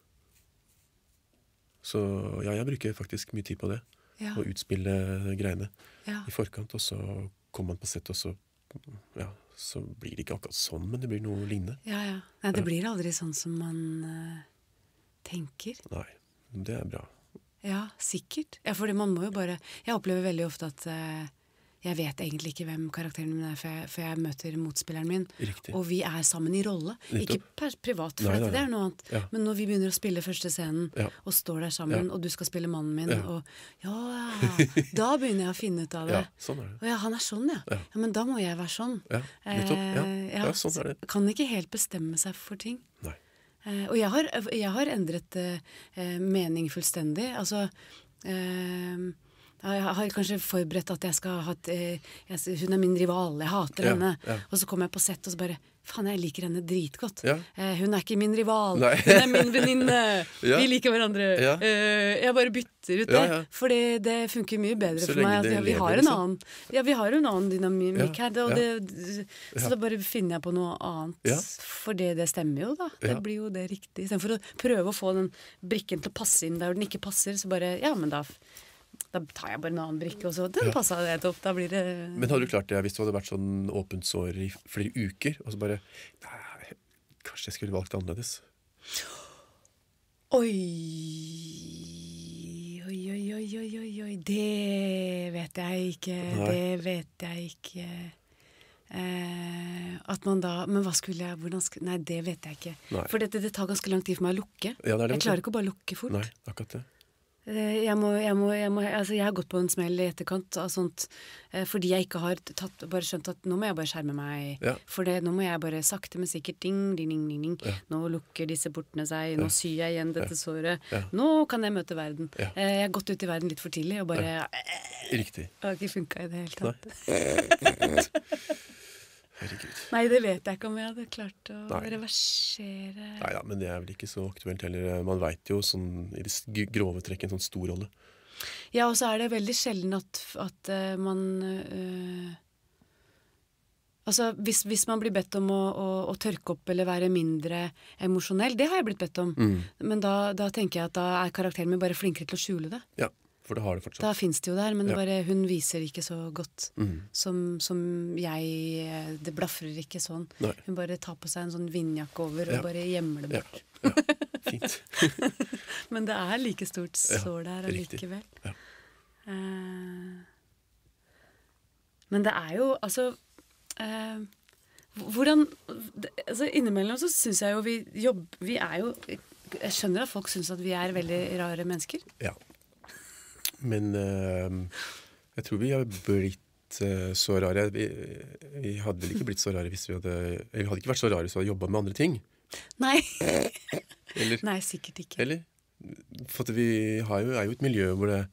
[SPEAKER 2] Så ja, jeg bruker faktisk mye tid på det.
[SPEAKER 1] Ja.
[SPEAKER 2] Å utspille greiene
[SPEAKER 1] Ja.
[SPEAKER 2] i forkant, og så kommer man på sett, og så, ja, så blir det ikke akkurat sånn, men det blir noe lignende.
[SPEAKER 1] Ja, ja. Nei, det
[SPEAKER 2] Ja.
[SPEAKER 1] blir aldri sånn som man eh, tenker.
[SPEAKER 2] Nei, det er bra.
[SPEAKER 1] Ja, sikkert. Ja, fordi man må jo bare Jeg opplever veldig ofte at eh, jeg vet egentlig ikke hvem karakteren min er, før jeg, før jeg møter motspilleren min.
[SPEAKER 2] Riktig.
[SPEAKER 1] Og vi er sammen i rolle.
[SPEAKER 2] Nettopp.
[SPEAKER 1] Ikke per, privat, for
[SPEAKER 2] Nei,
[SPEAKER 1] dette,
[SPEAKER 2] nei,
[SPEAKER 1] det er
[SPEAKER 2] nei.
[SPEAKER 1] noe annet.
[SPEAKER 2] Ja.
[SPEAKER 1] Men når vi begynner å spille første scenen,
[SPEAKER 2] Ja.
[SPEAKER 1] og står der sammen,
[SPEAKER 2] Ja.
[SPEAKER 1] og du skal spille mannen min,
[SPEAKER 2] Ja.
[SPEAKER 1] og ja, da begynner jeg å finne ut av det.
[SPEAKER 2] Ja, sånn er det.
[SPEAKER 1] Å ja, han er sånn, ja.
[SPEAKER 2] Ja.
[SPEAKER 1] ja. Men da må jeg være sånn.
[SPEAKER 2] Ja, nettopp. Ja,
[SPEAKER 1] Eh,
[SPEAKER 2] ja, sånn er det.
[SPEAKER 1] Kan ikke helt bestemme seg for ting.
[SPEAKER 2] Nei.
[SPEAKER 1] Eh, og jeg har, jeg har endret eh, eh, mening fullstendig. Altså eh, jeg har kanskje forberedt at jeg skal ha et, eh, jeg, hun er min rival, jeg hater
[SPEAKER 2] Ja,
[SPEAKER 1] henne.
[SPEAKER 2] ja.
[SPEAKER 1] Og så kommer jeg på sett og så bare faen, jeg liker henne dritgodt.
[SPEAKER 2] Ja.
[SPEAKER 1] Eh, hun er ikke min rival,
[SPEAKER 2] Nei.
[SPEAKER 1] hun er min venninne.
[SPEAKER 2] Ja.
[SPEAKER 1] Vi liker hverandre.
[SPEAKER 2] Ja.
[SPEAKER 1] Eh, jeg bare bytter ut det.
[SPEAKER 2] Ja, ja.
[SPEAKER 1] For det, det funker mye bedre
[SPEAKER 2] Så
[SPEAKER 1] for
[SPEAKER 2] lenge
[SPEAKER 1] meg. At
[SPEAKER 2] det
[SPEAKER 1] vi, vi,
[SPEAKER 2] lever,
[SPEAKER 1] har en
[SPEAKER 2] liksom.
[SPEAKER 1] annen, ja, vi har en annen dynamikk
[SPEAKER 2] Ja,
[SPEAKER 1] her. Det, og
[SPEAKER 2] ja.
[SPEAKER 1] det, så
[SPEAKER 2] Ja.
[SPEAKER 1] da bare finner jeg på noe annet.
[SPEAKER 2] Ja.
[SPEAKER 1] For det, det stemmer jo, da. Det
[SPEAKER 2] Ja.
[SPEAKER 1] blir jo det riktig. Istedenfor å prøve å få den brikken til å passe inn der den ikke passer, så bare ja, men da Da tar jeg bare en annen brikke, og så den
[SPEAKER 2] Ja.
[SPEAKER 1] passa det til opp. Da blir det
[SPEAKER 2] Men hadde du klart det hvis du hadde vært sånn åpent sår i flere uker, og så bare nei, kanskje jeg skulle valgt annerledes?
[SPEAKER 1] Oi Oi, oi, oi, oi, oi, oi. Det vet jeg ikke.
[SPEAKER 2] Nei.
[SPEAKER 1] Det vet jeg ikke. Eh, at man da Men hva skulle jeg hvordan skulle, Nei, det vet jeg ikke.
[SPEAKER 2] Nei.
[SPEAKER 1] For dette, det tar ganske lang tid for meg å lukke.
[SPEAKER 2] Ja, det er det,
[SPEAKER 1] Jeg
[SPEAKER 2] vet du.
[SPEAKER 1] klarer ikke å bare lukke fort.
[SPEAKER 2] Nei, akkurat det.
[SPEAKER 1] Eh, Jeg, må, jeg, må, jeg, må, altså jeg har gått på en smell i etterkant av sånt, eh, fordi jeg ikke har tatt, bare skjønt at nå må jeg bare skjerme meg.
[SPEAKER 2] Ja.
[SPEAKER 1] For det, nå må jeg bare sakte, men sikkert ding, ding, ding, ding, ding.
[SPEAKER 2] Ja.
[SPEAKER 1] Nå lukker disse portene seg, nå syr jeg igjen dette såret.
[SPEAKER 2] Ja.
[SPEAKER 1] Nå kan jeg møte verden.
[SPEAKER 2] Ja.
[SPEAKER 1] Eh, Jeg har gått ut i verden litt for tidlig og bare
[SPEAKER 2] Riktig.
[SPEAKER 1] Det har ikke funka i det hele tatt.
[SPEAKER 2] Herregud.
[SPEAKER 1] Nei, det vet jeg ikke om jeg hadde klart å
[SPEAKER 2] Nei.
[SPEAKER 1] reversere.
[SPEAKER 2] Nei da, men det er vel ikke så aktuelt heller. Man veit jo sånn, i det s- g- grove trekk en sånn stor rolle.
[SPEAKER 1] Ja, og så er det veldig sjelden at, at eh, man eh, Altså, hvis, hvis man blir bedt om å, å, å tørke opp eller være mindre emosjonell, det har jeg blitt bedt om.
[SPEAKER 2] Mm.
[SPEAKER 1] Men da, da tenker jeg at da er karakteren min bare flinkere til å skjule det.
[SPEAKER 2] Ja, for det har det fortsatt.
[SPEAKER 1] Da fins det jo der, men det
[SPEAKER 2] Ja.
[SPEAKER 1] bare, hun viser det ikke så godt
[SPEAKER 2] Mm.
[SPEAKER 1] som, som jeg eh, Det blafrer ikke sånn.
[SPEAKER 2] Nei.
[SPEAKER 1] Hun bare tar på seg en sånn vindjakke over og
[SPEAKER 2] Ja.
[SPEAKER 1] bare gjemmer det
[SPEAKER 2] Ja.
[SPEAKER 1] bort.
[SPEAKER 2] Ja, fint.
[SPEAKER 1] Men det er like stort
[SPEAKER 2] Ja,
[SPEAKER 1] sår der
[SPEAKER 2] riktig.
[SPEAKER 1] allikevel.
[SPEAKER 2] Ja.
[SPEAKER 1] Eh, men det er jo altså eh, hvordan det, altså Innimellom så syns jeg jo vi jobber Vi er jo Jeg skjønner at folk syns at vi er veldig rare mennesker.
[SPEAKER 2] Ja. Men eh, jeg tror vi har blitt eh, så rare. Vi, vi hadde vel ikke blitt så rare hvis vi hadde Eller vi hadde ikke vært så rare hvis vi hadde jobba med andre ting.
[SPEAKER 1] Nei.
[SPEAKER 2] Eller?
[SPEAKER 1] Nei, sikkert ikke.
[SPEAKER 2] Eller? For at vi har jo, er jo et miljø hvor det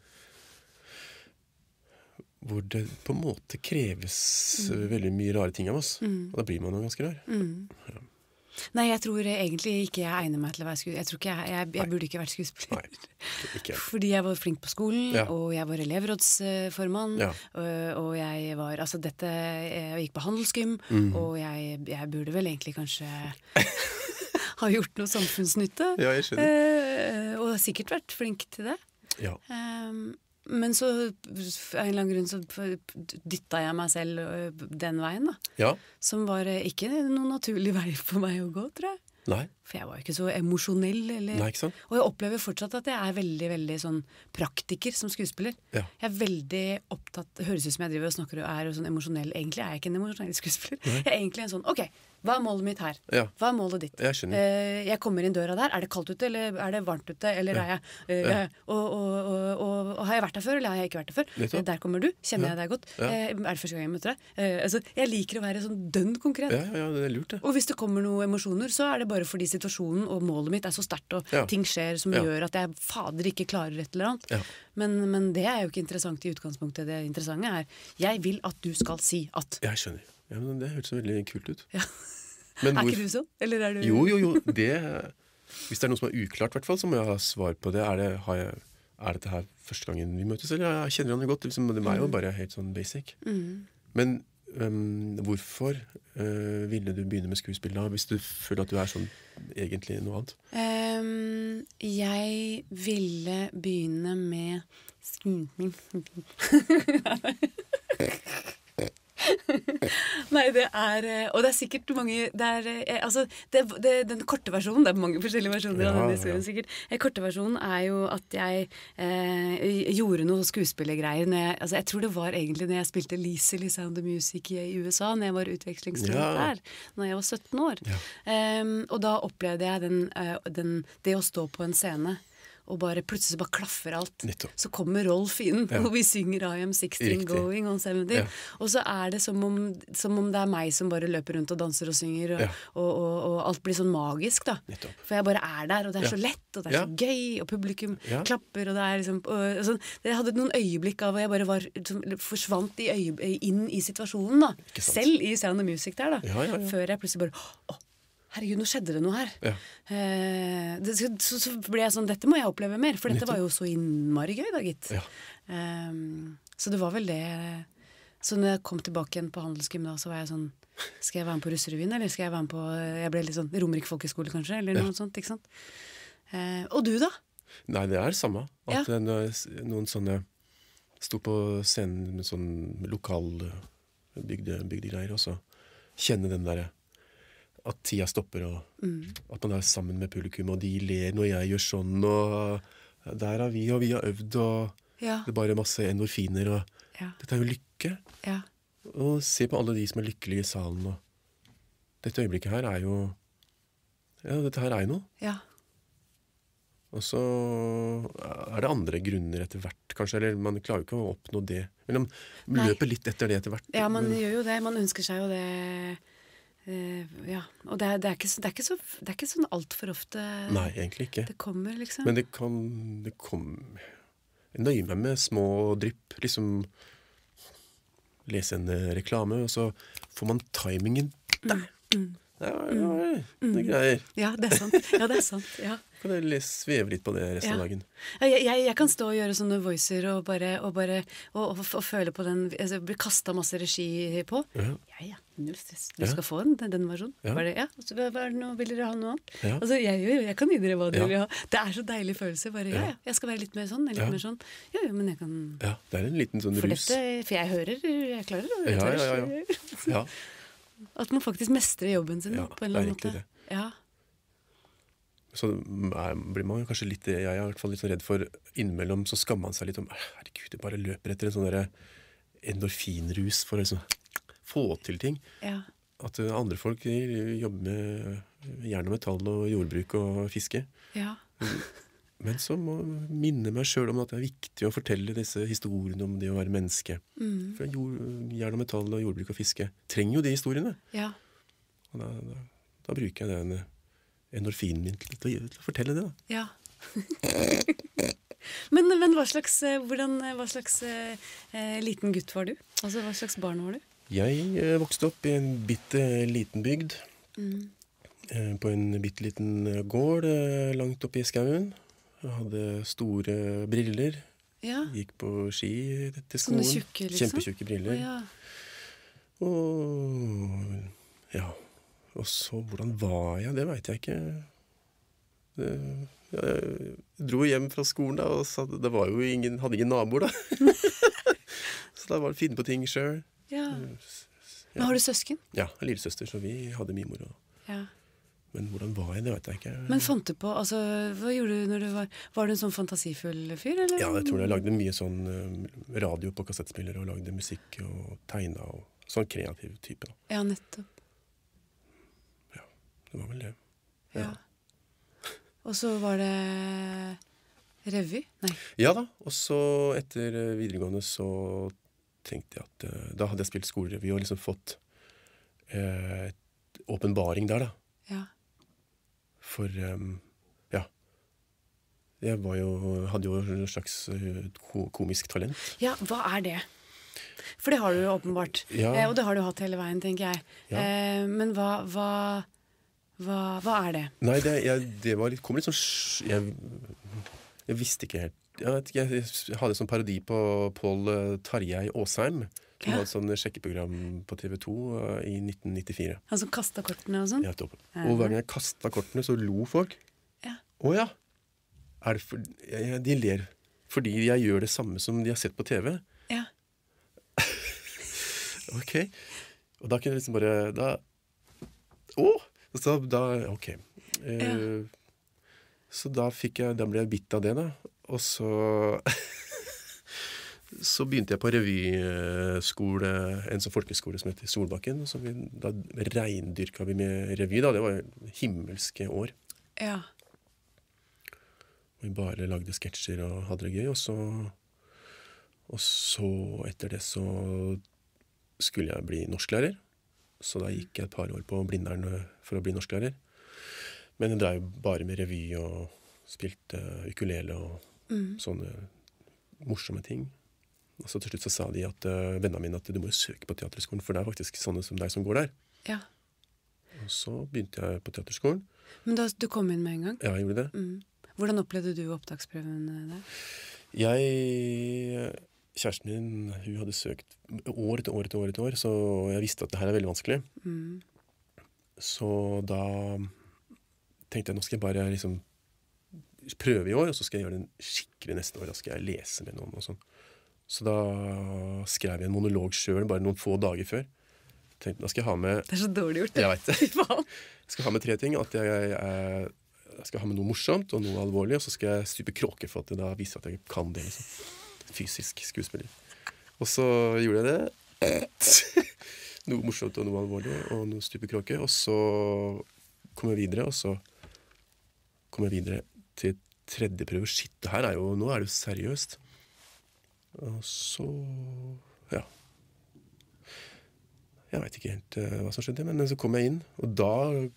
[SPEAKER 2] hvor det på en måte kreves eh, veldig mye rare ting av oss. Og da blir man jo ganske rar.
[SPEAKER 1] Mm. Nei, jeg tror egentlig ikke jeg egner meg til å være skuespiller. Jeg tror ikke jeg, jeg, jeg burde ikke vært skuespiller.
[SPEAKER 2] Nei, ikke jeg.
[SPEAKER 1] Fordi jeg var flink på skolen,
[SPEAKER 2] Ja.
[SPEAKER 1] og jeg var elevrådsformann.
[SPEAKER 2] Ja.
[SPEAKER 1] Og, og jeg var Altså, dette Jeg gikk på handelsgym,
[SPEAKER 2] Mm.
[SPEAKER 1] og jeg, jeg burde vel egentlig kanskje ha gjort noe samfunnsnytte.
[SPEAKER 2] Ja, jeg skjønner.
[SPEAKER 1] Eh, og sikkert vært flink til det.
[SPEAKER 2] Ja.
[SPEAKER 1] Eh, men så av en eller annen grunn så dytta jeg meg selv øh, den veien, da.
[SPEAKER 2] Ja.
[SPEAKER 1] Som var eh, ikke noen naturlig vei for meg å gå, tror jeg.
[SPEAKER 2] Nei.
[SPEAKER 1] For jeg var jo ikke så emosjonell. Eller,
[SPEAKER 2] Nei, ikke sant?
[SPEAKER 1] og jeg opplever fortsatt at jeg er veldig, veldig sånn praktiker som skuespiller.
[SPEAKER 2] Ja.
[SPEAKER 1] Jeg er veldig opptatt, det høres ut som jeg driver og snakker og er sånn emosjonell. Egentlig er jeg ikke en emosjonell skuespiller.
[SPEAKER 2] Nei.
[SPEAKER 1] Jeg er egentlig en sånn, ok, hva er målet mitt her?
[SPEAKER 2] Ja.
[SPEAKER 1] Hva er målet ditt?
[SPEAKER 2] Jeg skjønner.
[SPEAKER 1] Eh, jeg kommer inn døra der, er det kaldt ute, eller er det varmt ute, eller
[SPEAKER 2] Ja.
[SPEAKER 1] er jeg, eh,
[SPEAKER 2] Ja.
[SPEAKER 1] og, og, og, og, og har jeg vært der før, eller har jeg ikke vært der før?
[SPEAKER 2] Nettopp.
[SPEAKER 1] Eh, der kommer du, kjenner
[SPEAKER 2] Ja.
[SPEAKER 1] jeg deg godt?
[SPEAKER 2] Ja.
[SPEAKER 1] Eh, er det første gang jeg møter deg? Eh, altså, jeg liker å være sånn dønn konkret.
[SPEAKER 2] Ja, ja, ja, det er lurt, det.
[SPEAKER 1] Og hvis det kommer noen emosjoner, så er det bare fordi situasjonen og målet mitt er så sterkt, og
[SPEAKER 2] Ja.
[SPEAKER 1] ting skjer som
[SPEAKER 2] Ja.
[SPEAKER 1] gjør at jeg fader ikke klarer et eller annet.
[SPEAKER 2] Ja.
[SPEAKER 1] Men, men det er jo ikke interessant i utgangspunktet. Det interessante er, jeg vil at du skal si at.
[SPEAKER 2] Jeg skjønner. Ja, men det hørtes veldig kult ut.
[SPEAKER 1] Ja.
[SPEAKER 2] Men
[SPEAKER 1] Er
[SPEAKER 2] hvor...
[SPEAKER 1] ikke du sånn? Eller er du...
[SPEAKER 2] Jo, jo, jo. Det... Hvis det er noe som er uklart, hvert fall, så må jeg ha svar på det. Er, det, har jeg, er dette her første gangen vi møtes, eller jeg kjenner han godt? Liksom, det er jo bare helt sånn basic.
[SPEAKER 1] Mm.
[SPEAKER 2] Men um, hvorfor uh, ville du begynne med skuespill da, hvis du føler at du er sånn egentlig noe annet?
[SPEAKER 1] Um, jeg ville begynne med skuespill. Nei, det er Og det er sikkert mange det er, eh, altså, det, det, den korte versjonen, det er mange forskjellige versjoner
[SPEAKER 2] Ja,
[SPEAKER 1] av denne historien
[SPEAKER 2] ja.
[SPEAKER 1] sikkert. Den korte versjonen er jo at jeg eh, gjorde noe skuespillergreier når jeg, altså, jeg tror det var egentlig når jeg spilte Liesel i Sound of Music i U S A, når jeg var utvekslingsstudent
[SPEAKER 2] Ja.
[SPEAKER 1] der, når jeg var sytten år.
[SPEAKER 2] Ja.
[SPEAKER 1] Um, og da opplevde jeg den, eh, den, det å stå på en scene og bare plutselig bare klaffer alt.
[SPEAKER 2] Nettopp.
[SPEAKER 1] Så kommer Rolf inn,
[SPEAKER 2] Ja.
[SPEAKER 1] og vi synger I am sixteen
[SPEAKER 2] Riktig.
[SPEAKER 1] going on seventy.
[SPEAKER 2] Ja.
[SPEAKER 1] Og så er det som om, som om det er meg som bare løper rundt og danser og synger, og,
[SPEAKER 2] Ja.
[SPEAKER 1] og, og, og alt blir sånn magisk, da.
[SPEAKER 2] Nettopp.
[SPEAKER 1] For jeg bare er der, og det er
[SPEAKER 2] Ja.
[SPEAKER 1] så lett, og det er
[SPEAKER 2] Ja.
[SPEAKER 1] så gøy, og publikum
[SPEAKER 2] Ja.
[SPEAKER 1] klapper, og det er liksom og, og sånn. Jeg hadde noen øyeblikk av hvor jeg bare var, som, forsvant i øye, inn i situasjonen, da.
[SPEAKER 2] Ikke sant.
[SPEAKER 1] Selv i Sound of Music der, da.
[SPEAKER 2] Ja, ja, ja.
[SPEAKER 1] Før jeg plutselig bare Å, herregud, nå skjedde det noe her.
[SPEAKER 2] Ja.
[SPEAKER 1] Eh, det, så, så, så ble jeg sånn, dette må jeg oppleve mer, for dette
[SPEAKER 2] Nettopp.
[SPEAKER 1] var jo så innmari gøy da, gitt.
[SPEAKER 2] Ja.
[SPEAKER 1] Um, så det var vel det. Så når jeg kom tilbake igjen på handelsgym da, så var jeg sånn, skal jeg være med på russerevyen, eller skal jeg være med på, jeg ble litt sånn Romerike folkeskole kanskje, eller
[SPEAKER 2] Ja.
[SPEAKER 1] noe sånt, ikke sant? Eh, og du da?
[SPEAKER 2] Nei, det er det samme. At
[SPEAKER 1] Ja.
[SPEAKER 2] det er noen sånne sto på scenen med sånn lokal bygde, bygdegreier, og så kjenne den derre at tida stopper, og
[SPEAKER 1] Mm.
[SPEAKER 2] at man er sammen med publikum, og de ler når jeg gjør sånn, og der er vi, og vi har øvd, og
[SPEAKER 1] Ja,
[SPEAKER 2] det er bare masse endorfiner, og
[SPEAKER 1] ja,
[SPEAKER 2] dette er jo lykke.
[SPEAKER 1] ja.
[SPEAKER 2] Og se på alle de som er lykkelige i salen, og dette øyeblikket her er jo, ja, dette her er jo noe.
[SPEAKER 1] Ja,
[SPEAKER 2] Og så er det andre grunner etter hvert, kanskje, eller man klarer jo ikke å oppnå det. Men man
[SPEAKER 1] Nei.
[SPEAKER 2] løper litt etter det etter hvert.
[SPEAKER 1] ja man
[SPEAKER 2] Men-
[SPEAKER 1] gjør jo det, man ønsker seg jo det. Eh, ja, og det er, det er ikke, så- det er ikke, så, det er ikke sånn alt for ofte
[SPEAKER 2] Nei, egentlig ikke.
[SPEAKER 1] det kommer, liksom.
[SPEAKER 2] Men det kan, det kom, jeg nøyer meg med små drypp, liksom lese en eh, reklame, og så får man timingen der.
[SPEAKER 1] Mm.
[SPEAKER 2] Ja, ja, ja, det er greier.
[SPEAKER 1] Ja, det er sant. Ja, det er sant, ja.
[SPEAKER 2] Kan jeg lese, sveve litt på det resten
[SPEAKER 1] Ja.
[SPEAKER 2] av dagen.
[SPEAKER 1] Ja, Jeg, jeg, jeg kan stå og gjøre sånne voicer og bare, og, bare og, og, og føle på den, altså, bli kastet masse regi på.
[SPEAKER 2] Ja,
[SPEAKER 1] Ja, ja, null stress. Du
[SPEAKER 2] Ja.
[SPEAKER 1] skal få den, den, den versjonen.
[SPEAKER 2] Ja.
[SPEAKER 1] Bare, ja, så, hva, hva er det nå? Vil dere ha noe annet?
[SPEAKER 2] ja.
[SPEAKER 1] Altså, jeg, jeg, jeg kan gi dere hva dere
[SPEAKER 2] Ja.
[SPEAKER 1] vil ha. Det er så deilig følelse. Bare, ja,
[SPEAKER 2] Ja.
[SPEAKER 1] ja, jeg skal være litt mer sånn, eller litt
[SPEAKER 2] Ja.
[SPEAKER 1] mer sånn. Ja, ja, men jeg kan...
[SPEAKER 2] ja, det er en liten sånn
[SPEAKER 1] For
[SPEAKER 2] rus.
[SPEAKER 1] dette, for jeg hører, jeg klarer det. Jeg
[SPEAKER 2] Ja,
[SPEAKER 1] tør,
[SPEAKER 2] ja, ja, Ja,
[SPEAKER 1] At man faktisk mestrer jobben sin
[SPEAKER 2] Ja,
[SPEAKER 1] på en eller annen
[SPEAKER 2] det er
[SPEAKER 1] måte.
[SPEAKER 2] egentlig
[SPEAKER 1] Ja,
[SPEAKER 2] så er, blir man kanskje litt, jeg er i hvert fall litt sånn redd for, innimellom så skammer man seg litt om, herregud, det bare løper etter en sånn der endorfinrus for å liksom få til ting.
[SPEAKER 1] ja,
[SPEAKER 2] At eh, andre folk de jobber med jern og metall og jordbruk og fiske.
[SPEAKER 1] ja.
[SPEAKER 2] Men så må jeg minne meg selv om at det er viktig å fortelle disse historiene om det å være menneske.
[SPEAKER 1] Mm,
[SPEAKER 2] For jord, jern og metall og jordbruk og fiske trenger jo de historiene.
[SPEAKER 1] ja.
[SPEAKER 2] Og da, da, da bruker jeg den endorfinen min til, til, til å fortelle det da.
[SPEAKER 1] Ja. men, men hva slags, eh, hvordan, eh, hva slags eh, liten gutt var du? Altså, hva slags barn var du?
[SPEAKER 2] Jeg eh, vokste opp i en bitte liten bygd,
[SPEAKER 1] Mm.
[SPEAKER 2] eh, på en bitte liten eh, gård eh, langt oppe i skauen. Jeg hadde store briller,
[SPEAKER 1] Ja,
[SPEAKER 2] gikk på ski til
[SPEAKER 1] sånne
[SPEAKER 2] skolen.
[SPEAKER 1] tjukke, liksom.
[SPEAKER 2] Kjempetjukke
[SPEAKER 1] Å,
[SPEAKER 2] briller.
[SPEAKER 1] ja.
[SPEAKER 2] Og ja, og så hvordan var jeg, det vet jeg ikke. Det, jeg dro hjem fra skolen da, og sa, det var jo ingen, hadde ingen naboer da. Så da var det å finne på ting selv.
[SPEAKER 1] Ja.
[SPEAKER 2] Ja.
[SPEAKER 1] Men har du søsken?
[SPEAKER 2] Ja, en lillesøster, så vi hadde mye moro.
[SPEAKER 1] Ja.
[SPEAKER 2] Men hvordan var jeg, det vet jeg ikke.
[SPEAKER 1] Men fant du på, altså, hva gjorde du når du var, var du en sånn fantasifull fyr, eller?
[SPEAKER 2] Ja, jeg tror jeg lagde mye sånn uh, radio på kassettspiller, og lagde musikk og tegna, og sånn kreativ type da.
[SPEAKER 1] Ja, nettopp.
[SPEAKER 2] Ja, det var vel det.
[SPEAKER 1] Ja. ja. Og så var det revy? Nei.
[SPEAKER 2] Ja da, og så etter videregående så tenkte jeg at uh, da hadde jeg spilt skolerevy og liksom fått uh, et åpenbaring der da.
[SPEAKER 1] Ja.
[SPEAKER 2] For, um, ja, jeg var jo, hadde jo en slags uh, komisk talent.
[SPEAKER 1] Ja, hva er det? For det har du jo åpenbart,
[SPEAKER 2] Ja.
[SPEAKER 1] eh, og det har du hatt hele veien, tenker jeg.
[SPEAKER 2] Ja.
[SPEAKER 1] Eh, men hva, hva, hva, hva er det?
[SPEAKER 2] Nei, det, jeg, det var litt, kom litt sånn, sj- jeg, jeg visste ikke helt. Jeg, vet ikke, jeg, jeg hadde sånn parodi på Pål uh, Tarjei Åsheim, som
[SPEAKER 1] Ja.
[SPEAKER 2] hadde et sånn sjekkeprogram på T V to uh, i nitten nittifire.
[SPEAKER 1] Han som kastet kortene og sånn?
[SPEAKER 2] Ja, topp. Og hver gang jeg kastet kortene, så lo folk.
[SPEAKER 1] Ja.
[SPEAKER 2] Å ja, er det for, jeg, de ler fordi jeg gjør det samme som de har sett på T V.
[SPEAKER 1] Ja.
[SPEAKER 2] Ok. Og da kunne jeg liksom bare da, Å! Så da, ok. Eh,
[SPEAKER 1] Ja.
[SPEAKER 2] Så da fikk jeg, da ble jeg bitt av det da. Og så så begynte jeg på revyskole, en sånn folkeskole som heter Solbakken. Så vi, da reindyrka vi med revy da. Det var himmelske år.
[SPEAKER 1] Ja.
[SPEAKER 2] Og vi bare lagde sketsjer og hadde det gøy. Og så, og så etter det så skulle jeg bli norsklærer. Så da gikk jeg et par år på Blindern for å bli norsklærer. Men jeg drev bare med revy og spilte ukulele og
[SPEAKER 1] Mm.
[SPEAKER 2] sånne morsomme ting. Og så til slutt så sa de at uh, vennene mine at du må jo søke på teaterskolen, for det er faktisk sånne som deg som går der.
[SPEAKER 1] Ja.
[SPEAKER 2] Og så begynte jeg på teaterskolen.
[SPEAKER 1] Men da, du kom inn med en gang?
[SPEAKER 2] Ja, jeg gjorde det.
[SPEAKER 1] Mm. Hvordan opplevde du opptaksprøven der?
[SPEAKER 2] Jeg, kjæresten min, hun hadde søkt år etter år etter år etter år, så jeg visste at det her er veldig vanskelig.
[SPEAKER 1] Mm.
[SPEAKER 2] Så da tenkte jeg, nå skal jeg bare liksom prøve i år, og så skal jeg gjøre den skikkelig neste år. Da skal jeg lese med noen og sånn. Så da skrev jeg en monolog selv, bare noen få dager før. Tenkte, da skal jeg ha med...
[SPEAKER 1] Det er så dårlig gjort, det.
[SPEAKER 2] Jeg vet det. Jeg skal ha med tre ting. At jeg, jeg, jeg skal ha med noe morsomt og noe alvorlig, og så skal jeg stupe kråke for at det da viser at jeg kan det. Liksom. Fysisk skuespiller. Og så gjorde jeg det. Noe morsomt og noe alvorlig, og noe stupe kråke. Og så kom jeg videre, og så kom jeg videre til tredje prøve. Shit, det her er jo, nå er det jo seriøst. Og så, ja. Jeg vet ikke helt uh, hva som skjedde, men så kom jeg inn, og da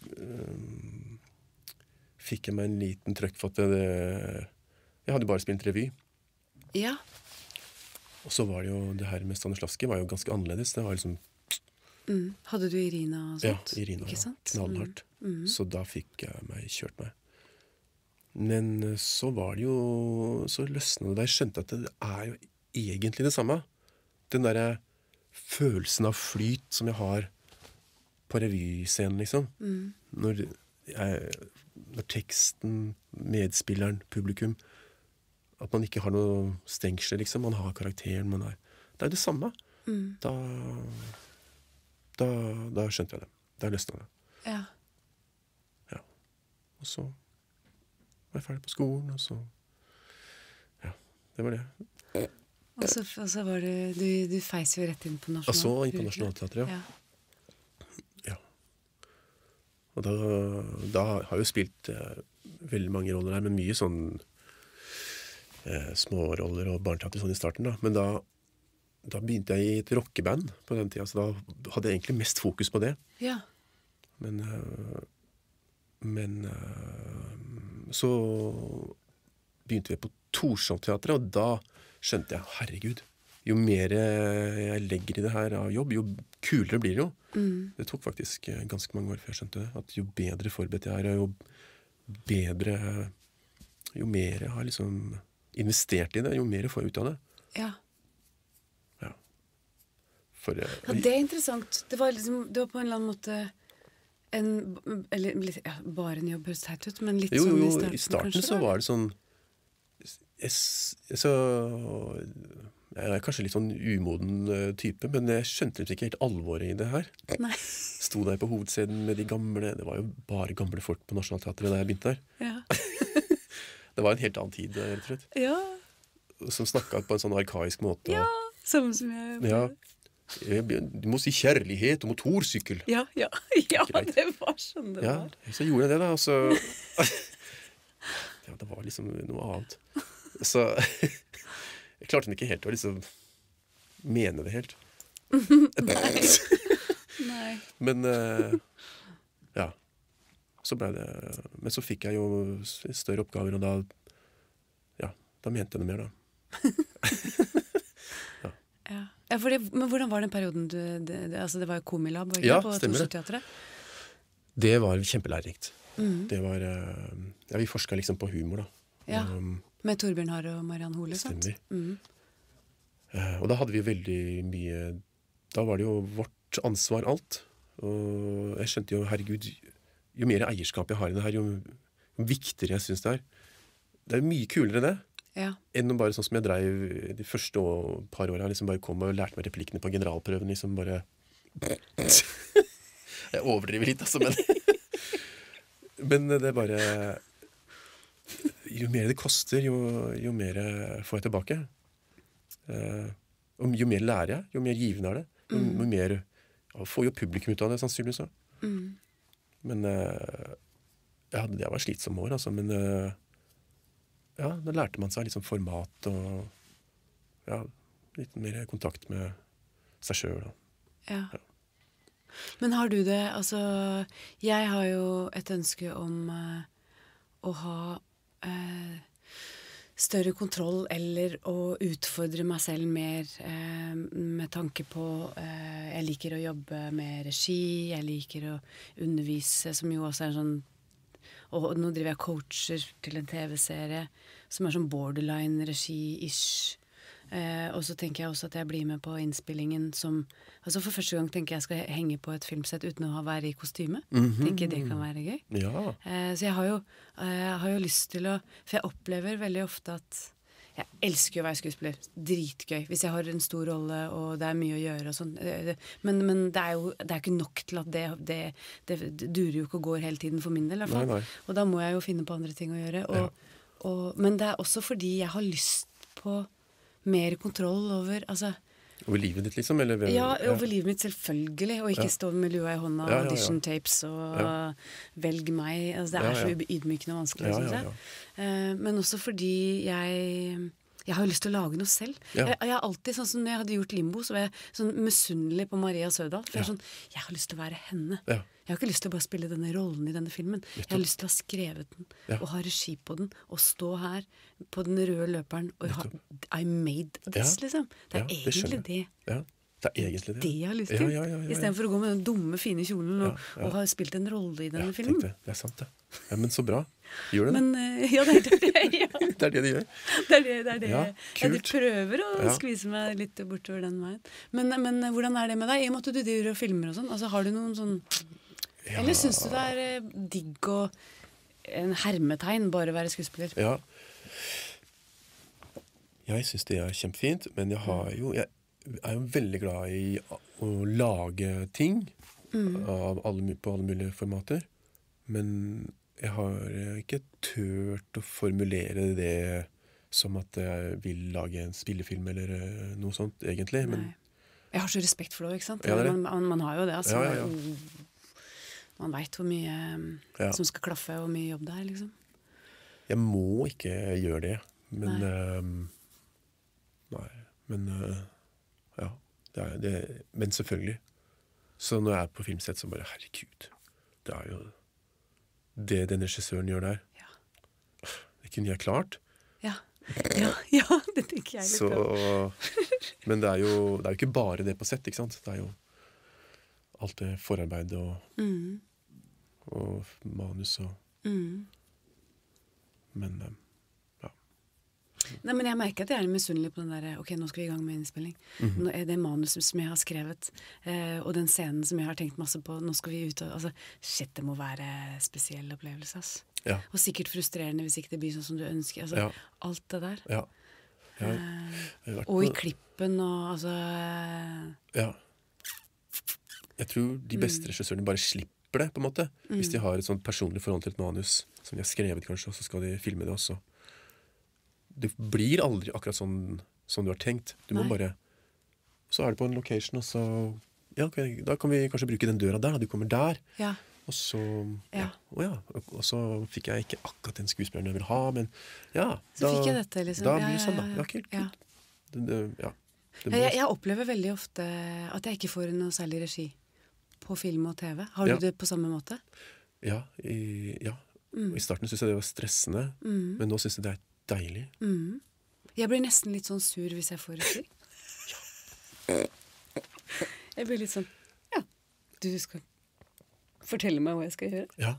[SPEAKER 2] uh, fikk jeg meg en liten trøkk for at det, jeg hadde bare spilt revy.
[SPEAKER 1] Ja.
[SPEAKER 2] Og så var det jo, det her med Stanislavski var jo ganske annerledes. Det var liksom...
[SPEAKER 1] Mm. Hadde du Irina og sånt?
[SPEAKER 2] Ja, Irina,
[SPEAKER 1] ikke sant?
[SPEAKER 2] knallhardt.
[SPEAKER 1] Mm. Mm.
[SPEAKER 2] Så da fikk jeg meg kjørt meg. Men så var det jo, så løsnet det da jeg skjønte at det er jo egentlig det samme. Den der følelsen av flyt som jeg har på revyscenen, liksom.
[SPEAKER 1] Mm.
[SPEAKER 2] Når, jeg, når teksten, medspilleren, publikum, at man ikke har noe stengsler, liksom. Man har karakteren, man har... Det er jo det samme.
[SPEAKER 1] Mm.
[SPEAKER 2] Da, da, da skjønte jeg det. Da løsnet det.
[SPEAKER 1] Ja.
[SPEAKER 2] Ja. Og så var jeg ferdig på skolen, og så... Ja, det var det.
[SPEAKER 1] Og så, og så var det, du, du feis jo rett inn på Nasjonal.
[SPEAKER 2] Og så inn på Nationaltheatret, ja.
[SPEAKER 1] Ja.
[SPEAKER 2] Ja. Og da, da har jeg jo spilt eh, veldig mange roller der, men mye sånn eh, små roller og barneteater sånn i starten da. Men da, da begynte jeg i et rockeband på den tiden, så da hadde jeg egentlig mest fokus på det.
[SPEAKER 1] Ja.
[SPEAKER 2] Men, eh, men eh, så begynte vi på Torshov-teatret, og da skjønte jeg, herregud, jo mer jeg legger i det her av jobb, jo kulere blir det jo.
[SPEAKER 1] Mm.
[SPEAKER 2] Det tok faktisk ganske mange år før jeg skjønte det, at jo bedre forberedt jeg er, jo bedre, jo mer jeg har liksom investert i det, jo mer jeg får ut av det.
[SPEAKER 1] Ja.
[SPEAKER 2] Ja. For,
[SPEAKER 1] Ja, det er interessant. Det var liksom, det var på en eller annen måte en, eller litt, ja, bare en jobb høres teit ut, men litt
[SPEAKER 2] jo, jo,
[SPEAKER 1] sånn i starten,
[SPEAKER 2] i starten
[SPEAKER 1] kanskje,
[SPEAKER 2] så
[SPEAKER 1] da?
[SPEAKER 2] var det sånn, jeg, så, jeg er kanskje litt sånn umoden uh, type, men jeg skjønte liksom ikke helt alvoret i det her.
[SPEAKER 1] Nei.
[SPEAKER 2] Sto der på hovedscenen med de gamle, det var jo bare gamle folk på Nationaltheatret da jeg begynte der.
[SPEAKER 1] Ja.
[SPEAKER 2] Det var en helt annen tid, rett og slett.
[SPEAKER 1] Ja.
[SPEAKER 2] Som snakket på en sånn arkaisk måte.
[SPEAKER 1] Ja, samme som jeg.
[SPEAKER 2] Ja. Du må si kjærlighet og motorsykkel.
[SPEAKER 1] Ja, ja, ja, det var sånn det
[SPEAKER 2] ja,
[SPEAKER 1] var.
[SPEAKER 2] Så gjorde jeg det da, og så... Ja, det var liksom noe annet. Så... Jeg klarte ikke helt å liksom mene det helt.
[SPEAKER 1] Nei.
[SPEAKER 2] Men uh, ja. Så ble det Men så fikk jeg jo større oppgaver, og da ja, da mente jeg det mer, da.
[SPEAKER 1] ja. Ja, for det, men hvordan var den perioden du det, det, altså det var jo Komilab ikke,
[SPEAKER 2] ja,
[SPEAKER 1] på Torshov-teatret?
[SPEAKER 2] Det var kjempelærerikt.
[SPEAKER 1] Mm.
[SPEAKER 2] Det var uh, Ja, vi forsket liksom på humor, da.
[SPEAKER 1] Ja.
[SPEAKER 2] Um,
[SPEAKER 1] Med Torbjørn Harr og Mariann Hole, sant?
[SPEAKER 2] Stemmer.
[SPEAKER 1] Mm.
[SPEAKER 2] Uh, og da hadde vi veldig mye Da var det jo vårt ansvar alt. Og jeg skjønte jo, herregud, jo mer eierskap jeg har i det her, jo, jo viktigere jeg synes det er. Det er mye kulere det,
[SPEAKER 1] ja.
[SPEAKER 2] enn å bare sånn som jeg drev de første år, par årene, liksom bare kom og lærte meg replikkene på generalprøven, liksom bare... Jeg overdriver litt, altså, men... men det er bare... Jo mer det koster, jo, jo mer får jeg tilbake. Uh, og jo mer lærer jeg, jo mer givende er det. Jo, mm. jo mer ja, får jo publikum ut av det, sannsynligvis. Mm. Men uh, ja, det var slitsom år, altså. Men uh, ja, da lærte man seg liksom format og ja, litt mer kontakt med seg selv.
[SPEAKER 1] Ja.
[SPEAKER 2] Ja.
[SPEAKER 1] Men har du det, altså, jeg har jo et ønske om uh, å ha uh, større kontroll eller å utfordre meg selv mer uh, med tanke på uh, jeg liker å jobbe med regi, jeg liker å undervise, som jo også er en sånn, og nå driver jeg coacher til en tv-serie som er sånn borderline regi-ish. Eh, og så tenker jeg også at jeg blir med på innspillingen som, altså for første gang tenker jeg skal henge på et filmsett uten å være i kostyme. Mm-hmm. Tenker det kan være gøy.
[SPEAKER 2] Ja.
[SPEAKER 1] Eh, så jeg har, jo, eh, jeg har jo lyst til å, for jeg opplever veldig ofte at jeg elsker å være skuespiller. Dritgøy. Hvis jeg har en stor rolle og det er mye å gjøre og sånn. Men, men det er jo det er ikke nok til at det, det, det, det durer jo ikke og går hele tiden for min del. I hvert fall. Nei, nei. Og da må jeg jo finne på andre ting å gjøre. Og, ja. og, men det er også fordi jeg har lyst på mer kontroll over, altså...
[SPEAKER 2] Over livet ditt, liksom? Eller,
[SPEAKER 1] ja, over ja. livet mitt selvfølgelig, og ikke ja. stå med lua i hånda, ja, ja, ja. audition tapes og ja. velg meg. Altså, det er ja, ja. så ydmykende og vanskelig, ja, synes jeg. Ja, ja. Uh, men også fordi jeg... Jeg har jo lyst til å lage noe selv. Ja. Jeg, jeg har alltid, sånn som når jeg hadde gjort Limbo, så var jeg sånn misunnelig på Maria Sødal. For ja. jeg er sånn, jeg har lyst til å være henne. Ja. Jeg har ikke lyst til å bare spille denne rollen i denne filmen. Jeg har lyst til å ha skrevet den, ja. og ha regi på den, og stå her på den røde løperen, og ha, I made this, ja. liksom. Det er ja, det egentlig det.
[SPEAKER 2] Ja. Det er egentlig det.
[SPEAKER 1] Det jeg har lyst til. Ja, ja, ja, ja, ja. I stedet for å gå med den dumme, fine kjolen og, ja, ja. og ha spilt en rolle i denne ja, filmen.
[SPEAKER 2] Det. det er sant det. Ja, men så bra. Gjør det
[SPEAKER 1] men, det? Ja, det er det. Ja.
[SPEAKER 2] det er det de gjør.
[SPEAKER 1] Det er det, det, er det.
[SPEAKER 2] Ja,
[SPEAKER 1] ja, de prøver å ja. skvise meg litt bortover den veien. Men, men hvordan er det med deg? I og med at du driver og filmer og sånn, altså har du noen sånn... Ja. Eller synes du det er digg og en hermetegn bare å være skuespiller?
[SPEAKER 2] Ja. Jeg synes det er kjempefint, men jeg har jo... Jeg er jo veldig glad i å lage ting mm. av alle, på alle mulige formater. Men jeg har ikke tørt å formulere det som at jeg vil lage en spillefilm eller noe sånt, egentlig. Men
[SPEAKER 1] jeg har så respekt for det, ikke sant?
[SPEAKER 2] Ja, det
[SPEAKER 1] man, man, man har jo det, altså.
[SPEAKER 2] Ja, ja, ja.
[SPEAKER 1] Man vet hvor mye ja. som skal klaffe og hvor mye jobb det er, liksom.
[SPEAKER 2] Jeg må ikke gjøre det, men... Nei, uh, nei men... Uh, ja, det er, det, men selvfølgelig. Så når jeg er på filmsett, så bare, herregud, det er jo det den regissøren gjør der. Ja. Det kunne jeg klart.
[SPEAKER 1] Ja, ja, ja det tenker jeg litt
[SPEAKER 2] så, men det er, jo, det er jo ikke bare det på sett, ikke sant? Det er jo alt det forarbeidet og, mm. og manus og... Mm. Men... Um,
[SPEAKER 1] Nei, men jeg merker at jeg er misunnelig på den der, ok, nå skal vi i gang med innspilling. Mm-hmm. Nå er det manuset som jeg har skrevet, eh, og den scenen som jeg har tenkt masse på, nå skal vi ut og, altså, shit, det må være spesiell opplevelse, ass. Ja. Og sikkert frustrerende hvis ikke det blir sånn som du ønsker, altså, ja. alt det der.
[SPEAKER 2] Ja. Jeg har,
[SPEAKER 1] Eh,
[SPEAKER 2] jeg har vært
[SPEAKER 1] og i
[SPEAKER 2] på-
[SPEAKER 1] klippen og altså eh,
[SPEAKER 2] Ja. Jeg tror de beste
[SPEAKER 1] Mm.
[SPEAKER 2] regissørene bare slipper det, på en måte. Hvis de har et sånt personlig forhold til et manus som de har skrevet, kanskje, og så skal de filme det også. Det blir aldri akkurat sånn som du har tenkt. Du må
[SPEAKER 1] Nei.
[SPEAKER 2] bare Så er det på en location, og så Ja, ok, da kan vi kanskje bruke den døra der, da. Du kommer der.
[SPEAKER 1] Ja.
[SPEAKER 2] Og så
[SPEAKER 1] Ja.
[SPEAKER 2] ja. Å ja. Og og så fikk jeg ikke akkurat den skuespilleren jeg vil ha, men ja.
[SPEAKER 1] Så fikk jeg dette, liksom.
[SPEAKER 2] Da
[SPEAKER 1] Ja,
[SPEAKER 2] blir det
[SPEAKER 1] ja,
[SPEAKER 2] sånn, da.
[SPEAKER 1] ja,
[SPEAKER 2] Ja, kult.
[SPEAKER 1] ja.
[SPEAKER 2] kult. Det, det, ja. Det
[SPEAKER 1] Ja,
[SPEAKER 2] må-
[SPEAKER 1] jeg, jeg opplever veldig ofte at jeg ikke får noe særlig regi på film og T V. Har
[SPEAKER 2] Ja.
[SPEAKER 1] du det på samme måte?
[SPEAKER 2] Ja, i, ja.
[SPEAKER 1] Mm.
[SPEAKER 2] I starten syntes jeg det var stressende,
[SPEAKER 1] Mm.
[SPEAKER 2] men nå syns jeg det er deilig.
[SPEAKER 1] Mm. Jeg blir nesten litt sånn sur hvis jeg får regi. Jeg blir litt sånn Ja, du skal fortelle meg hva jeg skal gjøre.
[SPEAKER 2] Ja,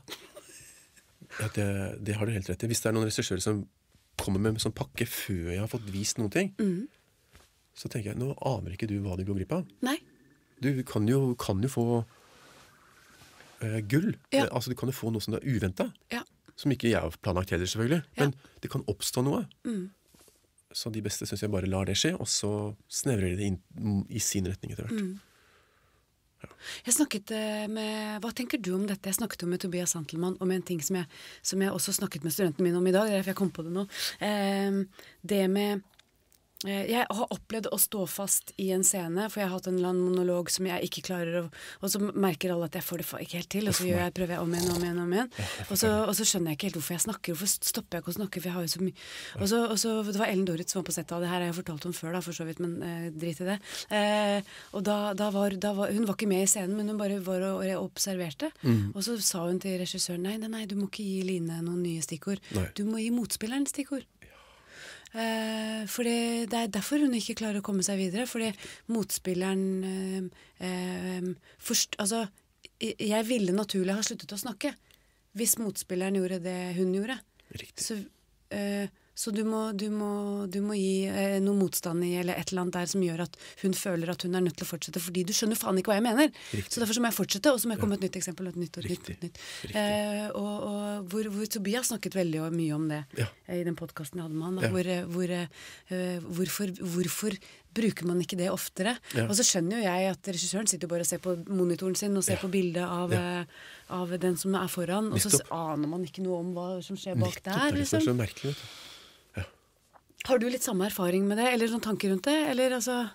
[SPEAKER 2] ja det, det har du helt rett i. Hvis det er noen regissører som kommer med en sånn pakke før jeg har fått vist noen ting,
[SPEAKER 1] Mm.
[SPEAKER 2] så tenker jeg, nå aner ikke du hva du går glipp av.
[SPEAKER 1] Nei.
[SPEAKER 2] Du kan jo, kan jo få eh, gull.
[SPEAKER 1] Ja.
[SPEAKER 2] Eh, altså, du kan jo få noe som er uventet.
[SPEAKER 1] Ja.
[SPEAKER 2] Som ikke jeg har planlagt heller, selvfølgelig.
[SPEAKER 1] Ja.
[SPEAKER 2] Men det kan oppstå noe.
[SPEAKER 1] Mm.
[SPEAKER 2] Så de beste synes jeg bare lar det skje, og så snevrer de det inn i sin retning etter hvert.
[SPEAKER 1] Mm. Jeg snakket eh, med, Hva tenker du om dette? Jeg snakket jo med Tobias Santelmann om en ting som jeg, som jeg også snakket med studentene mine om i dag. Det er derfor jeg kom på det nå. Eh, det med eh, Jeg har opplevd å stå fast i en scene, for jeg har hatt en eller annen monolog som jeg ikke klarer å Og så merker alle at jeg får det fa- ikke helt til, og så gjør jeg, prøver jeg om igjen om igjen. om igjen og, så, og så skjønner jeg ikke helt hvorfor jeg snakker. Hvorfor stopper jeg ikke å snakke? For jeg har jo så mye og så, og så, Det var Ellen Dorrit som var på settet av det her, har jeg fortalt om før, da, for så vidt, men eh, drit i det. Eh, og da, da, var, da var Hun var ikke med i scenen, men hun bare var og, og observerte. Og så sa hun til regissøren nei, nei, nei, du må ikke gi Line noen nye stikkord.
[SPEAKER 2] Nei.
[SPEAKER 1] Du må gi motspilleren stikkord. Eh, for det, det er derfor hun ikke klarer å komme seg videre. Fordi motspilleren eh, eh, forst, Altså, jeg- jeg ville naturlig ha sluttet å snakke hvis motspilleren gjorde det hun gjorde.
[SPEAKER 2] Riktig.
[SPEAKER 1] Så, eh, så du, må, du, må, du må gi eh, noe motstand i, eller et eller annet der som gjør at hun føler at hun er nødt til å fortsette, fordi du skjønner faen ikke hva jeg mener.
[SPEAKER 2] Riktig.
[SPEAKER 1] Så derfor så må jeg fortsette, og så må jeg komme med et nytt eksempel, og et nytt og et nytt.
[SPEAKER 2] Riktig.
[SPEAKER 1] og et nytt.
[SPEAKER 2] Riktig.
[SPEAKER 1] Eh, og og hvor, hvor Tobias snakket veldig og mye om det
[SPEAKER 2] Ja.
[SPEAKER 1] eh, i den podcasten jeg hadde med han. Da,
[SPEAKER 2] Ja.
[SPEAKER 1] hvor, eh, hvor, eh, hvorfor, hvorfor bruker man ikke det oftere?
[SPEAKER 2] Ja.
[SPEAKER 1] Og så skjønner jo jeg at regissøren sitter jo bare og ser på monitoren sin og ser
[SPEAKER 2] Ja.
[SPEAKER 1] på bildet av,
[SPEAKER 2] Ja.
[SPEAKER 1] eh, av den som er foran, og så
[SPEAKER 2] Nettopp.
[SPEAKER 1] aner man ikke noe om hva som skjer bak
[SPEAKER 2] Nettopp,
[SPEAKER 1] der.
[SPEAKER 2] det er det som er
[SPEAKER 1] Liksom.
[SPEAKER 2] så merkelig, vet du.
[SPEAKER 1] Har du litt samme erfaring med det, eller noen tanker rundt det? Eller altså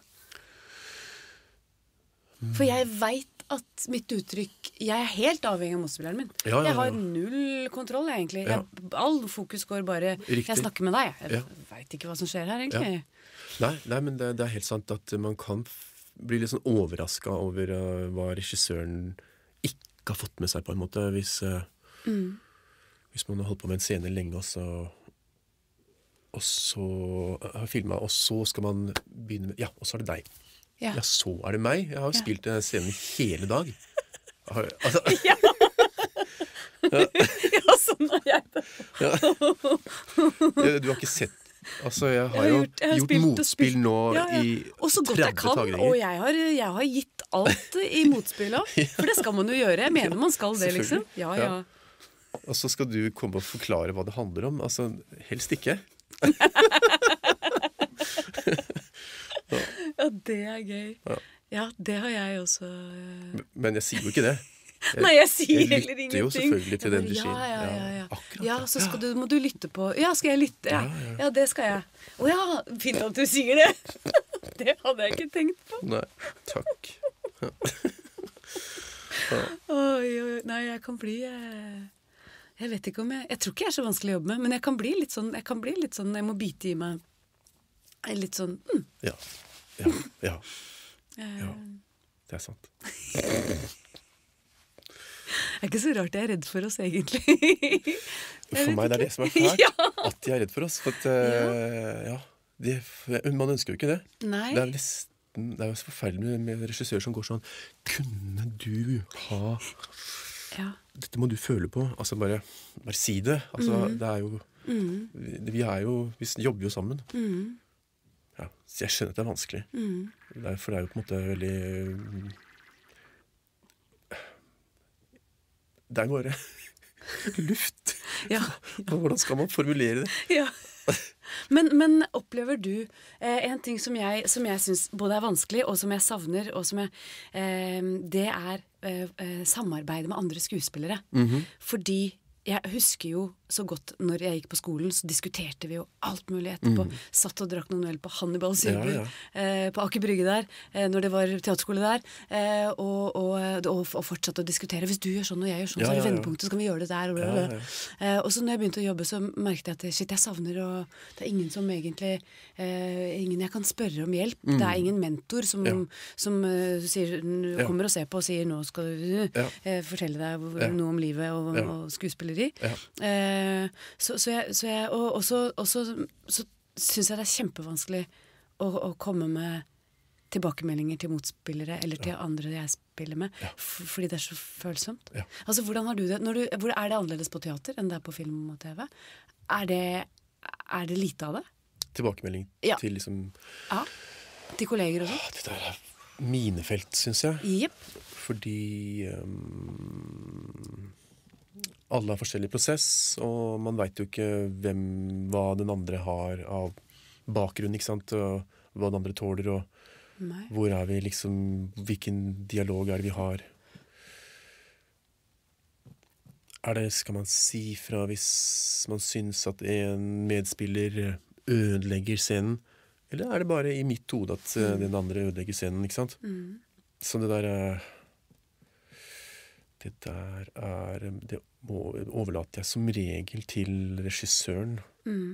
[SPEAKER 1] For jeg veit at mitt uttrykk Jeg er helt avhengig av motspilleren min.
[SPEAKER 2] Ja, ja, ja.
[SPEAKER 1] Jeg har null kontroll, egentlig.
[SPEAKER 2] Ja.
[SPEAKER 1] Jeg, all fokus går bare
[SPEAKER 2] Riktig.
[SPEAKER 1] Jeg snakker med deg. Jeg
[SPEAKER 2] Ja.
[SPEAKER 1] veit ikke hva som skjer her, egentlig.
[SPEAKER 2] Nei, nei, men det, det er helt sant at man kan f bli litt sånn overraska over uh, hva regissøren ikke har fått med seg, på en måte. Hvis, uh,
[SPEAKER 1] Mm.
[SPEAKER 2] hvis man har holdt på med en scene lenge, og så Og så uh, har filma, og så skal man begynne med Ja, og så er det deg.
[SPEAKER 1] Ja.
[SPEAKER 2] Ja, så er det meg. Jeg har jo
[SPEAKER 1] Ja.
[SPEAKER 2] spilt den scenen hele dag. Jeg Har, altså,
[SPEAKER 1] Ja, sånn er jeg det.
[SPEAKER 2] ja. Du har ikke sett Altså, jeg har
[SPEAKER 1] Jeg har
[SPEAKER 2] jo
[SPEAKER 1] gjort- jeg har
[SPEAKER 2] gjort
[SPEAKER 1] spilt og
[SPEAKER 2] motspill
[SPEAKER 1] spilt.
[SPEAKER 2] nå
[SPEAKER 1] Ja, ja.
[SPEAKER 2] i
[SPEAKER 1] Og så godt jeg
[SPEAKER 2] tretti
[SPEAKER 1] kan,
[SPEAKER 2] tagninger.
[SPEAKER 1] og jeg har, jeg har gitt alt i motspill òg. For det skal man jo gjøre. Jeg mener man skal det, liksom.
[SPEAKER 2] Selvfølgelig.
[SPEAKER 1] Ja,
[SPEAKER 2] Ja.
[SPEAKER 1] ja.
[SPEAKER 2] Og så skal du komme og forklare hva det handler om. Altså, helst ikke.
[SPEAKER 1] Ja, det er gøy.
[SPEAKER 2] Ja.
[SPEAKER 1] Ja, det har jeg også eh.
[SPEAKER 2] Men jeg sier jo ikke det. Jeg,
[SPEAKER 1] Nei, jeg sier
[SPEAKER 2] jeg
[SPEAKER 1] heller
[SPEAKER 2] lytter
[SPEAKER 1] ingenting.
[SPEAKER 2] jo selvfølgelig til
[SPEAKER 1] Jeg
[SPEAKER 2] den
[SPEAKER 1] bare,
[SPEAKER 2] du sier.
[SPEAKER 1] Ja, ja, ja, ja.
[SPEAKER 2] akkurat.
[SPEAKER 1] Ja,
[SPEAKER 2] det.
[SPEAKER 1] så skal du, må du lytte på Ja, skal jeg lytte? Ja,
[SPEAKER 2] Ja, ja.
[SPEAKER 1] ja det skal jeg. Å ja, fint at du sier det. Det hadde jeg ikke tenkt på.
[SPEAKER 2] Nei, takk.
[SPEAKER 1] Oi, oi, nei, jeg kan bli eh, Jeg vet ikke om jeg Jeg tror ikke jeg er så vanskelig å jobbe med, men jeg kan bli litt sånn Jeg kan bli litt sånn Jeg må bite i meg litt sånn mm,
[SPEAKER 2] Ja. Ja. ja.
[SPEAKER 1] eh,
[SPEAKER 2] Ja. Det er sant.
[SPEAKER 1] Det er ikke så rart jeg er redd for oss, egentlig.
[SPEAKER 2] For meg det er det som er fælt.
[SPEAKER 1] Ja.
[SPEAKER 2] At de er redd for oss. For at, eh, ja. De, man ønsker jo ikke det.
[SPEAKER 1] Nei.
[SPEAKER 2] Det er nesten Det er jo så forferdelig med, med regissører som går sånn Kunne du ha
[SPEAKER 1] Ja.
[SPEAKER 2] Dette må du føle på. Altså bare, bare si det. Altså,
[SPEAKER 1] Mm.
[SPEAKER 2] det er jo vi, vi er jo Vi jobber jo sammen.
[SPEAKER 1] Mm,
[SPEAKER 2] Ja, så jeg skjønner at det er vanskelig.
[SPEAKER 1] mm.
[SPEAKER 2] Det er, for det er jo på en måte veldig mm, Det er bare luft.
[SPEAKER 1] Ja.
[SPEAKER 2] Hvordan skal man formulere det?
[SPEAKER 1] Ja. Men, men opplever du eh, en ting som jeg, som jeg synes både er vanskelig, og som jeg savner, og som jeg, eh, det er eh, eh, samarbeidet med andre skuespillere.
[SPEAKER 2] Mhm.
[SPEAKER 1] Fordi jeg husker jo så godt når jeg gikk på skolen, så diskuterte vi jo alt mulig etterpå. Satt og drakk noen øl på Hannibal Sylbur,
[SPEAKER 2] Ja, ja.
[SPEAKER 1] eh, på Aker Brygge der, eh, når det var teaterskole der, eh, og, og, og, og fortsatte å diskutere. Hvis du gjør sånn og jeg gjør sånn,
[SPEAKER 2] Ja,
[SPEAKER 1] så er det
[SPEAKER 2] ja, ja.
[SPEAKER 1] vendepunktet, så kan vi gjøre det der. Og,
[SPEAKER 2] Ja,
[SPEAKER 1] og,
[SPEAKER 2] ja, ja.
[SPEAKER 1] Eh, og så når jeg begynte å jobbe, så merket jeg at shit, jeg savner, og det er ingen som egentlig eh, ingen jeg kan spørre om hjelp. Det er ingen mentor som,
[SPEAKER 2] Ja.
[SPEAKER 1] som eh, sier,
[SPEAKER 2] Ja.
[SPEAKER 1] kommer og ser på og sier nå skal du
[SPEAKER 2] Ja.
[SPEAKER 1] eh, fortelle deg hvor-
[SPEAKER 2] Ja.
[SPEAKER 1] noe om livet og,
[SPEAKER 2] Ja.
[SPEAKER 1] og skuespilleri.
[SPEAKER 2] Ja.
[SPEAKER 1] Eh, så, så jeg, så jeg og også, også så syns jeg det er kjempevanskelig å, å komme med tilbakemeldinger til motspillere eller til andre jeg spiller med, f fordi det er så følsomt.
[SPEAKER 2] Ja.
[SPEAKER 1] Altså, hvordan har du det? Når du, hvor er det annerledes på teater enn det er på film og T V? Er det, er det lite av det?
[SPEAKER 2] Tilbakemelding
[SPEAKER 1] Ja.
[SPEAKER 2] til liksom
[SPEAKER 1] Ja. Til kolleger og sånn?
[SPEAKER 2] ah, Det der er minefelt, syns jeg.
[SPEAKER 1] Jepp.
[SPEAKER 2] Fordi um, alle har forskjellig prosess, og man veit jo ikke hvem, hva den andre har av bakgrunn, ikke sant, og hva den andre tåler, og
[SPEAKER 1] Nei.
[SPEAKER 2] hvor er vi liksom, hvilken dialog er det vi har. Er det, skal man si fra hvis man syns at en medspiller ødelegger scenen, eller er det bare i mitt hode at eh, den andre ødelegger scenen, ikke sant?
[SPEAKER 1] Mm.
[SPEAKER 2] Så det der er Det der er Det må- overlater jeg som regel til regissøren.
[SPEAKER 1] Mm.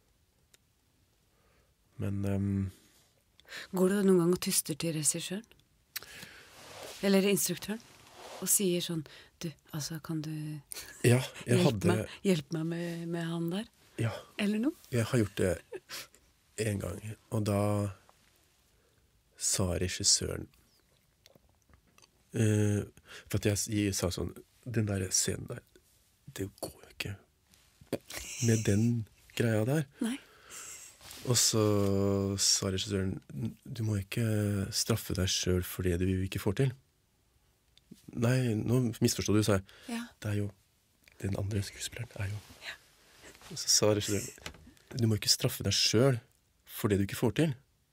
[SPEAKER 2] Men ehm,
[SPEAKER 1] Går du noen gang og tyster til regissøren? Eller instruktøren? Og sier sånn Du, altså, kan du
[SPEAKER 2] ja, jeg
[SPEAKER 1] hjelpe
[SPEAKER 2] hadde
[SPEAKER 1] meg, hjelpe meg med, med han der?
[SPEAKER 2] Ja,
[SPEAKER 1] Eller noe?
[SPEAKER 2] jeg har gjort det en gang, og da sa regissøren eh, For at jeg, jeg sa sånn Den der scenen der, det går jo ikke med den greia der.
[SPEAKER 1] Nei.
[SPEAKER 2] Og så sa regissøren du må ikke straffe deg sjøl for det du ikke får til. Nei, nå misforstod du, sa jeg.
[SPEAKER 1] Ja.
[SPEAKER 2] Det er jo den andre skuespilleren er jo Og så sa regissøren du må ikke straffe deg sjøl for det du ikke får til.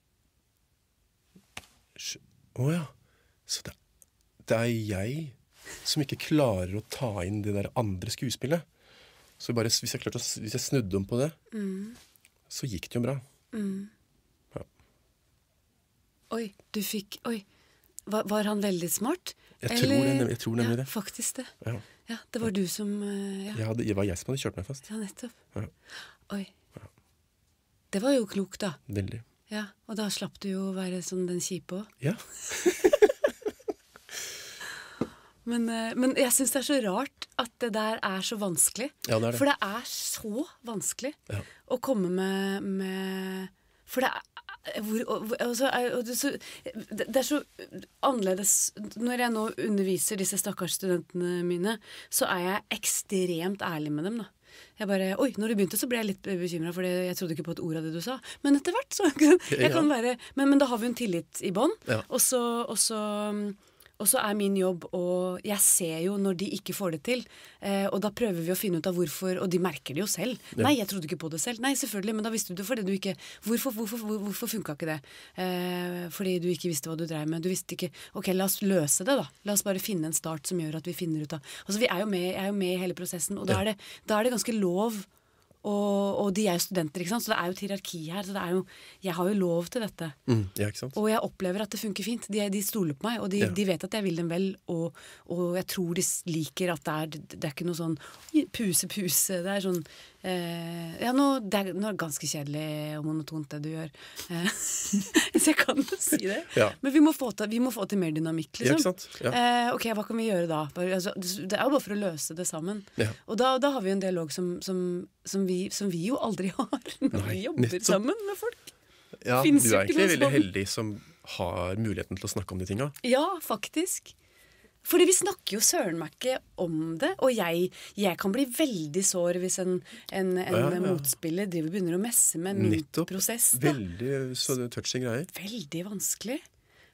[SPEAKER 2] Sj- Å ja. Så det, det er jeg som ikke klarer å ta inn det der andre skuespillet. Så bare, hvis jeg, klarte, å- hvis jeg snudde om på det,
[SPEAKER 1] Mm.
[SPEAKER 2] så gikk det jo bra.
[SPEAKER 1] Mm.
[SPEAKER 2] Ja.
[SPEAKER 1] Oi, du fikk Oi. Var, var han veldig smart?
[SPEAKER 2] Jeg tror det, nem- jeg tror nemlig
[SPEAKER 1] ja,
[SPEAKER 2] det.
[SPEAKER 1] Faktisk det.
[SPEAKER 2] Ja.
[SPEAKER 1] Ja, det var du som eh, ja.
[SPEAKER 2] Jeg hadde, det var jeg som hadde kjørt meg fast.
[SPEAKER 1] ja, nettopp.
[SPEAKER 2] Ja.
[SPEAKER 1] Oi. Det var jo klokt, da.
[SPEAKER 2] Veldig.
[SPEAKER 1] Ja, Og da slapp du jo å være sånn den kjipe òg.
[SPEAKER 2] Ja.
[SPEAKER 1] Men, eh, men jeg syns det er så rart at det der er så vanskelig.
[SPEAKER 2] Ja, det er det.
[SPEAKER 1] For det er så vanskelig
[SPEAKER 2] Ja.
[SPEAKER 1] å komme med, med For det er hvor, og, og så er, og det, så, det, det er så annerledes. Når jeg nå underviser disse stakkars studentene mine, så er jeg ekstremt ærlig med dem, da. Jeg bare, oi, når du begynte så ble jeg litt bekymret, for jeg trodde ikke på et ord av det du sa. Men etter hvert så jeg kan være, men, men da har vi en tillit i bånd.
[SPEAKER 2] Ja.
[SPEAKER 1] Og så, og så Og så er min jobb, og jeg ser jo når de ikke får det til, eh, og da prøver vi å finne ut av hvorfor, og de merker det jo selv.
[SPEAKER 2] Ja.
[SPEAKER 1] Nei, jeg trodde ikke på det selv. Nei, selvfølgelig, men da visste du det fordi du ikke Hvorfor, hvorfor, hvor- hvorfor funka ikke det? Eh, fordi du ikke visste hva du drev med. Du visste ikke Ok, la oss løse det, da. La oss bare finne en start som gjør at vi finner ut av Altså, vi er jo med, jeg er jo med i hele prosessen, og da
[SPEAKER 2] Ja.
[SPEAKER 1] er det, da er det ganske lov. Og, og de er jo studenter, ikke sant? Så det er jo et hierarki her. Så det er jo, jeg har jo lov til dette.
[SPEAKER 2] Mm, ja, ikke sant?
[SPEAKER 1] Og jeg opplever at det funker fint. De, de stoler på meg, og de,
[SPEAKER 2] Ja.
[SPEAKER 1] de vet at jeg vil dem vel. Og, og jeg tror de s- liker at det er, det er ikke noe sånn puse-puse. Det er sånn eh, Ja, nå, det er, nå er det ganske kjedelig og monotont, det du gjør. Eh, så jeg kan jo si det.
[SPEAKER 2] Ja.
[SPEAKER 1] Men vi må få til, vi må få til mer dynamikk,
[SPEAKER 2] Ja,
[SPEAKER 1] liksom.
[SPEAKER 2] ikke sant? Ja.
[SPEAKER 1] Eh, ok, hva kan vi gjøre da? Bare, altså, det er jo bare for å løse det sammen.
[SPEAKER 2] Ja.
[SPEAKER 1] Og da, da har vi en dialog som, som, som, vi, som vi jo aldri har når
[SPEAKER 2] Nei,
[SPEAKER 1] vi jobber
[SPEAKER 2] nettopp.
[SPEAKER 1] sammen med folk.
[SPEAKER 2] Ja, du
[SPEAKER 1] Finnes jo
[SPEAKER 2] er
[SPEAKER 1] ikke
[SPEAKER 2] egentlig
[SPEAKER 1] noe
[SPEAKER 2] veldig
[SPEAKER 1] sånn.
[SPEAKER 2] heldig som har muligheten til å snakke om de tinga.
[SPEAKER 1] Ja, faktisk. Fordi vi snakker jo søren meg ikke om det, og jeg, jeg kan bli veldig sår hvis en, en, en
[SPEAKER 2] Ja, ja.
[SPEAKER 1] motspiller driver begynner å messe med min
[SPEAKER 2] Nettopp.
[SPEAKER 1] prosess. Da.
[SPEAKER 2] Veldig så touchy greier.
[SPEAKER 1] Veldig vanskelig.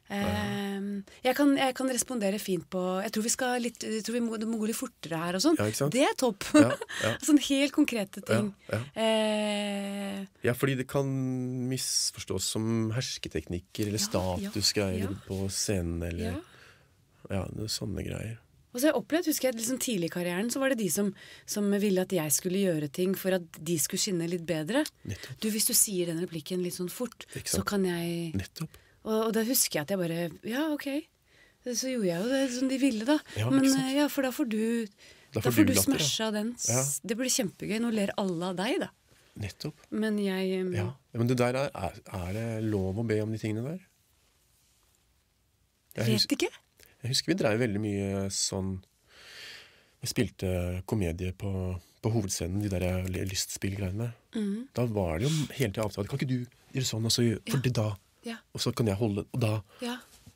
[SPEAKER 1] Eh, jeg, kan, jeg kan respondere fint på Jeg tror vi skal litt Jeg tror vi må, det må gå litt fortere her og sånn.
[SPEAKER 2] Ja, ikke sant?
[SPEAKER 1] Det er topp.
[SPEAKER 2] Ja, ja.
[SPEAKER 1] Sånn helt konkrete ting.
[SPEAKER 2] Ja, ja.
[SPEAKER 1] Eh,
[SPEAKER 2] Ja, fordi det kan misforstås som hersketeknikker eller
[SPEAKER 1] Ja,
[SPEAKER 2] statusgreier
[SPEAKER 1] ja, ja.
[SPEAKER 2] på scenen, eller
[SPEAKER 1] ja.
[SPEAKER 2] ja, det er sånne greier.
[SPEAKER 1] Og så har jeg opplevd, husker jeg, liksom tidlig i karrieren, så var det de som, som ville at jeg skulle gjøre ting for at de skulle skinne litt bedre.
[SPEAKER 2] Nettopp.
[SPEAKER 1] Du, hvis du sier den replikken litt sånn fort,
[SPEAKER 2] Ikke
[SPEAKER 1] så
[SPEAKER 2] sant?
[SPEAKER 1] kan jeg
[SPEAKER 2] Nettopp.
[SPEAKER 1] Og, og da husker jeg at jeg bare Ja, ok. Så gjorde jeg jo det som de ville, da.
[SPEAKER 2] Ja,
[SPEAKER 1] Men
[SPEAKER 2] ikke sant?
[SPEAKER 1] eh, ja, for da får du
[SPEAKER 2] Da
[SPEAKER 1] Da
[SPEAKER 2] får
[SPEAKER 1] får
[SPEAKER 2] du
[SPEAKER 1] du
[SPEAKER 2] latter,
[SPEAKER 1] smasha den.
[SPEAKER 2] Ja.
[SPEAKER 1] Det blir kjempegøy. Nå ler alle av deg, da.
[SPEAKER 2] Nettopp.
[SPEAKER 1] Men jeg eh,
[SPEAKER 2] Ja. Ja, men det der er, er, er det lov å be om de tingene der? Jeg, hus,
[SPEAKER 1] vet ikke.
[SPEAKER 2] jeg husker vi drev veldig mye sånn Vi spilte komedie på, på hovedscenen, de der lystspillgreiene.
[SPEAKER 1] Mhm.
[SPEAKER 2] Da var det jo hele tiden avtale. Kan ikke du gjøre sånn, og så gjør, for
[SPEAKER 1] Ja.
[SPEAKER 2] det da
[SPEAKER 1] Ja.
[SPEAKER 2] Og så kan jeg holde, og da
[SPEAKER 1] Ja.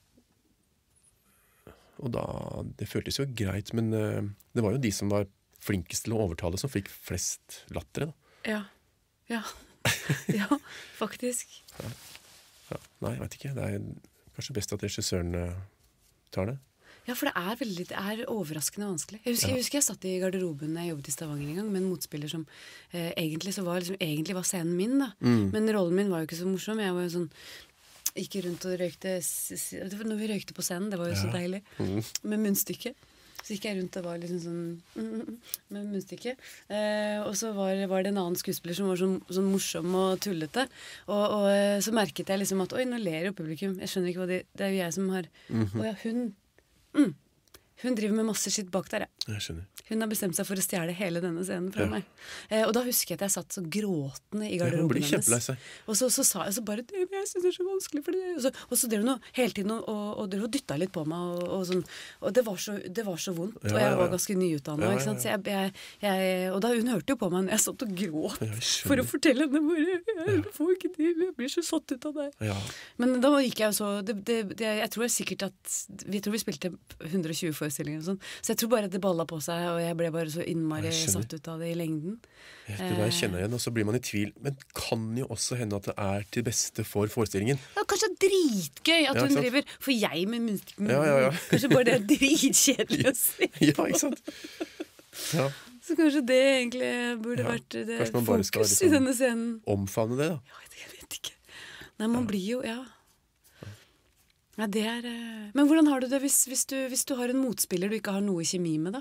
[SPEAKER 2] Og da, det føltes jo greit, men eh, det var jo de som var flinkest til å overtale, som fikk flest lattere. Da.
[SPEAKER 1] Ja. Ja. Ja, faktisk.
[SPEAKER 2] Ja, nei, jeg vet ikke. Det er kanskje best at regissøren eh, tar det.
[SPEAKER 1] Ja, for det er, veldig, det er overraskende vanskelig. Jeg husker,
[SPEAKER 2] Ja.
[SPEAKER 1] jeg husker jeg satt i garderoben da jeg jobbet i Stavanger en gang med en motspiller som eh, egentlig, så var, liksom, egentlig var scenen min, da.
[SPEAKER 2] Mm.
[SPEAKER 1] Men rollen min var jo ikke så morsom. Jeg var jo sånn Gikk rundt og røykte s- s- Det var når vi røykte på scenen, det var jo så
[SPEAKER 2] Ja.
[SPEAKER 1] deilig.
[SPEAKER 2] Mm.
[SPEAKER 1] Med munnstykke. Så gikk jeg rundt og var liksom sånn mm, mm, mm, med munnstykke. Eh, og så var, var det en annen skuespiller som var sånn, sånn morsom og tullete. Og, og eh, så merket jeg liksom at oi, nå ler jo publikum. Jeg skjønner ikke hva de Det er jo jeg som har
[SPEAKER 2] Mhm.
[SPEAKER 1] Å ja, hun mm, Hun driver med masse skitt bak der, ja.
[SPEAKER 2] Jeg skjønner.
[SPEAKER 1] Hun har bestemt seg for å stjele hele denne scenen fra
[SPEAKER 2] Ja.
[SPEAKER 1] meg. Eh, og da husker jeg at jeg satt så gråtende i
[SPEAKER 2] Ja, man
[SPEAKER 1] garderoben
[SPEAKER 2] blir kjempelei seg.
[SPEAKER 1] Og så, så sa jeg så bare det, jeg synes det er så vanskelig for det. Og så, og så drev hun og- hele tiden og, og, og drev og dytta litt på meg. Og, og, sånn, og det, var så, det var så vondt.
[SPEAKER 2] Ja,
[SPEAKER 1] og jeg
[SPEAKER 2] ja,
[SPEAKER 1] var
[SPEAKER 2] ja.
[SPEAKER 1] ganske nyutdanna.
[SPEAKER 2] Ja, ja,
[SPEAKER 1] ikke sant?
[SPEAKER 2] ja.
[SPEAKER 1] Så jeg, jeg, jeg, og da hun hørte jo på meg når jeg satt og gråt
[SPEAKER 2] Ja, jeg skjønner.
[SPEAKER 1] for å fortelle henne hvor jeg, jeg får ikke til, jeg blir så satt ut av det.
[SPEAKER 2] Ja,
[SPEAKER 1] Men da gikk jeg jo så det, det, det, Jeg tror sikkert at Vi tror vi spilte hundre og tjue forestillinger og sånn. Så jeg tror bare at det balla på seg, og jeg ble bare så innmari
[SPEAKER 2] Jeg skjønner.
[SPEAKER 1] satt ut av det i lengden.
[SPEAKER 2] det der kjenner jeg igjen, og så blir man i tvil. Men kan jo også hende at det er til beste for forestillingen.
[SPEAKER 1] Det er kanskje dritgøy at
[SPEAKER 2] Ja,
[SPEAKER 1] hun
[SPEAKER 2] ikke sant?
[SPEAKER 1] driver For jeg med munnstykke
[SPEAKER 2] Ja, ja, ja.
[SPEAKER 1] Kanskje bare det er dritkjedelig å si.
[SPEAKER 2] Ja, ikke sant? Ja,
[SPEAKER 1] Så kanskje det egentlig burde
[SPEAKER 2] Ja,
[SPEAKER 1] vært det
[SPEAKER 2] kanskje man bare skal
[SPEAKER 1] fokus
[SPEAKER 2] liksom-
[SPEAKER 1] i denne scenen.
[SPEAKER 2] omfavne det, da.
[SPEAKER 1] Ja, jeg vet ikke. Nei, man blir jo Ja. Ja, det er eh, Men hvordan har du det hvis, hvis, du, hvis du har en motspiller du ikke har noe kjemi med, da?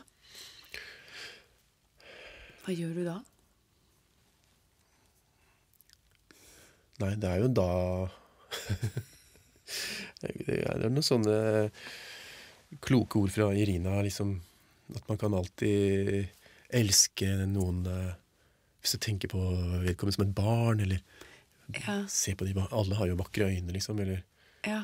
[SPEAKER 1] Hva gjør du da?
[SPEAKER 2] Nei, det er jo da Det er noen sånne kloke ord fra Irina, liksom. At man kan alltid elske noen eh, hvis du tenker på vedkommende som et barn, eller
[SPEAKER 1] Ja.
[SPEAKER 2] se på de ba- Alle har jo vakre øyne, liksom, eller
[SPEAKER 1] Ja.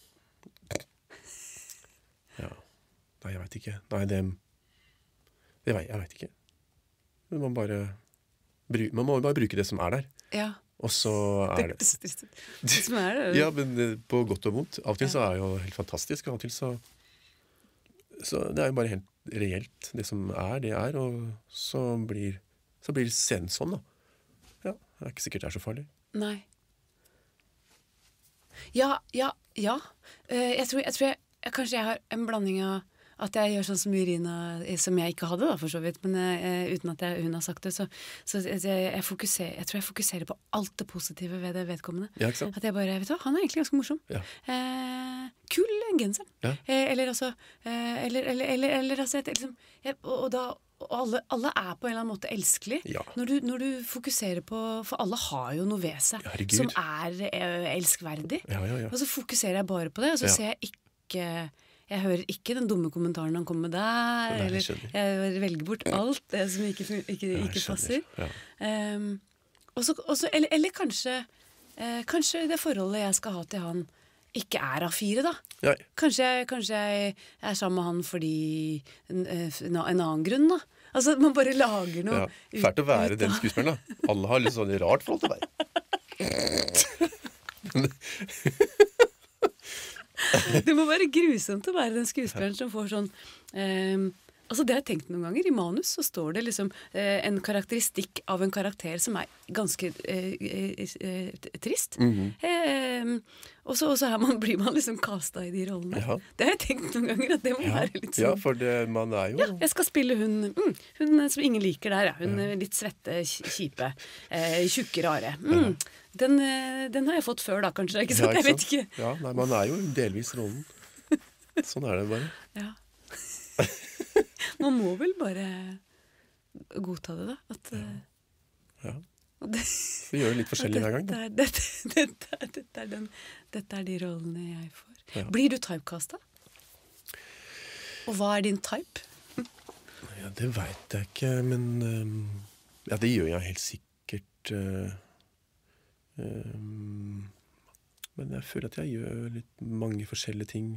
[SPEAKER 2] Ja. Nei, jeg veit ikke. Nei, det, det vet, Jeg veit ikke. Men man bare bru- Man må jo bare bruke det som er der.
[SPEAKER 1] Ja.
[SPEAKER 2] Og så er det
[SPEAKER 1] Det, det, det som er det.
[SPEAKER 2] Ja, men eh, på godt og vondt. Av og til så er det jo helt fantastisk, av og til så Så det er jo bare helt reelt. Det som er, det er, og så blir Så blir scenen sånn, da. Ja, det er ikke sikkert det er så farlig.
[SPEAKER 1] Nei. Ja, ja, ja. Eh, jeg tror, jeg, tror jeg, jeg Kanskje jeg har en blanding av at jeg gjør sånn som Irina, eh, som jeg ikke hadde, da, for så vidt. Men eh, uten at jeg, hun har sagt det, så, så jeg, jeg, fokuserer, jeg tror jeg fokuserer på alt det positive ved det vedkommende.
[SPEAKER 2] Ja, ikke sant?
[SPEAKER 1] At jeg bare vet du hva, han er egentlig ganske morsom.
[SPEAKER 2] Ja.
[SPEAKER 1] Eh, kul genser.
[SPEAKER 2] Ja.
[SPEAKER 1] Eh, eller altså eh, Eller, eller, eller, eller altså et, liksom, jeg, og, og da og alle, alle er på en eller annen måte elskelig.
[SPEAKER 2] Ja.
[SPEAKER 1] Når, du, når du fokuserer på For alle har jo noe ved seg
[SPEAKER 2] Herregud.
[SPEAKER 1] som er eh, elskverdig.
[SPEAKER 2] Ja, ja, ja.
[SPEAKER 1] Og så fokuserer jeg bare på det, og så
[SPEAKER 2] Ja.
[SPEAKER 1] ser jeg ikke Jeg hører ikke den dumme kommentaren han kommer med der.
[SPEAKER 2] Nei, jeg
[SPEAKER 1] eller
[SPEAKER 2] skjønner.
[SPEAKER 1] jeg velger bort alt det som ikke, fun- ikke,
[SPEAKER 2] Ja, jeg
[SPEAKER 1] ikke
[SPEAKER 2] skjønner.
[SPEAKER 1] passer.
[SPEAKER 2] Ja.
[SPEAKER 1] Um, og så- og så- eller, eller kanskje eh, Kanskje det forholdet jeg skal ha til han, ikke er A fire, da.
[SPEAKER 2] Ja,
[SPEAKER 1] Kanskje jeg, kanskje jeg er sammen med han fordi en, eh, en annen grunn, da. Altså, man bare lager noe
[SPEAKER 2] ja. Fælt å
[SPEAKER 1] ut-
[SPEAKER 2] være
[SPEAKER 1] ut
[SPEAKER 2] den
[SPEAKER 1] av-
[SPEAKER 2] skuespilleren, da. Alle har litt sånn rart forhold til deg.
[SPEAKER 1] Det må være grusomt å være den skuespilleren som får sånn eh, Altså det har jeg tenkt noen ganger. I manus så står det liksom eh, en karakteristikk av en karakter som er ganske eh, eh, eh, trist.
[SPEAKER 2] Mhm.
[SPEAKER 1] eh, og så, og så er man, blir man liksom kastet i de rollene.
[SPEAKER 2] Ja.
[SPEAKER 1] Det har jeg tenkt noen ganger, at det må
[SPEAKER 2] Ja,
[SPEAKER 1] være litt sånn.
[SPEAKER 2] ja, for det, man er jo
[SPEAKER 1] Ja, jeg skal spille hun, mm, hun som ingen liker der, ja. Hun er litt svette, kj- kjipe, eh, tjukke, rare. Mm. Den, eh, den har jeg fått før da, kanskje, ikke
[SPEAKER 2] Ja,
[SPEAKER 1] sant?
[SPEAKER 2] ikke
[SPEAKER 1] Jeg vet
[SPEAKER 2] sant?
[SPEAKER 1] ikke.
[SPEAKER 2] Ja, nei, man er jo delvis rollen. Sånn er det bare.
[SPEAKER 1] Ja. Man må vel bare godta det, da. At, eh,
[SPEAKER 2] Ja.
[SPEAKER 1] at det,
[SPEAKER 2] Vi gjør det litt forskjellig hver gang, da.
[SPEAKER 1] Dette er, dette, dette, er- dette, er den, dette er de rollene jeg får.
[SPEAKER 2] Ja.
[SPEAKER 1] Blir du typecasta? Og hva er din type?
[SPEAKER 2] Ja, det veit jeg ikke, men øhm, ja, det gjør jeg helt sikkert. øh, øhm, men jeg føler at jeg gjør litt mange forskjellige ting.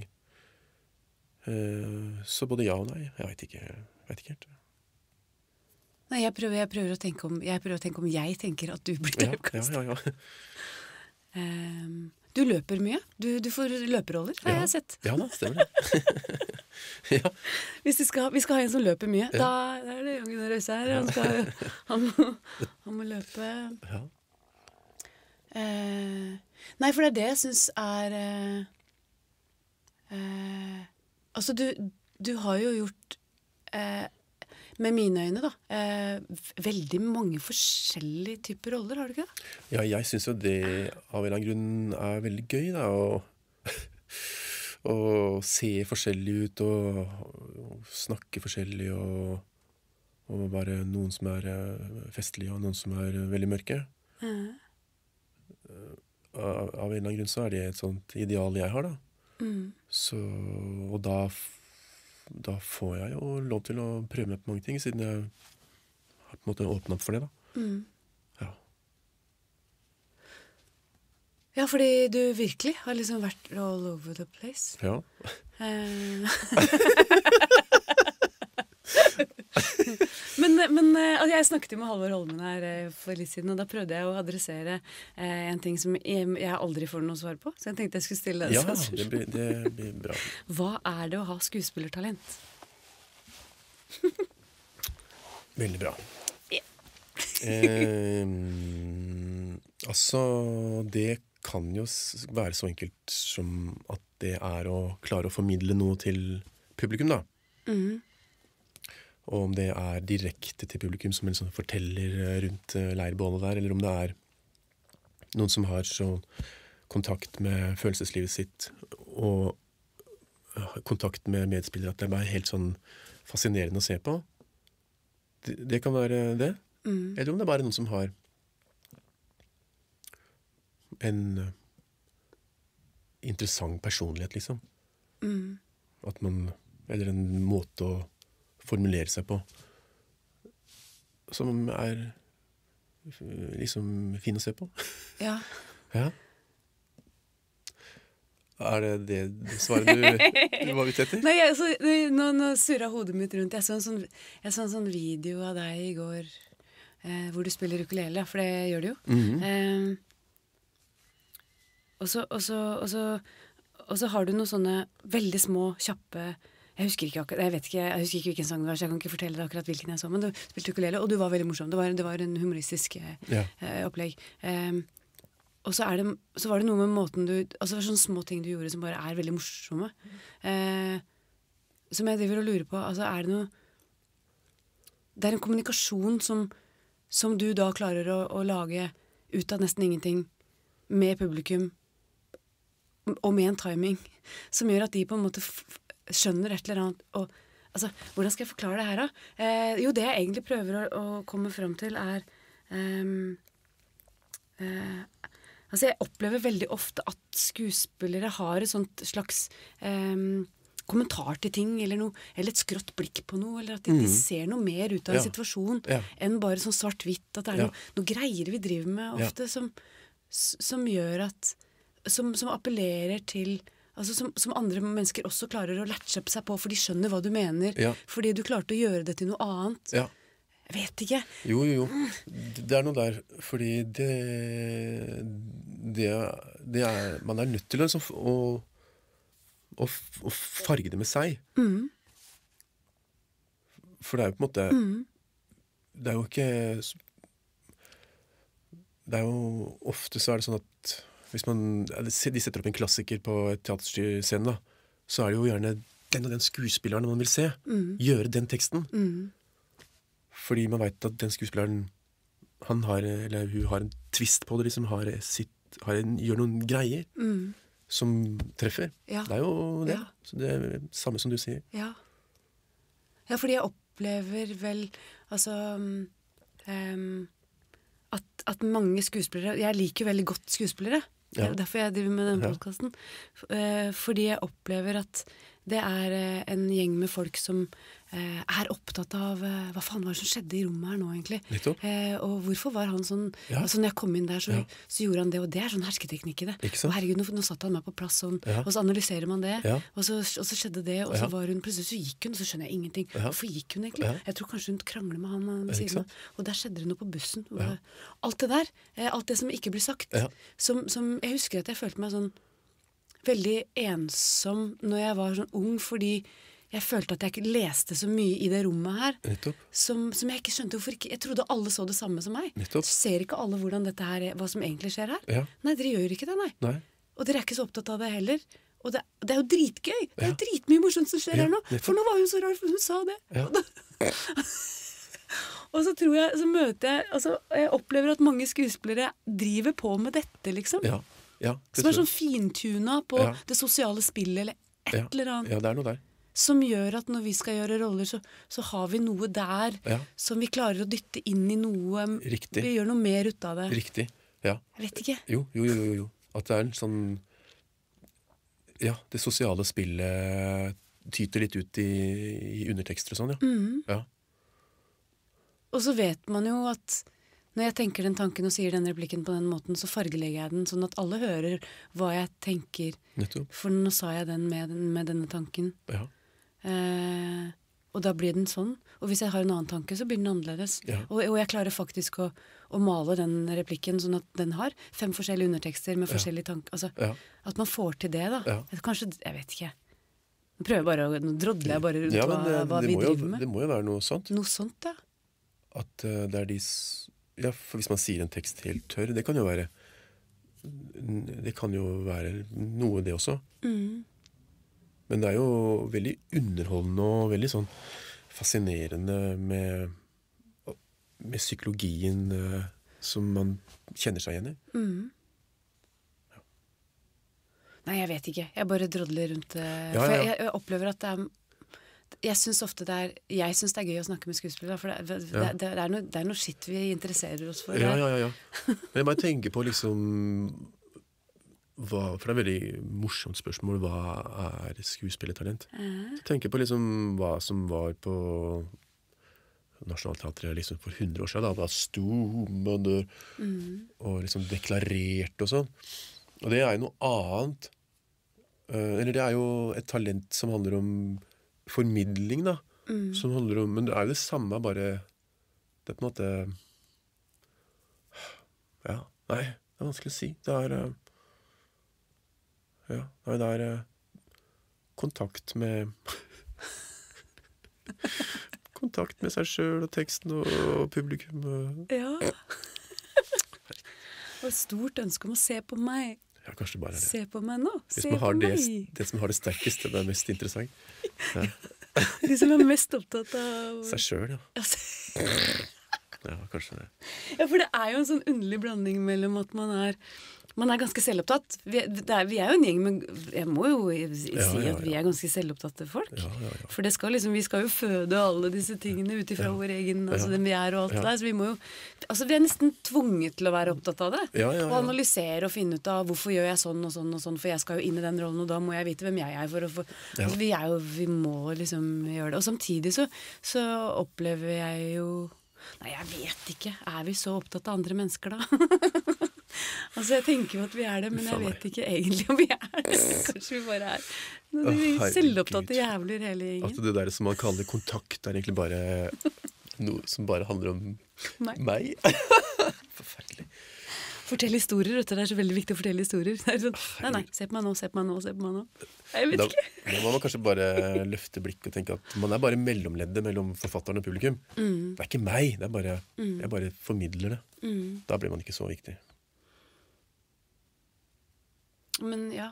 [SPEAKER 2] Eh, så både ja og nei. Jeg veit ikke, jeg vet ikke helt.
[SPEAKER 1] Nei, jeg prøver, jeg, prøver å tenke om, jeg prøver å tenke om jeg tenker at du blir
[SPEAKER 2] Ja,
[SPEAKER 1] typecasta.
[SPEAKER 2] ja, ja, ja.
[SPEAKER 1] Ehm, du løper mye. Du, du får løperoller, har
[SPEAKER 2] Ja.
[SPEAKER 1] jeg sett.
[SPEAKER 2] Ja da, stemmer det. ja.
[SPEAKER 1] Hvis vi skal, vi skal ha en som løper mye,
[SPEAKER 2] Ja.
[SPEAKER 1] da, da er det Jørgen Røise her. Han, skal, han, må, han må løpe.
[SPEAKER 2] ja.
[SPEAKER 1] Eh, nei, for det er det jeg syns er eh, eh, Altså, du, du har jo gjort eh, med mine øyne, da, eh, v- veldig mange forskjellige typer roller, har du ikke det?
[SPEAKER 2] Ja, jeg syns jo det av en eller annen grunn er veldig gøy, da. Å, å se forskjellig ut og, og snakke forskjellig og, og være noen som er eh, festlige og noen som er eh, veldig mørke.
[SPEAKER 1] Mhm.
[SPEAKER 2] Av, av en eller annen grunn så er det et sånt ideal jeg har, da.
[SPEAKER 1] Mm.
[SPEAKER 2] Så, og da, f- da får jeg jo lov til å prøve meg på mange ting, siden jeg har på en måte åpnet opp for det, da.
[SPEAKER 1] Mm.
[SPEAKER 2] Ja.
[SPEAKER 1] Ja, fordi du virkelig har liksom vært all over the place.
[SPEAKER 2] Ja.
[SPEAKER 1] Eh. men men eh, altså, jeg snakket jo med Halvor Holmen her eh, for litt siden, og da prøvde jeg å adressere eh, en ting som jeg, jeg aldri får noe svar på. Så jeg tenkte jeg skulle stille deg
[SPEAKER 2] Ja,
[SPEAKER 1] et spørsmål.
[SPEAKER 2] det blir, det blir bra.
[SPEAKER 1] Hva er det å ha skuespillertalent?
[SPEAKER 2] Veldig bra.
[SPEAKER 1] Ja.
[SPEAKER 2] Eh, altså, det kan jo s- være så enkelt som at det er å klare å formidle noe til publikum, da.
[SPEAKER 1] Mhm.
[SPEAKER 2] Og om det er direkte til publikum som en sånn forteller eh, rundt eh, leirbålet der, eller om det er noen som har sånn kontakt med følelseslivet sitt og eh, kontakt med medspillere, at det er bare helt sånn fascinerende å se på. Det, det kan være det.
[SPEAKER 1] Mhm.
[SPEAKER 2] Eller om det er bare noen som har en eh, interessant personlighet, liksom.
[SPEAKER 1] Mhm.
[SPEAKER 2] At man, eller en måte å formulere seg på som er eh, liksom fin å se på.
[SPEAKER 1] Ja.
[SPEAKER 2] Ja. Er det det svaret du, du var ute etter?
[SPEAKER 1] Nei, jeg, så, nå, nå surra hodet mitt rundt. Jeg så en sånn, jeg så en sånn video av deg i går eh, hvor du spiller ukulele, for det gjør du jo.
[SPEAKER 2] Mhm.
[SPEAKER 1] Eh, og, så, og, så, og, så, og så har du noen sånne veldig små, kjappe Jeg husker ikke akkurat, jeg vet ikke, jeg husker ikke hvilken sang det var, så jeg kan ikke fortelle deg akkurat hvilken jeg så, men du spilte ukulele, og du var veldig morsom. Det var, det var en humoristisk eh,
[SPEAKER 2] Ja.
[SPEAKER 1] eh, opplegg. Eh, og så, er det, så var det noe med måten du Altså det var sånne små ting du gjorde som bare er veldig morsomme. Eh, som jeg driver og lurer på. Altså er det noe Det er en kommunikasjon som, som du da klarer å, å lage ut av nesten ingenting med publikum, og med en timing som gjør at de på en måte f skjønner et eller annet. Og, altså, hvordan skal jeg forklare det her, da? Eh, jo, det jeg egentlig prøver å, å komme frem til, er ehm, eh, Altså, jeg opplever veldig ofte at skuespillere har et sånt slags ehm, kommentar til ting, eller, noe, eller et skrått blikk på noe, eller at de, de
[SPEAKER 2] Mhm.
[SPEAKER 1] ser noe mer ut av en
[SPEAKER 2] Ja.
[SPEAKER 1] situasjon
[SPEAKER 2] Ja.
[SPEAKER 1] enn bare sånn svart-hvitt. At det er
[SPEAKER 2] Ja.
[SPEAKER 1] noe, noe greier vi driver med
[SPEAKER 2] Ja.
[SPEAKER 1] ofte som, s- som gjør at Som, som appellerer til Altså som, som andre mennesker også klarer å latche seg på, for de skjønner hva du mener.
[SPEAKER 2] Ja.
[SPEAKER 1] Fordi du klarte å gjøre det til noe annet.
[SPEAKER 2] Ja.
[SPEAKER 1] Jeg vet ikke.
[SPEAKER 2] Jo, jo, jo. Det er noe der, fordi det Det, er- det er Man er nødt til å, liksom, å, å, f- å farge det med seg.
[SPEAKER 1] Mm.
[SPEAKER 2] For det er jo på en måte
[SPEAKER 1] Mm.
[SPEAKER 2] Det er jo ikke Det er jo ofte så er det sånn at hvis man de setter opp en klassiker på et teaterscene, da, så er det jo gjerne den og den skuespilleren man vil se
[SPEAKER 1] Mm.
[SPEAKER 2] gjøre den teksten.
[SPEAKER 1] Mm.
[SPEAKER 2] Fordi man vet at den skuespilleren han har, eller hun har en twist på det, liksom har sitt, har en, gjør noen greier
[SPEAKER 1] Mm.
[SPEAKER 2] som treffer.
[SPEAKER 1] Ja.
[SPEAKER 2] Det er jo det.
[SPEAKER 1] Ja.
[SPEAKER 2] Så det er det samme som du sier.
[SPEAKER 1] Ja. Ja, fordi jeg opplever vel altså um, at, at mange skuespillere Jeg liker jo veldig godt skuespillere. Det
[SPEAKER 2] Ja.
[SPEAKER 1] er derfor jeg driver med den
[SPEAKER 2] Ja.
[SPEAKER 1] podcasten. Uh, fordi jeg opplever at det er uh, en gjeng med folk som uh, er opptatt av uh, hva faen var det som skjedde i rommet her nå, egentlig.
[SPEAKER 2] Nettopp.
[SPEAKER 1] Uh, og hvorfor var han sånn
[SPEAKER 2] Ja.
[SPEAKER 1] altså Når jeg kom inn der, så,
[SPEAKER 2] Ja.
[SPEAKER 1] så gjorde han det, og det er sånn hersketeknikk i det.
[SPEAKER 2] Ikke sant?
[SPEAKER 1] Og herregud, nå, nå satte han meg på plass sånn,
[SPEAKER 2] Ja.
[SPEAKER 1] og så analyserer man det,
[SPEAKER 2] Ja.
[SPEAKER 1] og, så, og så skjedde det, og så
[SPEAKER 2] Ja.
[SPEAKER 1] var hun plutselig så gikk hun, og så skjønner jeg ingenting.
[SPEAKER 2] Ja.
[SPEAKER 1] Hvorfor gikk hun egentlig?
[SPEAKER 2] Ja.
[SPEAKER 1] Jeg tror kanskje hun krangler med han ved
[SPEAKER 2] Ja, ikke
[SPEAKER 1] siden av.
[SPEAKER 2] sant?
[SPEAKER 1] Og der skjedde det noe på bussen. Og
[SPEAKER 2] Ja.
[SPEAKER 1] alt det der, eh, alt det som ikke blir sagt.
[SPEAKER 2] Ja.
[SPEAKER 1] Som, som, jeg husker at jeg følte meg sånn veldig ensom når jeg var sånn ung, fordi jeg følte at jeg ikke leste så mye i det rommet her,
[SPEAKER 2] Nettopp.
[SPEAKER 1] som, som jeg ikke skjønte hvorfor ikke. Jeg trodde alle så det samme som meg.
[SPEAKER 2] Nettopp.
[SPEAKER 1] Ser ikke alle hvordan dette her er, hva som egentlig skjer her?
[SPEAKER 2] Ja.
[SPEAKER 1] Nei, dere gjør ikke det, nei.
[SPEAKER 2] Nei.
[SPEAKER 1] Og dere er ikke så opptatt av det heller. Og det, det er jo dritgøy. Det er
[SPEAKER 2] Ja.
[SPEAKER 1] jo dritmye morsomt som skjer
[SPEAKER 2] Ja,
[SPEAKER 1] her nå.
[SPEAKER 2] nettopp.
[SPEAKER 1] For nå var hun så rar, for hun sa det.
[SPEAKER 2] Ja.
[SPEAKER 1] Og, da, og så tror jeg, så møter jeg altså, Jeg opplever at mange skuespillere driver på med dette, liksom.
[SPEAKER 2] Ja. Ja, det
[SPEAKER 1] Som er
[SPEAKER 2] tror
[SPEAKER 1] sånn fintuna på
[SPEAKER 2] Ja.
[SPEAKER 1] det sosiale spillet eller et
[SPEAKER 2] jeg.
[SPEAKER 1] eller annet.
[SPEAKER 2] Ja, det er noe der.
[SPEAKER 1] Som gjør at når vi skal gjøre roller, så, så har vi noe der
[SPEAKER 2] Ja.
[SPEAKER 1] som vi klarer å dytte inn i noe.
[SPEAKER 2] Riktig.
[SPEAKER 1] Vi gjør noe mer ut av det.
[SPEAKER 2] Riktig. Ja.
[SPEAKER 1] Jeg vet ikke.
[SPEAKER 2] Jo, jo, jo, jo, jo. At det er en sånn Ja, det sosiale spillet tyter litt ut i, i undertekster og sånn, ja.
[SPEAKER 1] Mhm.
[SPEAKER 2] Ja.
[SPEAKER 1] Og så vet man jo at når jeg tenker den tanken og sier den replikken på den måten, så fargelegger jeg den sånn at alle hører hva jeg tenker.
[SPEAKER 2] Nettopp.
[SPEAKER 1] For nå sa jeg den med, med denne tanken.
[SPEAKER 2] Ja.
[SPEAKER 1] Eh, og da blir den sånn. Og hvis jeg har en annen tanke, så blir den annerledes.
[SPEAKER 2] Ja.
[SPEAKER 1] Og, og jeg klarer faktisk å, å male den replikken sånn at den har fem forskjellige undertekster med
[SPEAKER 2] Ja.
[SPEAKER 1] forskjellige tanker. Altså,
[SPEAKER 2] Ja.
[SPEAKER 1] at man får til det, da.
[SPEAKER 2] Ja.
[SPEAKER 1] Kanskje, jeg vet ikke. Nå prøver jeg bare å, nå drodler jeg bare rundt
[SPEAKER 2] Ja, men
[SPEAKER 1] hva,
[SPEAKER 2] det,
[SPEAKER 1] hva
[SPEAKER 2] det,
[SPEAKER 1] vi
[SPEAKER 2] må jo,
[SPEAKER 1] driver med.
[SPEAKER 2] det må jo være noe sånt.
[SPEAKER 1] Noe sånt, ja.
[SPEAKER 2] At eh, det er de s- Ja, for hvis man sier en tekst helt tørr, det kan jo være Det kan jo være noe, det også.
[SPEAKER 1] Mm.
[SPEAKER 2] Men det er jo veldig underholdende og veldig sånn fascinerende med, med psykologien eh, som man kjenner seg igjen i.
[SPEAKER 1] Mm. Nei, jeg vet ikke. Jeg bare drodler rundt det.
[SPEAKER 2] Ja,
[SPEAKER 1] For
[SPEAKER 2] ja.
[SPEAKER 1] jeg, jeg opplever at det er Jeg syns ofte det er Jeg synes det er gøy å snakke med skuespillere. For det, det,
[SPEAKER 2] Ja.
[SPEAKER 1] det, det, er noe, det er noe shit vi interesserer oss for.
[SPEAKER 2] Ja,
[SPEAKER 1] der.
[SPEAKER 2] ja, ja, ja. Men jeg bare tenker på liksom hva, For det er et veldig morsomt spørsmål. Hva er skuespillertalent?
[SPEAKER 1] Eh,
[SPEAKER 2] Jeg tenker på liksom hva som var på Nationaltheatret liksom for hundre år siden. Da var stormønder
[SPEAKER 1] mm,
[SPEAKER 2] og liksom deklarert og sånn. Og det er jo noe annet. Eh, eller det er jo et talent som handler om formidling, da.
[SPEAKER 1] mm.
[SPEAKER 2] Som handler om, men det er jo det samme, bare det er på en måte Ja, nei, det er vanskelig å si. Det er eh, Ja, nei, det er eh, kontakt med Kontakt med seg sjøl og teksten og publikum. og-
[SPEAKER 1] Ja. Og et stort ønske om å se på meg.
[SPEAKER 2] Ja, kanskje det bare er det.
[SPEAKER 1] Se på meg nå.
[SPEAKER 2] Det
[SPEAKER 1] Se
[SPEAKER 2] som
[SPEAKER 1] på
[SPEAKER 2] har det,
[SPEAKER 1] meg.
[SPEAKER 2] det som har det sterkeste, det er mest interessant. Ja.
[SPEAKER 1] De som er mest opptatt av
[SPEAKER 2] Seg sjøl, ja.
[SPEAKER 1] Altså,
[SPEAKER 2] Ja, kanskje det.
[SPEAKER 1] Ja, for det er jo en sånn underlig blanding mellom at man er Man er ganske selvopptatt. Vi, det er, vi er jo en gjeng med Jeg må jo si
[SPEAKER 2] Ja, ja,
[SPEAKER 1] at vi
[SPEAKER 2] ja.
[SPEAKER 1] er ganske selvopptatte folk.
[SPEAKER 2] Ja, ja, ja.
[SPEAKER 1] For det skal liksom, vi skal jo føde alle disse tingene ut ifra
[SPEAKER 2] Ja.
[SPEAKER 1] vår egen altså
[SPEAKER 2] Ja.
[SPEAKER 1] den vi er og alt
[SPEAKER 2] Ja.
[SPEAKER 1] det der. Så vi må jo Altså vi er nesten tvunget til å være opptatt av det.
[SPEAKER 2] Ja, ja,
[SPEAKER 1] Og
[SPEAKER 2] ja.
[SPEAKER 1] analysere og finne ut av hvorfor gjør jeg sånn og sånn og sånn, for jeg skal jo inn i den rollen, og da må jeg vite hvem jeg er for å få
[SPEAKER 2] Ja.
[SPEAKER 1] altså, vi er jo Vi må liksom gjøre det. Og samtidig så, så opplever jeg jo Nei, jeg vet ikke. Er vi så opptatt av andre mennesker, da? Altså, jeg tenker jo at vi er det, men jeg
[SPEAKER 2] Uff a
[SPEAKER 1] vet ikke egentlig om vi er det. Kanskje vi bare er noen
[SPEAKER 2] herregud.
[SPEAKER 1] selvopptatte jævler hele
[SPEAKER 2] At
[SPEAKER 1] gjengen.
[SPEAKER 2] det der som man kaller kontakt, er egentlig bare noe som bare handler om
[SPEAKER 1] Nei.
[SPEAKER 2] meg. Forferdelig.
[SPEAKER 1] Fortell historier, vet du. Det er så veldig viktig å fortelle historier. Det er sånn, nei, nei, se på meg nå, se på meg nå, se på meg nå. Jeg vet
[SPEAKER 2] Da,
[SPEAKER 1] ikke.
[SPEAKER 2] da må man kanskje bare løfte blikket og tenke at man er bare mellomleddet mellom forfatteren og publikum.
[SPEAKER 1] Mm.
[SPEAKER 2] Det er ikke meg, det er bare,
[SPEAKER 1] Mm.
[SPEAKER 2] jeg bare formidler det.
[SPEAKER 1] Mm.
[SPEAKER 2] Da blir man ikke så viktig.
[SPEAKER 1] Men ja.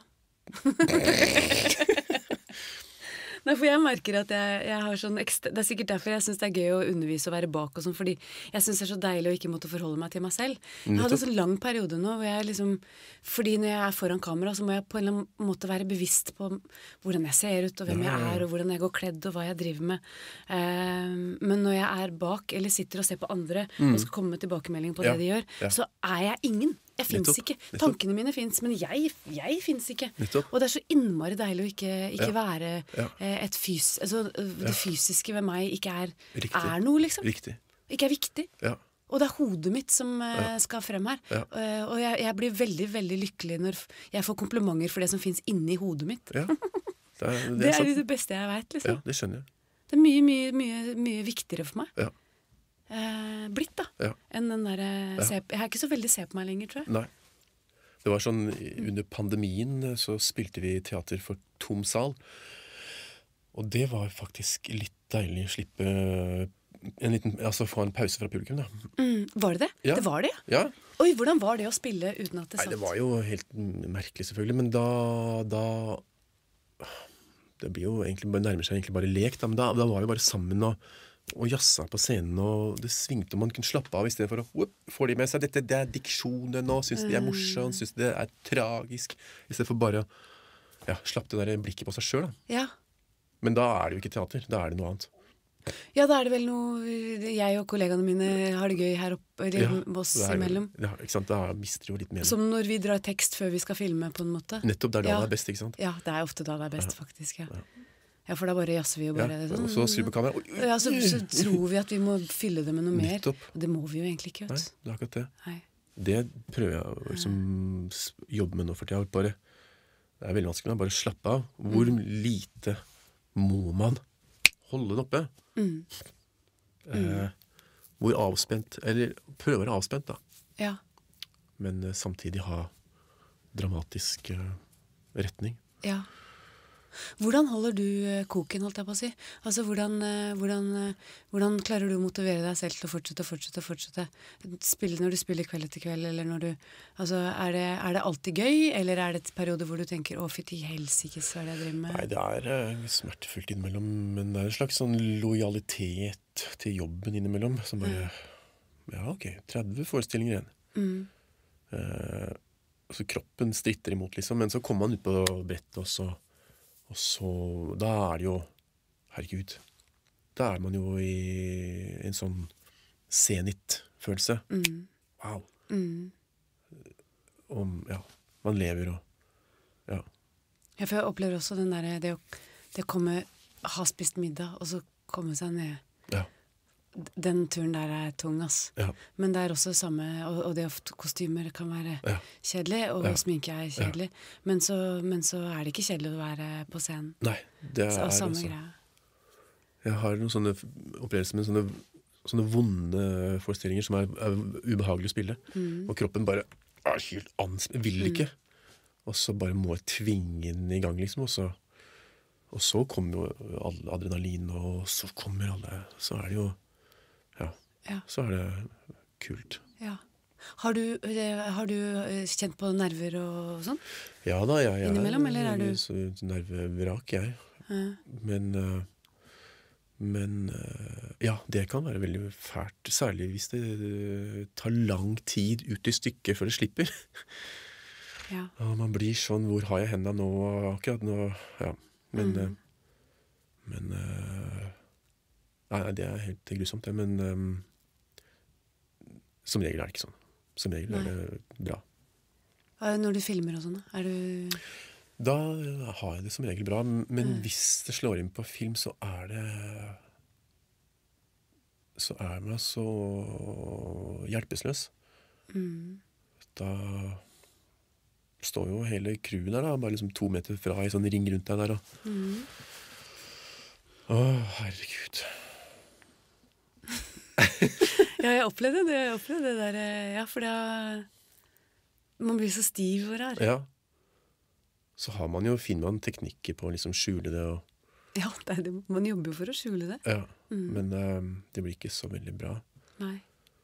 [SPEAKER 1] Nei, for jeg merker at jeg, jeg har sånn ekstra, det er sikkert derfor jeg synes det er gøy å undervise og være bak og sånn, fordi jeg synes det er så deilig å ikke måtte forholde meg til meg selv. Jeg hadde en sånn lang periode nå, hvor jeg liksom, fordi når jeg er foran kamera, så må jeg på en eller annen måte være bevisst på hvordan jeg ser ut, og hvem jeg er, og hvordan jeg går kledd, og hva jeg driver med. Eh, men når jeg er bak, eller sitter og ser på andre,
[SPEAKER 2] Mm.
[SPEAKER 1] og skal komme med tilbakemelding på
[SPEAKER 2] Ja,
[SPEAKER 1] det de gjør,
[SPEAKER 2] ja.
[SPEAKER 1] så er jeg ingen. Jeg finnes
[SPEAKER 2] Nettopp,
[SPEAKER 1] ikke.
[SPEAKER 2] nettopp.
[SPEAKER 1] Tankene mine finnes, men jeg, jeg finnes ikke.
[SPEAKER 2] Nettopp.
[SPEAKER 1] Og det er så innmari deilig å ikke, ikke
[SPEAKER 2] Ja,
[SPEAKER 1] være
[SPEAKER 2] ja.
[SPEAKER 1] eh, et fys... Altså, eh, det fysiske ved meg ikke er,
[SPEAKER 2] Riktig.
[SPEAKER 1] er noe, liksom.
[SPEAKER 2] Riktig.
[SPEAKER 1] Ikke er viktig.
[SPEAKER 2] Ja.
[SPEAKER 1] Og det er hodet mitt som eh, skal frem her.
[SPEAKER 2] Ja.
[SPEAKER 1] Eh, og jeg, jeg blir veldig, veldig lykkelig når f- jeg får komplimenter for det som finnes inni hodet mitt.
[SPEAKER 2] Ja. Det er det,
[SPEAKER 1] Det
[SPEAKER 2] er
[SPEAKER 1] er
[SPEAKER 2] sant.
[SPEAKER 1] det beste jeg vet, liksom.
[SPEAKER 2] Ja, det skjønner jeg.
[SPEAKER 1] Det er mye, mye, mye, mye viktigere for meg.
[SPEAKER 2] Ja.
[SPEAKER 1] Eh, blitt, da.
[SPEAKER 2] Ja.
[SPEAKER 1] Enn den derre
[SPEAKER 2] Ja.
[SPEAKER 1] se- Jeg er ikke så veldig se på meg lenger, tror jeg.
[SPEAKER 2] Nei. Det var sånn, under pandemien så spilte vi teater for tom sal. Og det var faktisk litt deilig å slippe en liten, altså få en pause fra publikum, da.
[SPEAKER 1] Mm, var det det?
[SPEAKER 2] Ja.
[SPEAKER 1] Det var det, ja.
[SPEAKER 2] Ja,
[SPEAKER 1] Oi, hvordan var det å spille uten at det
[SPEAKER 2] nei,
[SPEAKER 1] satt?
[SPEAKER 2] det var jo helt merkelig selvfølgelig, men da, da det blir jo egentlig, bare nærmer seg egentlig bare lek, da, men da, da var vi bare sammen og, og jassa på scenen, og det svingte, og man kunne slappe av i stedet for å, whoop, får de med seg dette, det er diksjonen nå, synes de er morsomt, synes de det er tragisk, i stedet for bare, ja, slapp det der blikket på seg selv, da.
[SPEAKER 1] Ja.
[SPEAKER 2] Men da er det jo ikke teater, da er det noe annet.
[SPEAKER 1] Ja, da er det vel noe jeg og kollegaene mine har det gøy her oppe, eller
[SPEAKER 2] Ja,
[SPEAKER 1] oss
[SPEAKER 2] det er jo-
[SPEAKER 1] imellom.
[SPEAKER 2] Ja, ikke sant, da mister det jo litt mening.
[SPEAKER 1] Som når vi drar tekst før vi skal filme, på en måte.
[SPEAKER 2] Nettopp, det er da
[SPEAKER 1] Ja.
[SPEAKER 2] det er best, ikke sant?
[SPEAKER 1] Ja, det er ofte da det er best,
[SPEAKER 2] Ja.
[SPEAKER 1] faktisk, ja.
[SPEAKER 2] Ja.
[SPEAKER 1] Ja, for da bare jazzer vi jo
[SPEAKER 2] Ja,
[SPEAKER 1] bare.
[SPEAKER 2] og så skrur på kamera. Oi, oi,
[SPEAKER 1] Ja, så, så tror vi at vi må fylle det med noe mer.
[SPEAKER 2] Nettopp.
[SPEAKER 1] Og det må vi jo egentlig ikke,
[SPEAKER 2] Nei,
[SPEAKER 1] vet du.
[SPEAKER 2] det er akkurat det.
[SPEAKER 1] Nei.
[SPEAKER 2] Det prøver jeg å liksom, s- jobbe med nå for tida. Bare, det er veldig vanskelig, men bare slappe av. Hvor lite må man holde det oppe?
[SPEAKER 1] Mm.
[SPEAKER 2] Eh, hvor avspent, eller prøve å være avspent da,
[SPEAKER 1] Ja.
[SPEAKER 2] men eh, samtidig ha dramatisk eh, retning.
[SPEAKER 1] Ja. Hvordan holder du eh, koken, holdt jeg på å si? Altså, hvordan, eh, hvordan, eh, hvordan klarer du å motivere deg selv til å fortsette og fortsette og fortsette? Spille når du spiller kveld etter kveld, eller når du... Altså, er det, er det alltid gøy, eller er det et periode hvor du tenker, å, fytti helsike, så er det jeg driver med?
[SPEAKER 2] Nei, det er eh, smertefullt innimellom, men det er en slags sånn lojalitet til jobben innimellom, som bare, ja, ok, tretti forestillinger igjen.
[SPEAKER 1] Mm.
[SPEAKER 2] Eh, så kroppen stritter imot, liksom, men så kommer man ut på brettet, og så, og så, da er det jo, herregud, da er man jo i en sånn senit-følelse.
[SPEAKER 1] Mm.
[SPEAKER 2] Wow.
[SPEAKER 1] Mm.
[SPEAKER 2] Om, ja, man lever og, ja.
[SPEAKER 1] Ja, for jeg opplever også den der, det å, det å komme, ha spist middag, og så komme seg ned.
[SPEAKER 2] Ja.
[SPEAKER 1] Den turen der er tung, ass.
[SPEAKER 2] Ja.
[SPEAKER 1] Men det er også samme, og, og det ofte kostymer kan være
[SPEAKER 2] Ja.
[SPEAKER 1] kjedelig, og
[SPEAKER 2] Ja.
[SPEAKER 1] sminke er kjedelig. Men, så, men så er det ikke kjedelig å være på scenen.
[SPEAKER 2] Nei, det
[SPEAKER 1] Så,
[SPEAKER 2] er
[SPEAKER 1] og samme
[SPEAKER 2] altså,
[SPEAKER 1] greia.
[SPEAKER 2] jeg har noen sånne f- opplevelser med sånne, sånne vonde forestillinger som er, er ubehagelig å spille,
[SPEAKER 1] Mm.
[SPEAKER 2] og kroppen bare er helt ans, vil ikke, og så bare må jeg tvinge den i gang, liksom, og så, og så kommer jo all adrenalin, og så kommer alle, så er det jo, ja,
[SPEAKER 1] Ja.
[SPEAKER 2] så er det kult.
[SPEAKER 1] Ja. Har du, eh, har du eh, kjent på nerver og sånn?
[SPEAKER 2] Ja da, jeg, jeg
[SPEAKER 1] Innimellom, eller er du-
[SPEAKER 2] så nervevrak, jeg.
[SPEAKER 1] Ja.
[SPEAKER 2] Men, øh, men øh, ja, det kan være veldig fælt, særlig hvis det øh, tar lang tid ut i stykket før det slipper.
[SPEAKER 1] Ja.
[SPEAKER 2] Og man blir sånn, hvor har jeg hendene nå, akkurat nå, ja. Men,
[SPEAKER 1] Mm.
[SPEAKER 2] øh, men øh, nei, nei, det er helt grusomt, det, men øh, som regel er det ikke sånn. Som regel
[SPEAKER 1] Nei.
[SPEAKER 2] er det bra.
[SPEAKER 1] Eh, Når du filmer og sånn, er du...
[SPEAKER 2] Da har jeg det som regel bra, men
[SPEAKER 1] Mm.
[SPEAKER 2] hvis det slår inn på film, så er det så er man så hjelpeløs.
[SPEAKER 1] Mm.
[SPEAKER 2] Da står jo hele crewet der, da, bare liksom to meter fra i sånn ring rundt deg der. Og,
[SPEAKER 1] Mm.
[SPEAKER 2] å, herregud.
[SPEAKER 1] Ja, jeg opplevde det, jeg opplevde det der, eh, ja, for da... Man blir så stiv og rar.
[SPEAKER 2] Ja. Så har man jo, finner man teknikker på å liksom skjule det. Og,
[SPEAKER 1] Ja, det er det. Man jobber jo for å skjule det.
[SPEAKER 2] ja. Men eh, det blir ikke så veldig bra.
[SPEAKER 1] Nei.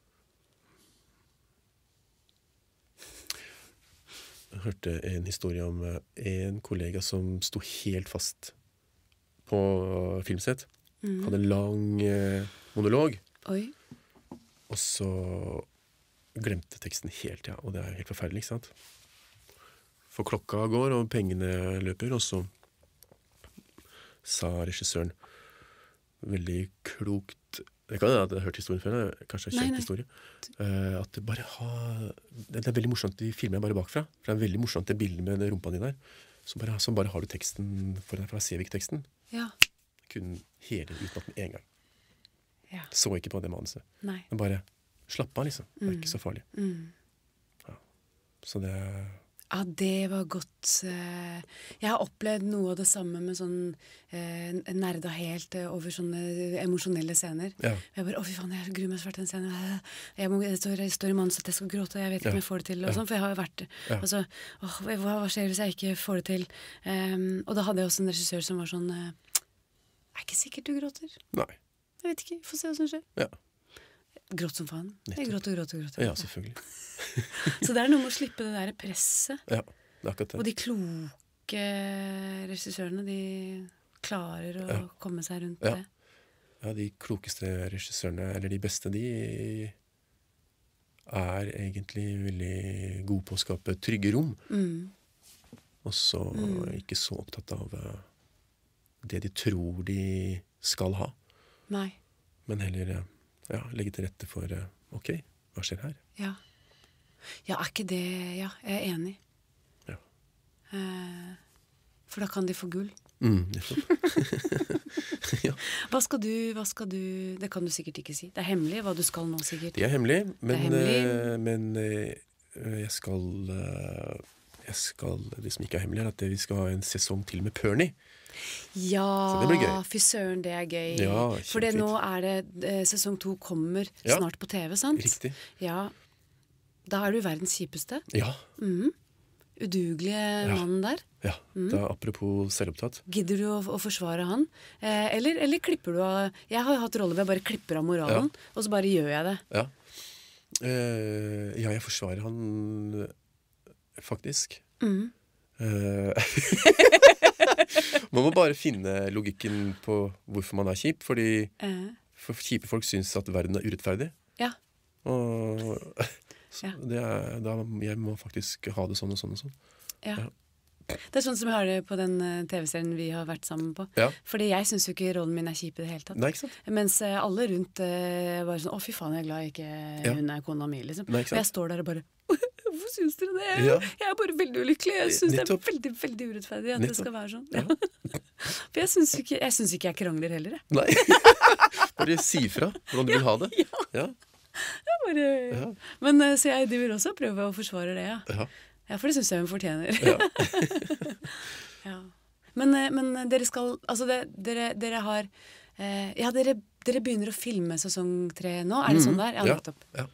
[SPEAKER 2] Jeg hørte en historie om eh, en kollega som sto helt fast på filmsett. Hadde en lang eh, monolog,
[SPEAKER 1] Oi.
[SPEAKER 2] og så glemte teksten helt, ja. Og det er helt forferdelig, ikke sant? For klokka går, og pengene løper, og så sa regissøren veldig klokt, det kan jeg ha hørt historien før, det er kanskje en
[SPEAKER 1] Nei,
[SPEAKER 2] kjent
[SPEAKER 1] nei.
[SPEAKER 2] historie, eh, at det bare ha, det det er veldig morsomt, de filmer bare bakfra, for det er veldig morsomt det bildet med det rumpa di der, så bare, så bare har du teksten for deg, for da ser vi ikke teksten.
[SPEAKER 1] Ja.
[SPEAKER 2] Kun hele utenat med en gang.
[SPEAKER 1] Ja.
[SPEAKER 2] Så ikke på det manuset.
[SPEAKER 1] Nei.
[SPEAKER 2] Men bare slapp av, liksom. Det er ikke så farlig. Ja. Så det
[SPEAKER 1] Ja, det var godt. eh, Jeg har opplevd noe av det samme med sånn eh, nerda helt eh, over sånne emosjonelle scener.
[SPEAKER 2] Ja.
[SPEAKER 1] Jeg bare, å fy faen, jeg gruer meg svært til den scenen. Jeg må, det står, det står i manus at jeg skal gråte, og jeg vet ikke
[SPEAKER 2] Ja.
[SPEAKER 1] om jeg får det til. Og
[SPEAKER 2] Ja.
[SPEAKER 1] sånn, for jeg har jo vært,
[SPEAKER 2] Ja.
[SPEAKER 1] altså, åh, hva, hva skjer hvis jeg ikke får det til? Um, og da hadde jeg også en regissør som var sånn, eh, er ikke sikkert du gråter.
[SPEAKER 2] Nei.
[SPEAKER 1] Jeg vet ikke, få se hva som skjer.
[SPEAKER 2] Ja.
[SPEAKER 1] Gråt som faen. Jeg
[SPEAKER 2] Nettopp.
[SPEAKER 1] gråter, gråter, gråter.
[SPEAKER 2] Ja, selvfølgelig.
[SPEAKER 1] Så det er noe med å slippe det der presset.
[SPEAKER 2] Ja, det er akkurat
[SPEAKER 1] Og
[SPEAKER 2] det.
[SPEAKER 1] de kloke regissørene, de klarer å
[SPEAKER 2] Ja.
[SPEAKER 1] komme seg rundt
[SPEAKER 2] Ja.
[SPEAKER 1] det.
[SPEAKER 2] Ja, de klokeste regissørene, eller de beste, de er egentlig veldig gode på å skape trygge rom.
[SPEAKER 1] Mm.
[SPEAKER 2] Og så ikke så opptatt av eh, det de tror de skal ha.
[SPEAKER 1] Nei.
[SPEAKER 2] Men heller eh, ja, legge til rette for eh, ok, hva skjer her?
[SPEAKER 1] Ja. Ja, er ikke det Ja, jeg er enig.
[SPEAKER 2] Ja.
[SPEAKER 1] Eh, for da kan de få gull.
[SPEAKER 2] Mm, nettopp. Ja,
[SPEAKER 1] Hva skal du Hva skal du Det kan du sikkert ikke si. Det er hemmelig hva du skal nå, sikkert.
[SPEAKER 2] det er hemmelig, men,
[SPEAKER 1] hemmelig.
[SPEAKER 2] eh, men eh, jeg skal eh, jeg skal, det som ikke er hemmelig, er at vi skal ha en sesong til med Pernie.
[SPEAKER 1] Ja,
[SPEAKER 2] Så det blir gøy.
[SPEAKER 1] fy søren, det er gøy.
[SPEAKER 2] Ja,
[SPEAKER 1] For det,
[SPEAKER 2] kjempefint.
[SPEAKER 1] nå er det eh, sesong to kommer
[SPEAKER 2] Ja.
[SPEAKER 1] snart på T V, sant?
[SPEAKER 2] Riktig.
[SPEAKER 1] Ja. Da er du verdens kjipeste.
[SPEAKER 2] Ja,
[SPEAKER 1] Udugelige mannen der.
[SPEAKER 2] ja. Da, apropos selvopptatt.
[SPEAKER 1] Gidder du å, å forsvare han? Eh, eller, eller klipper du av Jeg har jo hatt roller hvor jeg bare klipper av moralen, og så bare gjør jeg det.
[SPEAKER 2] Ja. Eh, ja, jeg forsvarer han eh, faktisk. Eh, man må bare finne logikken på hvorfor man er kjip, fordi
[SPEAKER 1] Eh,
[SPEAKER 2] for kjipe folk syns at verden er urettferdig.
[SPEAKER 1] ja.
[SPEAKER 2] Og så
[SPEAKER 1] Ja.
[SPEAKER 2] det er, da jeg må faktisk ha det sånn og sånn og sånn.
[SPEAKER 1] Ja.
[SPEAKER 2] Ja.
[SPEAKER 1] Det er sånn som jeg har det på den eh, T V-serien vi har vært sammen på.
[SPEAKER 2] Ja.
[SPEAKER 1] Fordi jeg syns jo ikke rollen min er kjip i det hele tatt.
[SPEAKER 2] Nei, ikke sant?
[SPEAKER 1] Mens eh, alle rundt eh, bare sånn 'Å, fy faen, jeg er glad ikke
[SPEAKER 2] Ja.
[SPEAKER 1] hun er kona mi', liksom.
[SPEAKER 2] Nei, ikke
[SPEAKER 1] Og jeg
[SPEAKER 2] sant?
[SPEAKER 1] står der og bare 'Hvorfor syns dere det?'
[SPEAKER 2] Ja.
[SPEAKER 1] Jeg er bare veldig ulykkelig. Jeg syns det er
[SPEAKER 2] Nettopp.
[SPEAKER 1] veldig veldig urettferdig at det
[SPEAKER 2] Nettopp.
[SPEAKER 1] skal være sånn.
[SPEAKER 2] Ja.
[SPEAKER 1] For jeg syns ikke, jeg syns ikke jeg krangler heller, jeg.
[SPEAKER 2] Nei. Bare si ifra hvordan du vil ha det. Ja.
[SPEAKER 1] jeg bare,
[SPEAKER 2] Ja.
[SPEAKER 1] Men eh, så jeg driver også og prøver å forsvare det, ja.
[SPEAKER 2] Ja.
[SPEAKER 1] Ja, for det syns jeg hun fortjener.
[SPEAKER 2] Ja.
[SPEAKER 1] Ja. Men, eh, men dere skal Altså, det, dere, dere har eh, Ja, dere, dere begynner å filme sesong tre nå? Er det sånn der? Ja,
[SPEAKER 2] Ja.
[SPEAKER 1] nettopp.
[SPEAKER 2] Ja.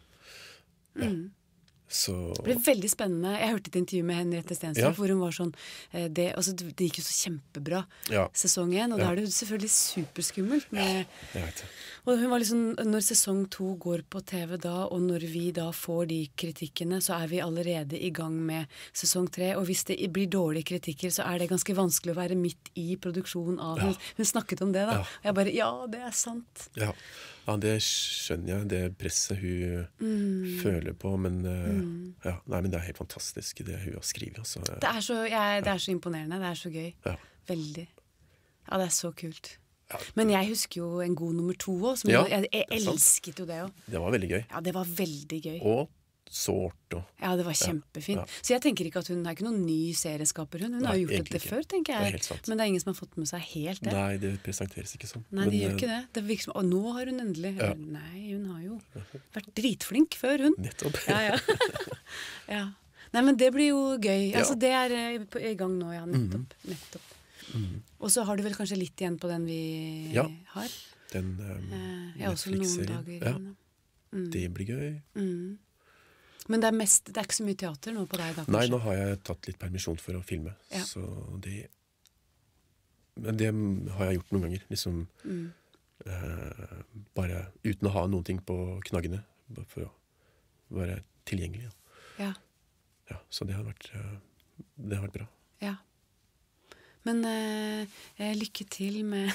[SPEAKER 2] Så
[SPEAKER 1] Det ble veldig spennende. Jeg hørte et intervju med Henriette Stenstrup
[SPEAKER 2] Ja.
[SPEAKER 1] hvor hun var sånn eh, det, altså, det gikk jo så kjempebra
[SPEAKER 2] Ja.
[SPEAKER 1] sesong én, og
[SPEAKER 2] Ja.
[SPEAKER 1] da er det jo selvfølgelig superskummelt. Med,
[SPEAKER 2] Jeg vet det.
[SPEAKER 1] og hun var liksom, når sesong to går på T V da, og når vi da får de kritikkene, så er vi allerede i gang med sesong tre. Og hvis det blir dårlige kritikker, så er det ganske vanskelig å være midt i produksjonen av hun. Hun snakket om det, da.
[SPEAKER 2] Ja.
[SPEAKER 1] Og jeg bare Ja, det er sant.
[SPEAKER 2] Ja. ja, det skjønner jeg. Det presset hun føler på. Men, eh, ja, nei, men det er helt fantastisk, det hun har skrevet. Altså.
[SPEAKER 1] Det er så, jeg, det er så imponerende. Det er så gøy.
[SPEAKER 2] Ja.
[SPEAKER 1] Veldig. Ja, det er så kult. Men jeg husker jo en god nummer to òg.
[SPEAKER 2] Ja,
[SPEAKER 1] Jeg, jeg
[SPEAKER 2] det er sant.
[SPEAKER 1] elsket jo det òg.
[SPEAKER 2] Det var veldig gøy.
[SPEAKER 1] Ja, det var veldig gøy.
[SPEAKER 2] Og sårt. Og,
[SPEAKER 1] Ja, det var kjempefint.
[SPEAKER 2] Ja.
[SPEAKER 1] Så jeg tenker ikke at hun er ikke noen ny serieskaper. Hun, hun har
[SPEAKER 2] Nei,
[SPEAKER 1] jo gjort
[SPEAKER 2] egentlig
[SPEAKER 1] det
[SPEAKER 2] ikke.
[SPEAKER 1] før, tenker
[SPEAKER 2] Det er
[SPEAKER 1] jeg.
[SPEAKER 2] helt sant.
[SPEAKER 1] Men det er ingen som har fått med seg helt det.
[SPEAKER 2] nei, det presenteres ikke sånn.
[SPEAKER 1] Nei, de
[SPEAKER 2] Men,
[SPEAKER 1] gjør
[SPEAKER 2] eh,
[SPEAKER 1] ikke det. Det virker som, Og nå har hun endelig
[SPEAKER 2] Ja.
[SPEAKER 1] Nei, hun har jo vært dritflink før, hun.
[SPEAKER 2] Nettopp.
[SPEAKER 1] Ja, ja. ja. Nei, men det blir jo gøy.
[SPEAKER 2] Ja.
[SPEAKER 1] Altså, det er eh, på- i gang nå, ja. Nettopp. nettopp. Og så har du vel kanskje litt igjen på den vi
[SPEAKER 2] Ja.
[SPEAKER 1] har?
[SPEAKER 2] Den um,
[SPEAKER 1] Eh, Jeg har også noen dager
[SPEAKER 2] ja,
[SPEAKER 1] igjen.
[SPEAKER 2] det blir gøy.
[SPEAKER 1] Men det er, mest, det er ikke så mye teater nå på deg da, kanskje?
[SPEAKER 2] Nei, nå har jeg tatt litt permisjon for å filme.
[SPEAKER 1] Ja.
[SPEAKER 2] Så det Men det har jeg gjort noen ganger. Liksom
[SPEAKER 1] Mm.
[SPEAKER 2] eh, bare uten å ha noen ting på knaggene. Bare for å være tilgjengelig. Ja.
[SPEAKER 1] Ja.
[SPEAKER 2] Ja, så det har vært, eh, det har vært bra.
[SPEAKER 1] Ja. Men eh, eh, lykke til med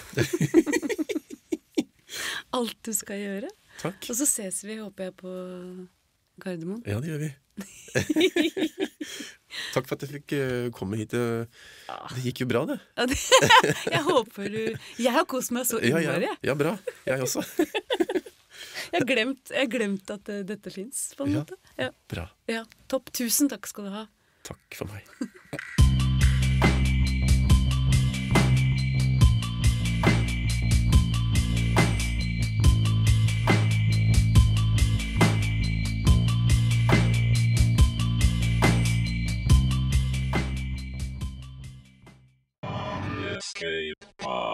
[SPEAKER 1] alt du skal gjøre.
[SPEAKER 2] Takk.
[SPEAKER 1] Og så ses vi, håper jeg, på Gardermoen.
[SPEAKER 2] Ja, det gjør vi. Takk for at jeg fikk eh, komme hit. eh. Det gikk jo bra, det.
[SPEAKER 1] Ja, det jeg håper du Jeg har kost meg så
[SPEAKER 2] Ja,
[SPEAKER 1] innmari.
[SPEAKER 2] ja, ja, bra. Jeg også.
[SPEAKER 1] Jeg har glemt, jeg har glemt at eh, dette fins, på en
[SPEAKER 2] Ja.
[SPEAKER 1] måte. Ja.
[SPEAKER 2] Bra.
[SPEAKER 1] Ja. Topp. Tusen takk skal du ha.
[SPEAKER 2] Takk for meg.
[SPEAKER 3] Escape Pod.